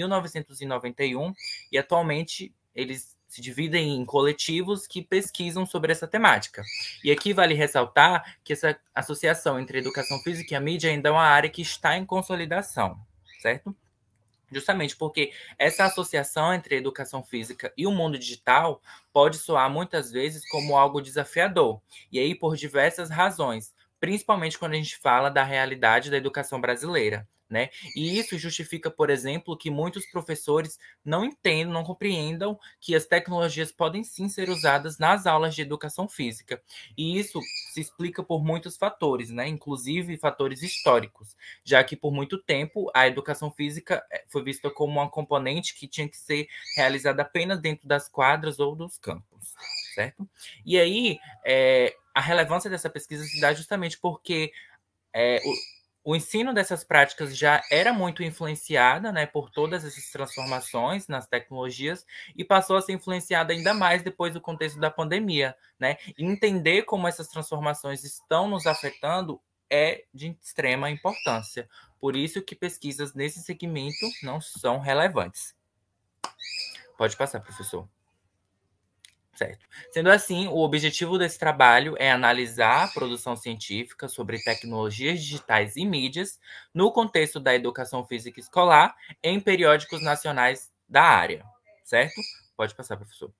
1991 e atualmente eles se dividem em coletivos que pesquisam sobre essa temática. E aqui vale ressaltar que essa associação entre a educação física e a mídia ainda é uma área que está em consolidação, certo? Justamente porque essa associação entre a educação física e o mundo digital pode soar muitas vezes como algo desafiador, e aí por diversas razões, principalmente quando a gente fala da realidade da educação brasileira, né? E isso justifica, por exemplo, que muitos professores não entendam, não compreendam que as tecnologias podem sim ser usadas nas aulas de educação física. E isso se explica por muitos fatores, né? Inclusive fatores históricos, já que por muito tempo a educação física foi vista como uma componente que tinha que ser realizada apenas dentro das quadras ou dos campos, certo? E aí, a relevância dessa pesquisa se dá justamente porque o ensino dessas práticas já era muito influenciada, né, por todas essas transformações nas tecnologias e passou a ser influenciada ainda mais depois do contexto da pandemia, né? E entender como essas transformações estão nos afetando é de extrema importância. Por isso que pesquisas nesse segmento não são relevantes. Pode passar, professor. Certo. Sendo assim, o objetivo desse trabalho é analisar a produção científica sobre tecnologias digitais e mídias no contexto da educação física escolar em periódicos nacionais da área, certo? Pode passar, professor.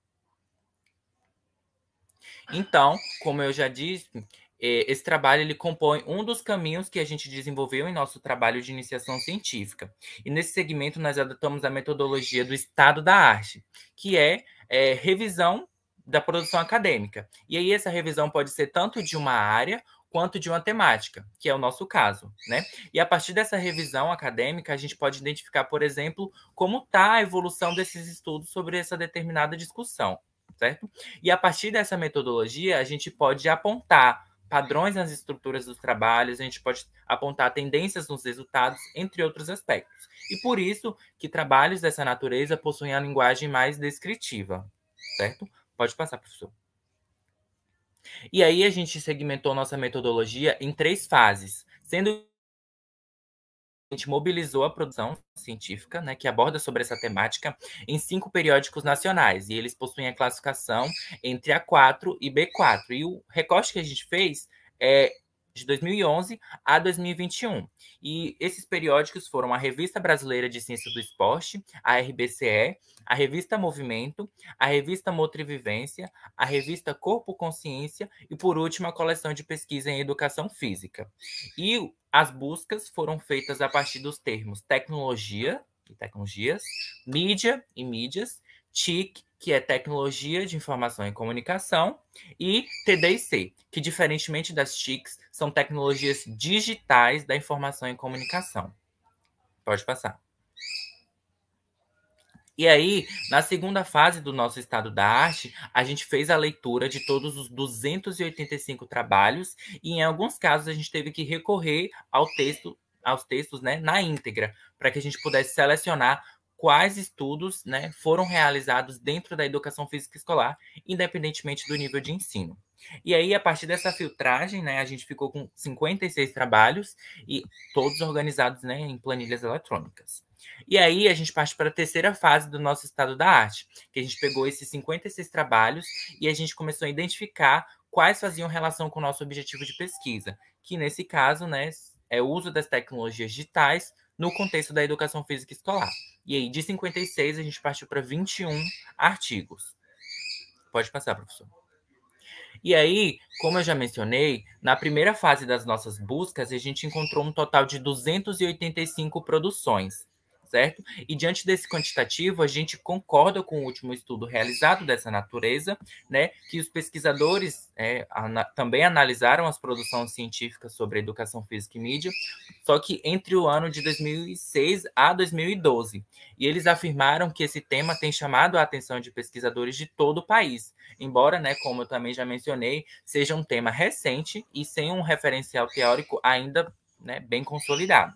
Então, como eu já disse, esse trabalho ele compõe um dos caminhos que a gente desenvolveu em nosso trabalho de iniciação científica. E nesse segmento nós adotamos a metodologia do estado da arte, que é revisão da produção acadêmica. E aí essa revisão pode ser tanto de uma área quanto de uma temática, que é o nosso caso, né? E a partir dessa revisão acadêmica, a gente pode identificar, por exemplo, como está a evolução desses estudos sobre essa determinada discussão, certo? E a partir dessa metodologia, a gente pode apontar padrões nas estruturas dos trabalhos, a gente pode apontar tendências nos resultados, entre outros aspectos. E por isso que trabalhos dessa natureza possuem a linguagem mais descritiva, certo? Pode passar, professor. E aí a gente segmentou nossa metodologia em 3 fases, sendo a gente mobilizou a produção científica, né, que aborda sobre essa temática, em 5 periódicos nacionais, e eles possuem a classificação entre A4 e B4. E o recorte que a gente fez é de 2011 a 2021. E esses periódicos foram a Revista Brasileira de Ciência do Esporte, a RBCE, a Revista Movimento, a Revista Motrivivência, a Revista Corpo Consciência e, por último, a coleção de pesquisa em educação física. E as buscas foram feitas a partir dos termos tecnologia e tecnologias, mídia e mídias, TIC, que é Tecnologia de Informação e Comunicação, e TD&C, que, diferentemente das TICs, são tecnologias digitais da informação e comunicação. Pode passar. E aí, na segunda fase do nosso estado da arte, a gente fez a leitura de todos os 285 trabalhos e, em alguns casos, a gente teve que recorrer aos textos, né, na íntegra, para que a gente pudesse selecionar quais estudos, né, foram realizados dentro da educação física escolar, independentemente do nível de ensino. E aí, a partir dessa filtragem, né, a gente ficou com 56 trabalhos e todos organizados, né, em planilhas eletrônicas. E aí, a gente parte para a terceira fase do nosso estado da arte, que a gente pegou esses 56 trabalhos e a gente começou a identificar quais faziam relação com o nosso objetivo de pesquisa, que nesse caso, né, é o uso das tecnologias digitais no contexto da educação física escolar. E aí, de 56, a gente partiu para 21 artigos. Pode passar, professor. E aí, como eu já mencionei, na primeira fase das nossas buscas, a gente encontrou um total de 285 produções, certo? E diante desse quantitativo, a gente concorda com o último estudo realizado dessa natureza, né, que os pesquisadores também analisaram as produções científicas sobre educação física e mídia, só que entre o ano de 2006 a 2012. E eles afirmaram que esse tema tem chamado a atenção de pesquisadores de todo o país, embora, né, como eu também já mencionei, seja um tema recente e sem um referencial teórico ainda, né, bem consolidado.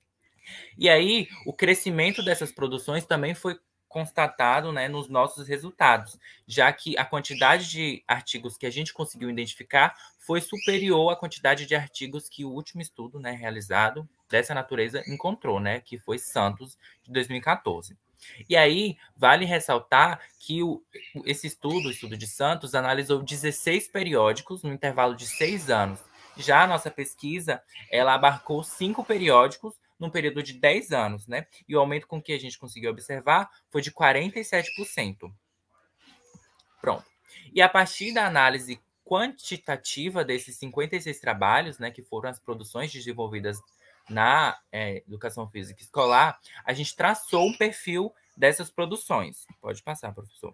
E aí, o crescimento dessas produções também foi constatado, né, nos nossos resultados, já que a quantidade de artigos que a gente conseguiu identificar foi superior à quantidade de artigos que o último estudo, né, realizado dessa natureza encontrou, né, que foi Santos, de 2014. E aí, vale ressaltar que esse estudo, o estudo de Santos, analisou 16 periódicos no intervalo de 6 anos. Já a nossa pesquisa, ela abarcou 5 periódicos num período de 10 anos, né? E o aumento com que a gente conseguiu observar foi de 47%. Pronto. E a partir da análise quantitativa desses 56 trabalhos, né, que foram as produções desenvolvidas na educação física escolar, a gente traçou um perfil dessas produções. Pode passar, professor.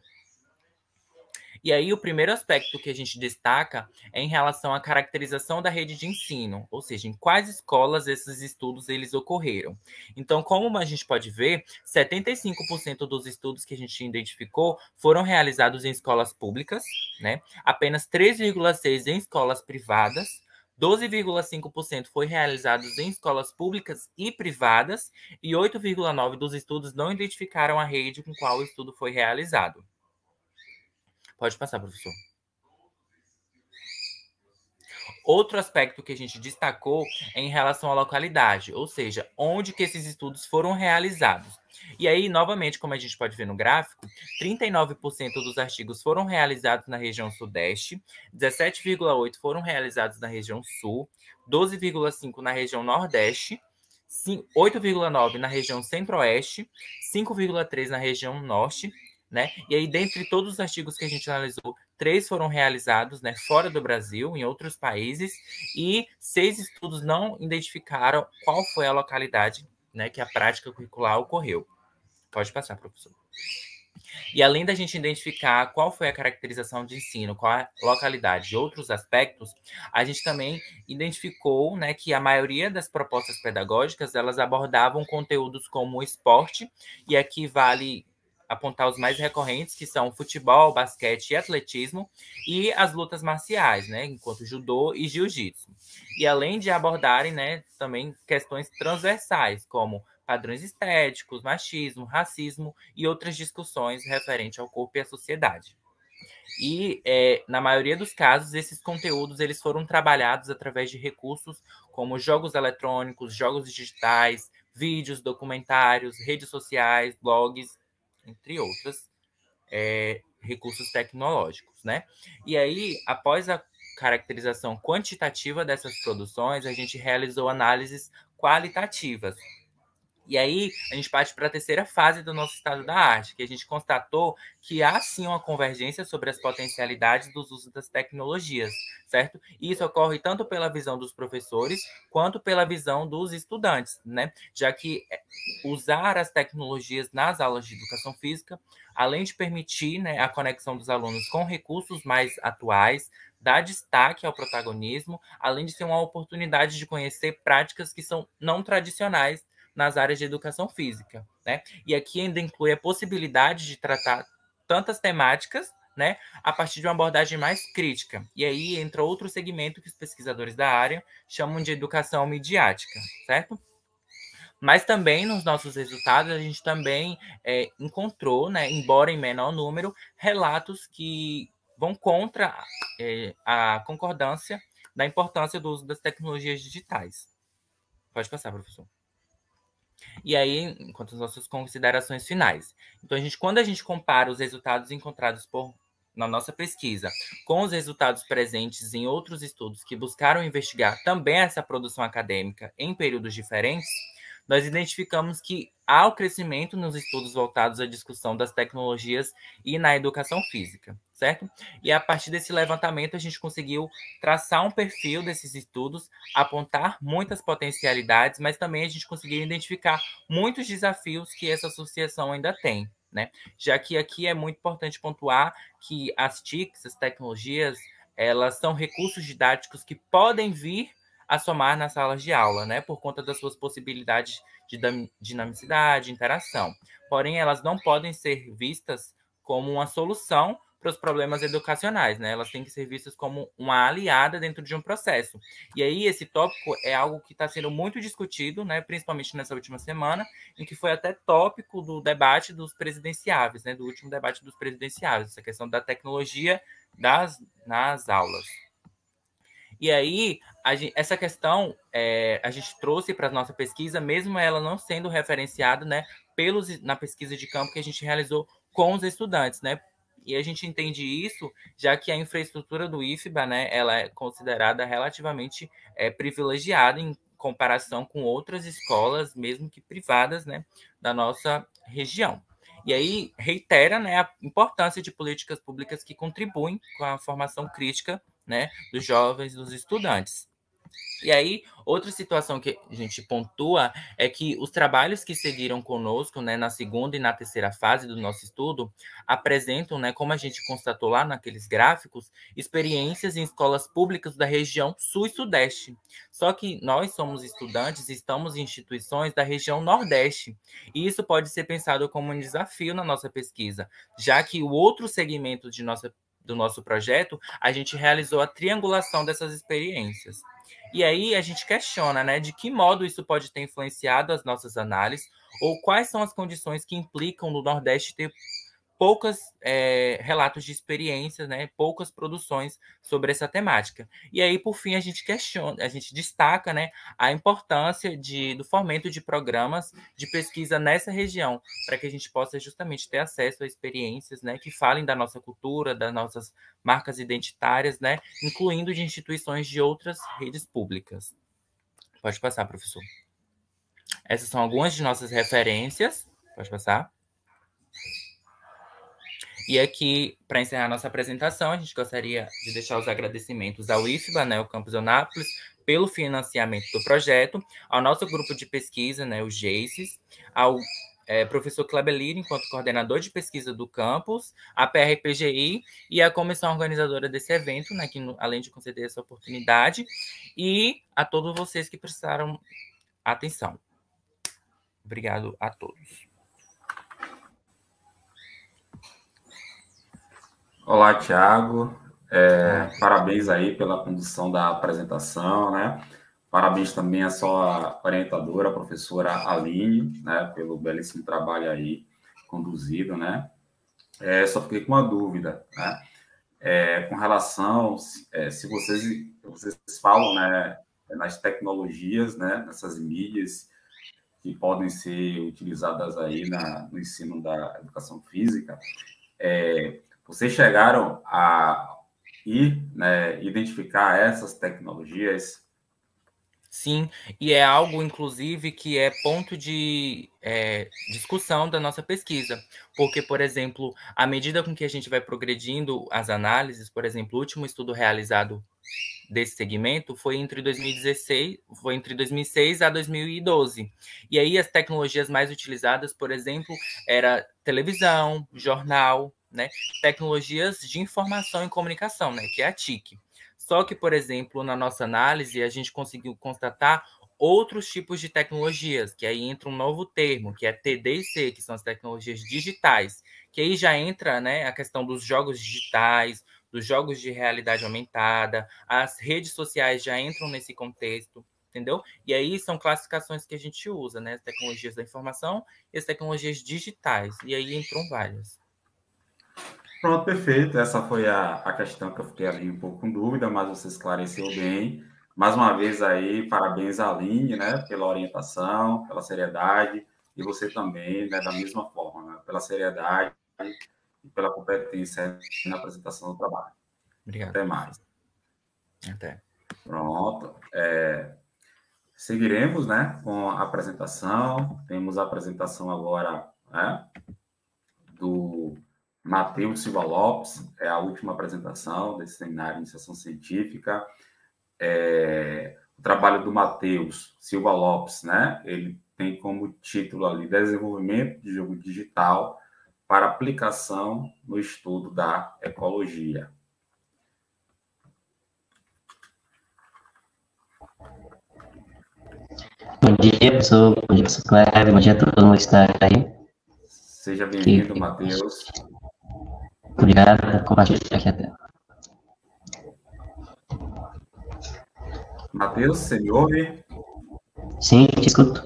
E aí, o primeiro aspecto que a gente destaca é em relação à caracterização da rede de ensino, ou seja, em quais escolas esses estudos eles ocorreram. Então, como a gente pode ver, 75% dos estudos que a gente identificou foram realizados em escolas públicas, né? Apenas 3,6% em escolas privadas, 12,5% foi realizados em escolas públicas e privadas e 8,9% dos estudos não identificaram a rede com qual o estudo foi realizado. Pode passar, professor. Outro aspecto que a gente destacou é em relação à localidade, ou seja, onde que esses estudos foram realizados. E aí, novamente, como a gente pode ver no gráfico, 39% dos artigos foram realizados na região Sudeste, 17,8% foram realizados na região Sul, 12,5% na região Nordeste, 8,9% na região Centro-Oeste, 5,3% na região Norte, né? E aí, dentre todos os artigos que a gente analisou, 3 foram realizados, né, fora do Brasil, em outros países, e 6 estudos não identificaram qual foi a localidade, né, que a prática curricular ocorreu. Pode passar, professor. E além da gente identificar qual foi a caracterização de ensino, qual a localidade e outros aspectos, a gente também identificou, né, que a maioria das propostas pedagógicas, elas abordavam conteúdos como esporte, e aqui vale apontar os mais recorrentes, que são futebol, basquete e atletismo, e as lutas marciais, né, enquanto judô e jiu-jitsu. E além de abordarem, né, também questões transversais, como padrões estéticos, machismo, racismo e outras discussões referentes ao corpo e à sociedade. E, na maioria dos casos, esses conteúdos eles foram trabalhados através de recursos como jogos eletrônicos, jogos digitais, vídeos, documentários, redes sociais, blogs, entre outros recursos tecnológicos, né? E aí, após a caracterização quantitativa dessas produções, a gente realizou análises qualitativas. E aí, a gente parte para a terceira fase do nosso estado da arte, que a gente constatou que há sim uma convergência sobre as potencialidades dos usos das tecnologias, certo? E isso ocorre tanto pela visão dos professores, quanto pela visão dos estudantes, né? Já que usar as tecnologias nas aulas de educação física, além de permitir, né, a conexão dos alunos com recursos mais atuais, dá destaque ao protagonismo, além de ser uma oportunidade de conhecer práticas que são não tradicionais nas áreas de educação física, né? E aqui ainda inclui a possibilidade de tratar tantas temáticas, né, a partir de uma abordagem mais crítica. E aí entra outro segmento que os pesquisadores da área chamam de educação midiática, certo? Mas também nos nossos resultados a gente também encontrou, né, embora em menor número, relatos que vão contra a concordância da importância do uso das tecnologias digitais. Pode passar, professor. E aí, enquanto as nossas considerações finais. Então, quando a gente compara os resultados encontrados na nossa pesquisa com os resultados presentes em outros estudos que buscaram investigar também essa produção acadêmica em períodos diferentes, nós identificamos que há o crescimento nos estudos voltados à discussão das tecnologias e na educação física, certo? E a partir desse levantamento a gente conseguiu traçar um perfil desses estudos, apontar muitas potencialidades, mas também a gente conseguiu identificar muitos desafios que essa associação ainda tem, né? Já que aqui é muito importante pontuar que as TICs, as tecnologias, elas são recursos didáticos que podem vir a somar nas salas de aula, né, por conta das suas possibilidades de dinamicidade, interação. Porém, elas não podem ser vistas como uma solução para os problemas educacionais, né? Elas têm que ser vistas como uma aliada dentro de um processo. E aí, esse tópico é algo que está sendo muito discutido, né, principalmente nessa última semana, em que foi até tópico do debate dos presidenciáveis, né, do último debate dos presidenciáveis, essa questão da tecnologia nas aulas. E aí, essa questão a gente trouxe para a nossa pesquisa, mesmo ela não sendo referenciada, né, na pesquisa de campo que a gente realizou com os estudantes, né? E a gente entende isso, já que a infraestrutura do IFBA, né, ela é considerada relativamente privilegiada em comparação com outras escolas, mesmo que privadas, né, da nossa região. E aí reitera, né, a importância de políticas públicas que contribuem com a formação crítica, né, dos jovens, dos estudantes. E aí, outra situação que a gente pontua é que os trabalhos que seguiram conosco, né, na segunda e na terceira fase do nosso estudo, apresentam, né, como a gente constatou lá naqueles gráficos, experiências em escolas públicas da região sul e sudeste. Só que nós somos estudantes e estamos em instituições da região nordeste. E isso pode ser pensado como um desafio na nossa pesquisa, já que o outro segmento do nosso projeto, a gente realizou a triangulação dessas experiências. E aí a gente questiona, né, de que modo isso pode ter influenciado as nossas análises, ou quais são as condições que implicam no Nordeste ter poucos relatos de experiências, né, poucas produções sobre essa temática. E aí, por fim, a gente questiona, a gente destaca, né, a importância do fomento de programas de pesquisa nessa região, para que a gente possa justamente ter acesso a experiências, né, que falem da nossa cultura, das nossas marcas identitárias, né, incluindo de instituições de outras redes públicas. Pode passar, professor. Essas são algumas de nossas referências. Pode passar. E aqui, para encerrar nossa apresentação, a gente gostaria de deixar os agradecimentos ao IFBA, né, o Campus Eunápolis, pelo financiamento do projeto, ao nosso grupo de pesquisa, né, o GEICES, ao professor Kleber Lira, enquanto coordenador de pesquisa do campus, a PRPGI e a comissão organizadora desse evento, né, que além de conceder essa oportunidade, e a todos vocês que prestaram atenção. Obrigado a todos. Olá, Thiago. Parabéns aí pela condução da apresentação, né? Parabéns também à sua orientadora, a professora Aline, né? Pelo belíssimo trabalho aí conduzido, né? Só fiquei com uma dúvida, né? Com relação, se vocês falam, né, nas tecnologias, né? Nessas mídias que podem ser utilizadas aí no ensino da educação física, vocês chegaram a identificar essas tecnologias? Sim, e é algo, inclusive, que é ponto de discussão da nossa pesquisa. Porque, por exemplo, à medida com que a gente vai progredindo as análises, por exemplo, o último estudo realizado desse segmento foi entre 2006 a 2012. E aí as tecnologias mais utilizadas, por exemplo, era televisão, jornal, né? Tecnologias de informação e comunicação, né? Que é a TIC. Só que, por exemplo, na nossa análise, a gente conseguiu constatar outros tipos de tecnologias, que aí entra um novo termo, que é TD&C, que são as tecnologias digitais, que aí já entra, né, a questão dos jogos digitais, dos jogos de realidade aumentada, as redes sociais já entram nesse contexto, entendeu? E aí são classificações que a gente usa, né, as tecnologias da informação e as tecnologias digitais, e aí entram várias. Pronto, perfeito. Essa foi a questão que eu fiquei ali um pouco com dúvida, mas você esclareceu bem. Mais uma vez aí, parabéns à Aline, né, pela orientação, pela seriedade, e você também, né, da mesma forma, né, pela seriedade e pela competência na apresentação do trabalho. Obrigado. Até mais. Até. Pronto. Seguiremos, né, com a apresentação. Temos a apresentação agora, né, do Matheus Silva Lopes, é a última apresentação desse seminário de iniciação científica. O trabalho do Matheus Silva Lopes, né? Ele tem como título ali Desenvolvimento de jogo digital para aplicação no estudo da ecologia. Bom dia, professor. Bom dia, professor Kleber. Bom dia a todo mundo que está aí. Seja bem-vindo, Matheus. Obrigado. Compartilhar aqui a tela. Matheus, você me ouve? Sim, te escuto.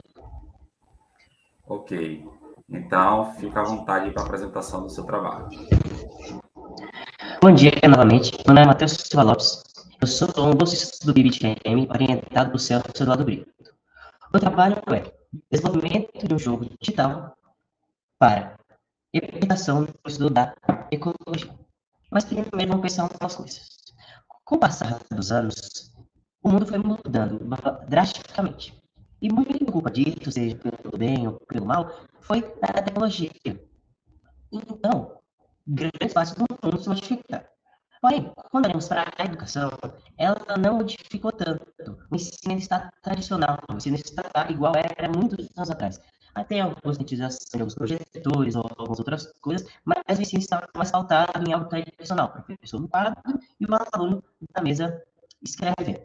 Ok. Então, fica à vontade para a apresentação do seu trabalho. Bom dia novamente. Meu nome é Matheus Silva Lopes. Eu sou um bolsista do PIB-TM, orientado do Celso Eduardo Brito. O trabalho é desenvolvimento de um jogo digital para implementação do estudo da ecologia. Mas primeiro vamos pensar algumas coisas. Com o passar dos anos, o mundo foi mudando drasticamente. E muito culpa disso, seja pelo bem ou pelo mal, foi da tecnologia. Então, grandes partes do mundo se modificaram. Porém, quando olhamos para a educação, ela não modificou tanto. O ensino está tradicional, o ensino está igual era muitos anos atrás. Tem algumas sintetizações, alguns projetores ou algumas outras coisas, mas o ensino está mais pautado em algo tradicional. O professor no quadro e o aluno na mesa escrevendo.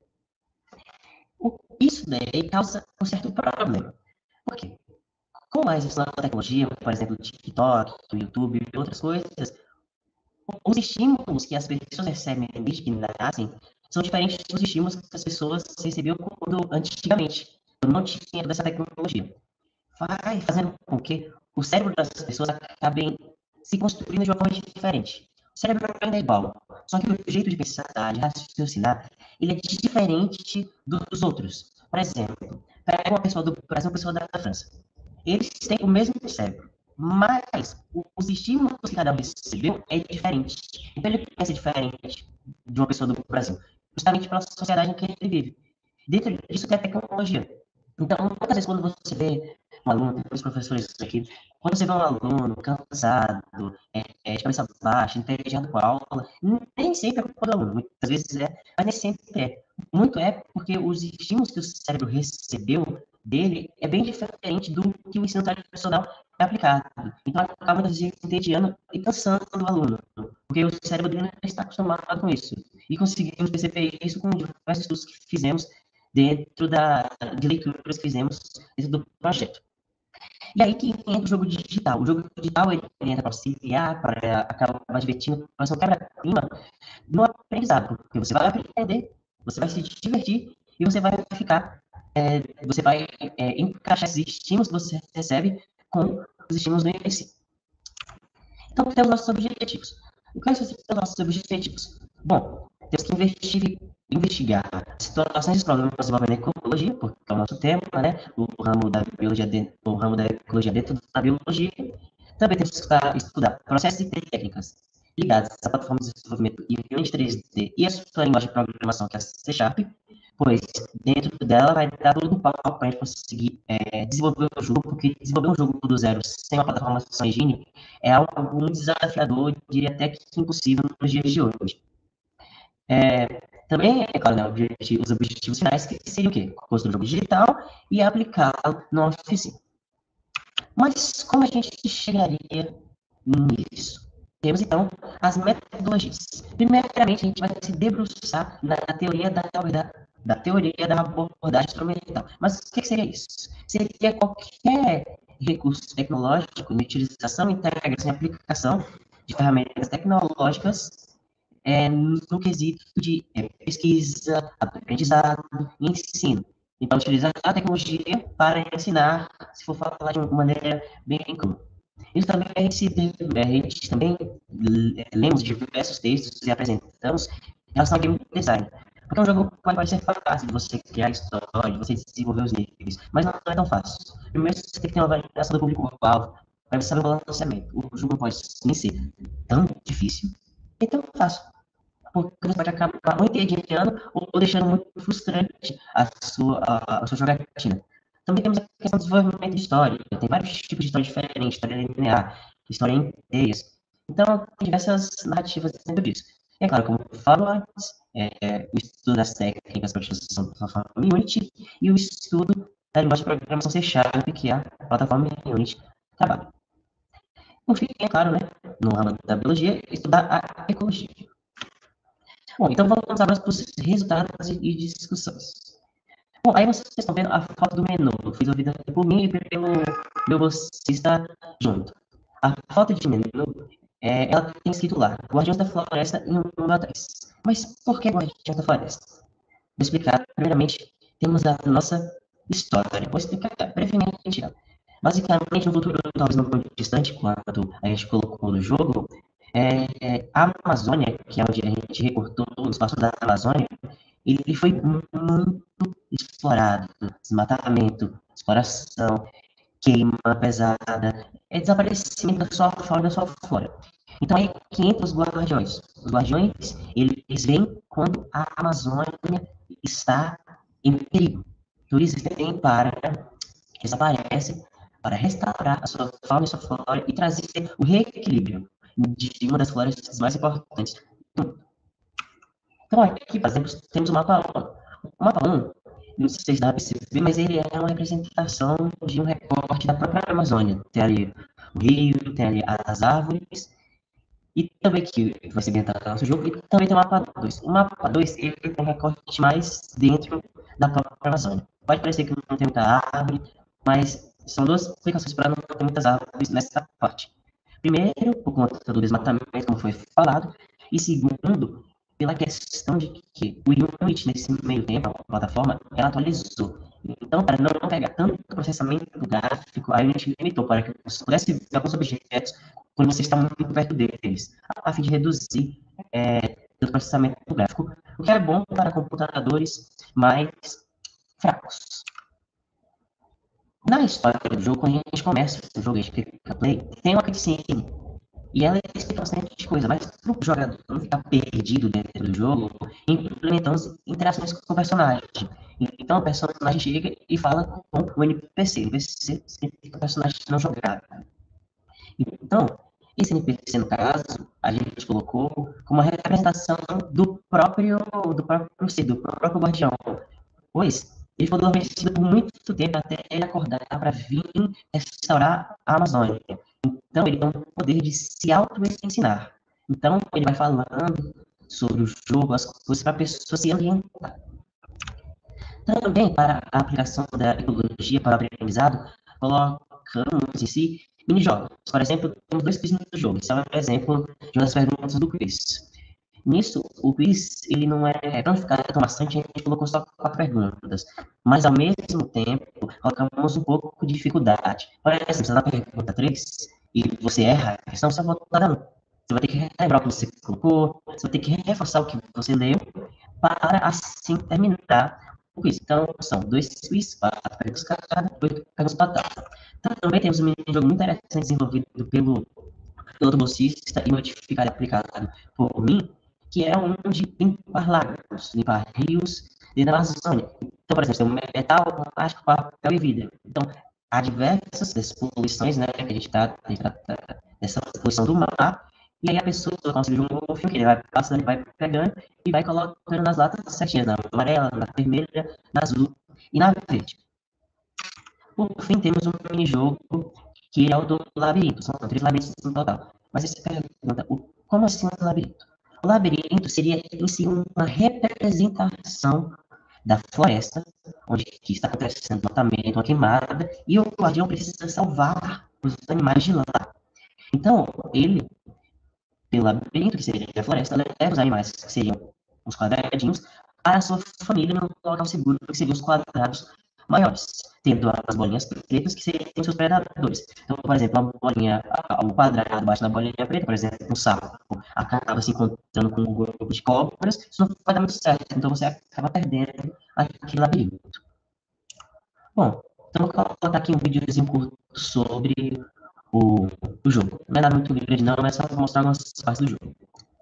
Isso daí causa um certo problema. Por quê? Com mais essa tecnologia, por exemplo, o TikTok, o YouTube e outras coisas, Os estímulos que as pessoas recebem desde que nascem são diferentes dos estímulos que as pessoas recebiam antigamente, quando não tinha toda essa tecnologia. Vai fazendo com que o cérebro das pessoas acabem se construindo de uma forma diferente. O cérebro ainda é igual, só que o jeito de pensar, de raciocinar, ele é diferente dos outros. Por exemplo, pega uma pessoa do Brasil, uma pessoa da França. Eles têm o mesmo cérebro, mas os estímulos que cada um recebeu é diferente. Então ele pensa diferente de uma pessoa do Brasil, justamente pela sociedade em que ele vive. Dentro disso tem a tecnologia. Então, muitas vezes, quando você vê um aluno, os professores aqui, quando você vê um aluno cansado, de cabeça baixa, entediado com a aula, nem sempre é culpa do aluno, muitas vezes é, mas nem sempre é. Muito é porque os estímulos que o cérebro recebeu dele é bem diferente do que o ensino tradicional é aplicado. Então, acaba muitas vezes entediando e cansando o aluno, porque o cérebro dele não está acostumado com isso. E conseguimos perceber isso com diversos estudos que fizemos dentro de leituras que fizemos dentro do projeto. E aí que entra o jogo digital. O jogo digital ele entra para auxiliar, para acabar divertindo, para ser um quebra-clima no aprendizado, porque você vai aprender, você vai se divertir e você vai ficar, você vai encaixar esses estímulos que você recebe com os estímulos do ensino. Então, temos nossos objetivos. O que são os nossos objetivos? Bom, temos que investigar situações de problemas envolvendo ecologia, porque é o nosso tema, né? O ramo da ecologia dentro da biologia. Também temos que estudar processos e técnicas ligados à plataforma de desenvolvimento Unity 3D e a sua linguagem de programação, que é a C#, pois dentro dela vai dar todo um palco para a gente conseguir desenvolver o jogo, porque desenvolver um jogo do zero sem uma plataforma de engine é algo muito desafiador, diria até que impossível nos dias de hoje. Também, é claro, né, os objetivos finais, que seria o quê? Construir um jogo digital e aplicá-lo no oficina. Mas como a gente chegaria nisso? Temos, então, as metodologias. Primeiramente, a gente vai se debruçar na teoria da teoria da abordagem instrumental. Mas o que seria isso? Seria qualquer recurso tecnológico de utilização, integração e aplicação de ferramentas tecnológicas no quesito de pesquisa, aprendizado e ensino. Então, utilizar a tecnologia para ensinar, se for falar de uma maneira bem crua. Isso também a gente também lemos diversos textos e apresentamos em relação ao game design. Porque um jogo pode ser fácil de você criar a história, de você desenvolver os níveis, mas não é tão fácil. Primeiro, você tem que ter uma validação do público-alvo, para você saber o balanceamento. O jogo não pode nem ser tão difícil e tão fácil. Porque você pode acabar ou entediando ou deixando muito frustrante a sua jogatina. Também temos a questão do desenvolvimento de história. Tem vários tipos de história diferentes, história linear, história em teias. Então, tem diversas narrativas dentro disso. E é claro, como eu falo antes, o estudo das técnicas para a utilização da plataforma Unity e o estudo da linguagem de programação C#, que é a plataforma Unity trabalha. Por fim, é claro, né, no ramo da biologia, estudar a ecologia. Bom, então vamos agora para os resultados e discussões. Bom, aí vocês estão vendo a foto do menu, desenvolvida por mim e pelo meu bolsista junto. A foto de menu, ela tem escrito lá, Guardiões da Floresta em um número 3. Mas por que Guardiões da Floresta? Vou explicar. Primeiramente, temos a nossa história. Vou explicar brevemente ela. Basicamente, no futuro, talvez não muito distante, quando a gente colocou no jogo, a Amazônia, que é onde a gente recortou o espaço da Amazônia, ele foi muito explorado. Desmatamento, exploração, queima pesada, desaparecimento da sua fauna e da sua flora. Então aí que entra os guardiões. Os guardiões, eles vêm quando a Amazônia está em perigo. Então eles vêm para desaparecer, para restaurar a sua fauna e sua flora e trazer o reequilíbrio de uma das florestas mais importantes. Então, aqui, por exemplo, temos o mapa 1. O mapa 1, não sei se vocês dá para perceber, mas ele é uma representação de um recorte da própria Amazônia. Tem ali o rio, tem ali as árvores, e também que vai ser ambientado no nosso jogo, e também tem o mapa 2. O mapa 2, ele tem um recorte mais dentro da própria Amazônia. Pode parecer que não tem muita árvore, mas são duas explicações para não ter muitas árvores nessa parte. Primeiro, por conta do desmatamento, como foi falado, e segundo, pela questão de que o Unity, nesse meio tempo, a plataforma, ela atualizou. Então, para não pegar tanto processamento gráfico, a Unity limitou para que você pudesse ver alguns objetos quando você está muito perto deles, a fim de reduzir o processamento gráfico, o que é bom para computadores mais fracos. Na história do jogo, quando a gente começa o jogo de Click Play, tem uma cutscene. E ela explica bastante coisa, mas para o jogador não ficar perdido dentro do jogo, implementamos interações com o personagem. Então o personagem chega e fala com o NPC. O NPC significa personagem não jogado. Então, esse NPC, no caso, a gente colocou como uma representação do próprio ser, do próprio guardião. Pois ele foi adormecido por muito tempo até ele acordar para vir restaurar a Amazônia. Então, ele tem o poder de se auto-ensinar. Então, ele vai falando sobre o jogo, as coisas para a pessoa se ambientar. Também, para a aplicação da ecologia para o aprendizado, colocamos em si mini-jogos. Por exemplo, temos 2 quiz no jogo. Esse é um exemplo de uma das perguntas do quiz. Nisso, o quiz, ele não é tão ficar tão bastante, a gente colocou só 4 perguntas. Mas, ao mesmo tempo, colocamos um pouco de dificuldade. Por exemplo, você dá a pergunta 3 e você erra, a questão só volta a 1. Você vai ter que relembrar o que você colocou, você vai ter que reforçar o que você leu, para assim terminar o quiz. Então, são 2 quiz, 4 perguntas cada, 8 perguntas total. Então, também temos um jogo muito interessante desenvolvido pelo outro bolsista e modificado e aplicado por mim, que é um de limpar lagos, limpar rios dentro da Amazônia. Então, por exemplo, tem um metal, plástico, papel e vidro. Então, há diversas poluições, né, que a gente está dessa poluição do mar, e aí a pessoa consegue um golfinho que ele vai passando, ele vai pegando e vai colocando nas latas certinhas, na amarela, na vermelha, na azul e na verde. Por fim, temos um mini-jogo que é o do labirinto. São 3 labirintos no total. Mas você pergunta, como assim um labirinto? O labirinto seria em si uma representação da floresta, onde está acontecendo um desmatamento, uma queimada, e o guardião precisa salvar os animais de lá. Então, ele, pelo labirinto, que seria a floresta, leva os animais, que seriam os quadradinhos, para a sua família no local seguro, que seriam os quadrados maiores, tendo as bolinhas pretas, que seriam os seus predadores. Então, por exemplo, a bolinha, o quadrado bate na bolinha preta, por exemplo, um sapo acaba se encontrando com um grupo de cobras, isso não vai dar muito certo, então você acaba perdendo aquele labirinto. Bom, então vou colocar aqui um videozinho curto sobre o jogo. Não é nada muito grande não, mas só para mostrar algumas partes do jogo.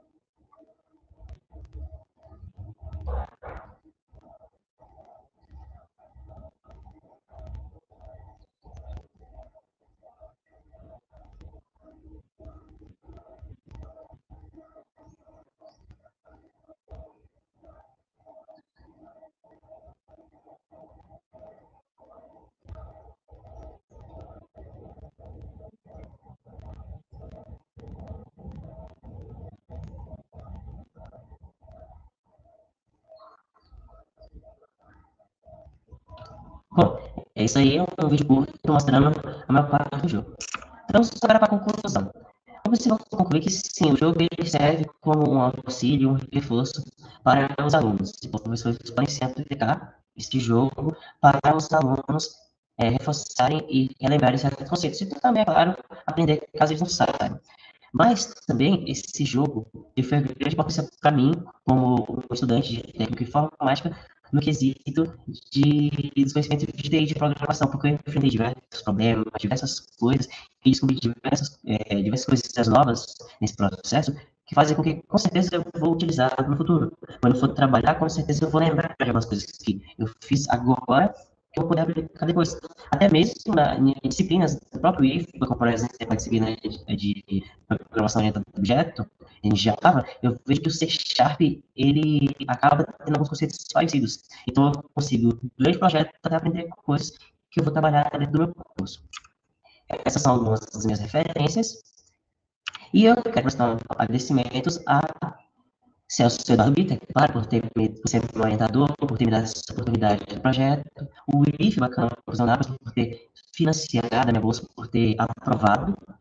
Bom, isso aí é um vídeo curto mostrando a maior parte do jogo. Então, só para a conclusão. É possível concluir que, sim, o jogo ele serve como um auxílio, um reforço para os alunos. Os professores podem se aplicar esse jogo para os alunos reforçarem e relembrarem certos conceitos. E também, é claro, aprender caso eles não saibam. Mas também esse jogo ele foi grande importância para mim, como um estudante de técnica informática, no quesito de desenvolvimento de TI de programação, porque eu enfrentei diversos problemas, diversas coisas, e descobri diversas coisas novas nesse processo, que fazem com que, com certeza, eu vou utilizar no futuro. Quando eu for trabalhar, com certeza eu vou lembrar de algumas coisas que eu fiz agora, que eu vou poder aplicar depois. Até mesmo em disciplinas do próprio IF, como por exemplo, a disciplina de programação orientada a objeto, em Java, eu vejo que o C Sharp, ele acaba tendo alguns conceitos parecidos. Então, eu consigo, durante o projeto, até aprender coisas que eu vou trabalhar dentro do meu curso. Essas são algumas das minhas referências. E eu quero prestar agradecimentos a Celso Eduardo Bitter, claro, por ser meu orientador, por ter me dado essa oportunidade do projeto, o IF, bacana, por ter financiado a minha bolsa, por ter aprovado, e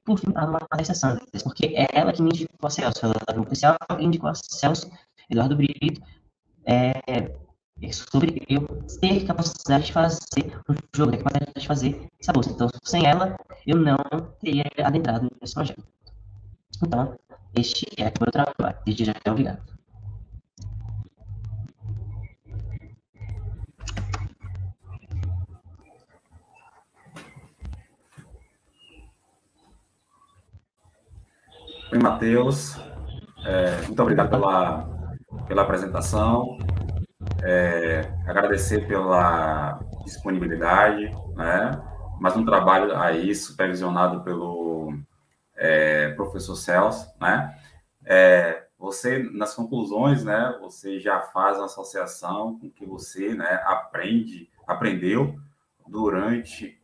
por fim, a Matéria Santos, porque é ela que me indicou a Celso, ela era um policial e indicou a Celso Eduardo Brito, sobre eu ter capacidade de fazer o jogo, ter capacidade de fazer essa bolsa. Então, sem ela, eu não teria adentrado nesse projeto. Então, este é o meu trabalho. Desde já, obrigado. Oi, Matheus. Muito obrigado pela apresentação. Agradecer pela disponibilidade, né? Mas um trabalho aí supervisionado pelo professor Celso, né? Você, nas conclusões, né, você já faz uma associação com o que você, né, aprendeu durante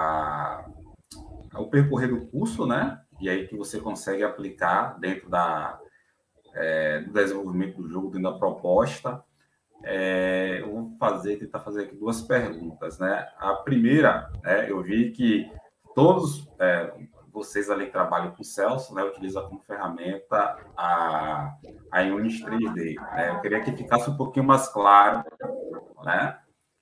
o percorrer do curso, né? E aí que você consegue aplicar dentro do desenvolvimento do jogo, dentro da proposta. Eu vou tentar fazer aqui duas perguntas, né? A primeira, eu vi que todos vocês ali que trabalham com o Celso, né, utilizam como ferramenta a Unity 3D, né? Eu queria que ficasse um pouquinho mais claro, né?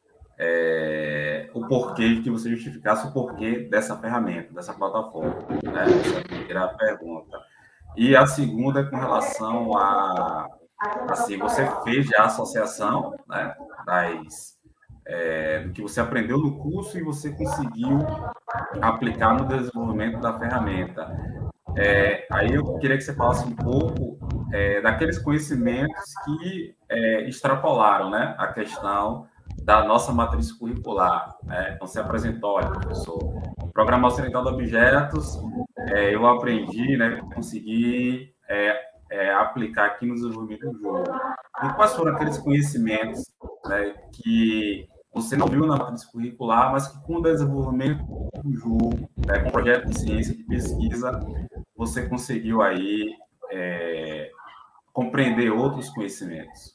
O porquê, que você justificasse o porquê dessa ferramenta, dessa plataforma, né? Essa é a primeira pergunta. E a segunda é com relação assim, você fez já a associação, né, do que você aprendeu no curso e você conseguiu aplicar no desenvolvimento da ferramenta. Aí eu queria que você falasse um pouco daqueles conhecimentos que extrapolaram, né, a questão da nossa matriz curricular, né? Então, você apresentou, olha, professor, programação orientada a objetos, eu aprendi, né, consegui aplicar aqui no desenvolvimento do jogo. E quais foram aqueles conhecimentos, né, que você não viu na matriz curricular, mas que com o desenvolvimento do jogo, né, com o projeto de ciência, de pesquisa, você conseguiu aí compreender outros conhecimentos?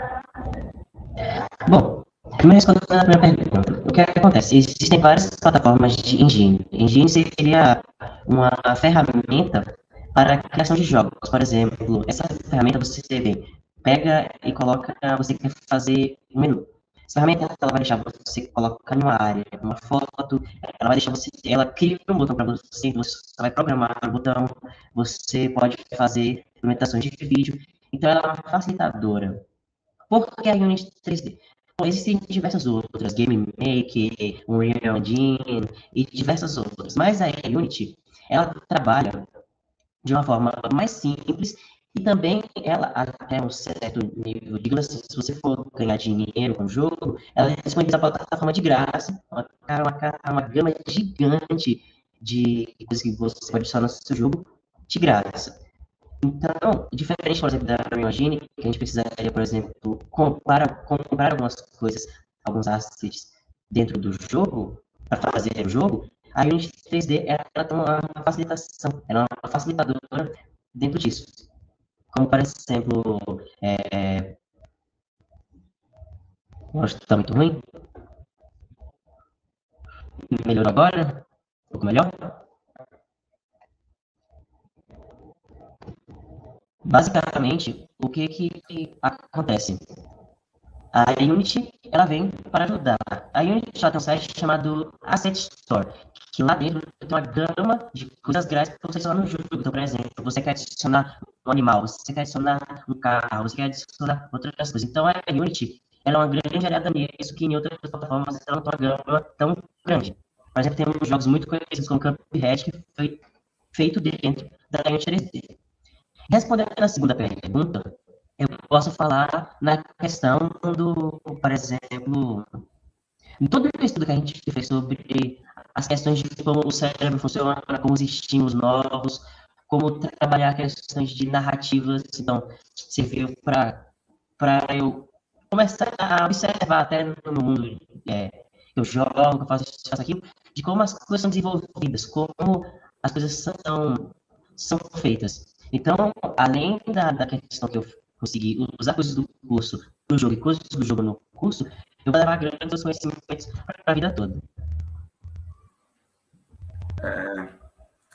Bom, primeiro respondendo a primeira pergunta, o que acontece? Existem várias plataformas de engine. Engine seria uma ferramenta para a criação de jogos. Por exemplo, essa ferramenta você pega e coloca, você quer fazer um menu. Essa ferramenta ela vai deixar você colocar numa área, uma foto, ela vai deixar ela cria um botão para você vai programar o botão, você pode fazer implementações de vídeo. Então ela é uma facilitadora. Por que a Unity 3D? Bom, existem diversas outras, Game Maker, Unreal Engine e diversas outras, mas a Unity, ela trabalha de uma forma mais simples e também ela, até um certo nível, digamos assim, se você for ganhar dinheiro com o jogo, ela disponibiliza a plataforma de graça, uma gama gigante de coisas que você pode adicionar no seu jogo de graça. Então, diferente, por exemplo, da Unreal Engine, que a gente precisaria, por exemplo, comprar algumas coisas, alguns assets dentro do jogo, para fazer o jogo, a Unity 3D ela tem uma facilitação, ela é uma facilitadora dentro disso. Como, por exemplo, acho que está muito ruim. Melhorou agora? Um pouco melhor? Basicamente, o que acontece? A Unity, ela vem para ajudar. A Unity tem um site chamado Asset Store, que lá dentro tem uma gama de coisas grátis para você adicionar no jogo. Então, por exemplo, você quer adicionar um animal, você quer adicionar um carro, você quer adicionar outras coisas. Então, a Unity, ela é uma grande aliada nisso, que em outras plataformas ela não tem uma gama tão grande. Por exemplo, temos jogos muito conhecidos como Cuphead, que foi feito dentro da Unity 3D. Respondendo a segunda pergunta, eu posso falar na questão do, por exemplo, em todo o estudo que a gente fez sobre as questões de como o cérebro funciona, como os estímulos novos, como trabalhar questões de narrativas. Então, serviu para eu começar a observar até no mundo que eu jogo, que eu faço isso, faço aquilo, de como as coisas são desenvolvidas, como as coisas são feitas. Então, além da questão que eu consegui usar coisas do curso no jogo e coisas do jogo no curso, eu vou levar grandes conhecimentos para a vida toda.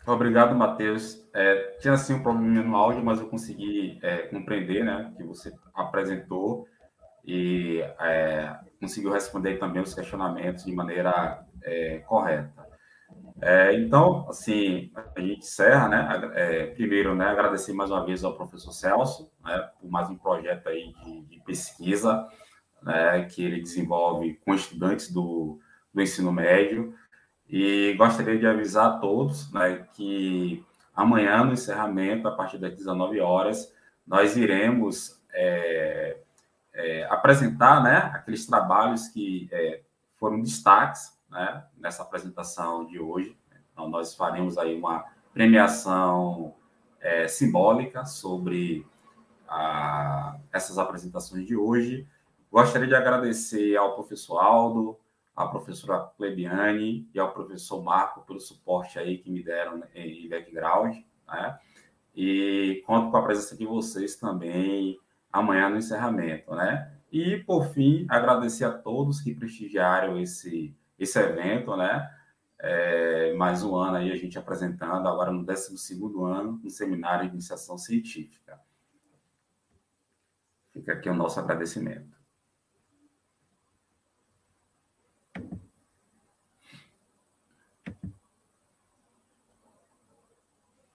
Obrigado, Matheus. Tinha assim um problema no áudio, mas eu consegui compreender, né, que você apresentou e conseguiu responder também os questionamentos de maneira correta. Então, assim, a gente encerra, né? Primeiro, né, agradecer mais uma vez ao professor Celso, né, por mais um projeto aí de pesquisa, né, que ele desenvolve com estudantes do ensino médio. E gostaria de avisar a todos, né, que amanhã, no encerramento, a partir das 19 horas, nós iremos apresentar, né, aqueles trabalhos que foram destaques, né, nessa apresentação de hoje. Então, nós faremos aí uma premiação simbólica sobre essas apresentações de hoje. Gostaria de agradecer ao professor Aldo, à professora Clebiane e ao professor Marco pelo suporte aí que me deram em background, né? E conto com a presença de vocês também amanhã no encerramento, né? E, por fim, agradecer a todos que prestigiaram esse evento, né? Mais um ano aí a gente apresentando, agora no 12º ano, no Seminário de Iniciação Científica. Fica aqui o nosso agradecimento.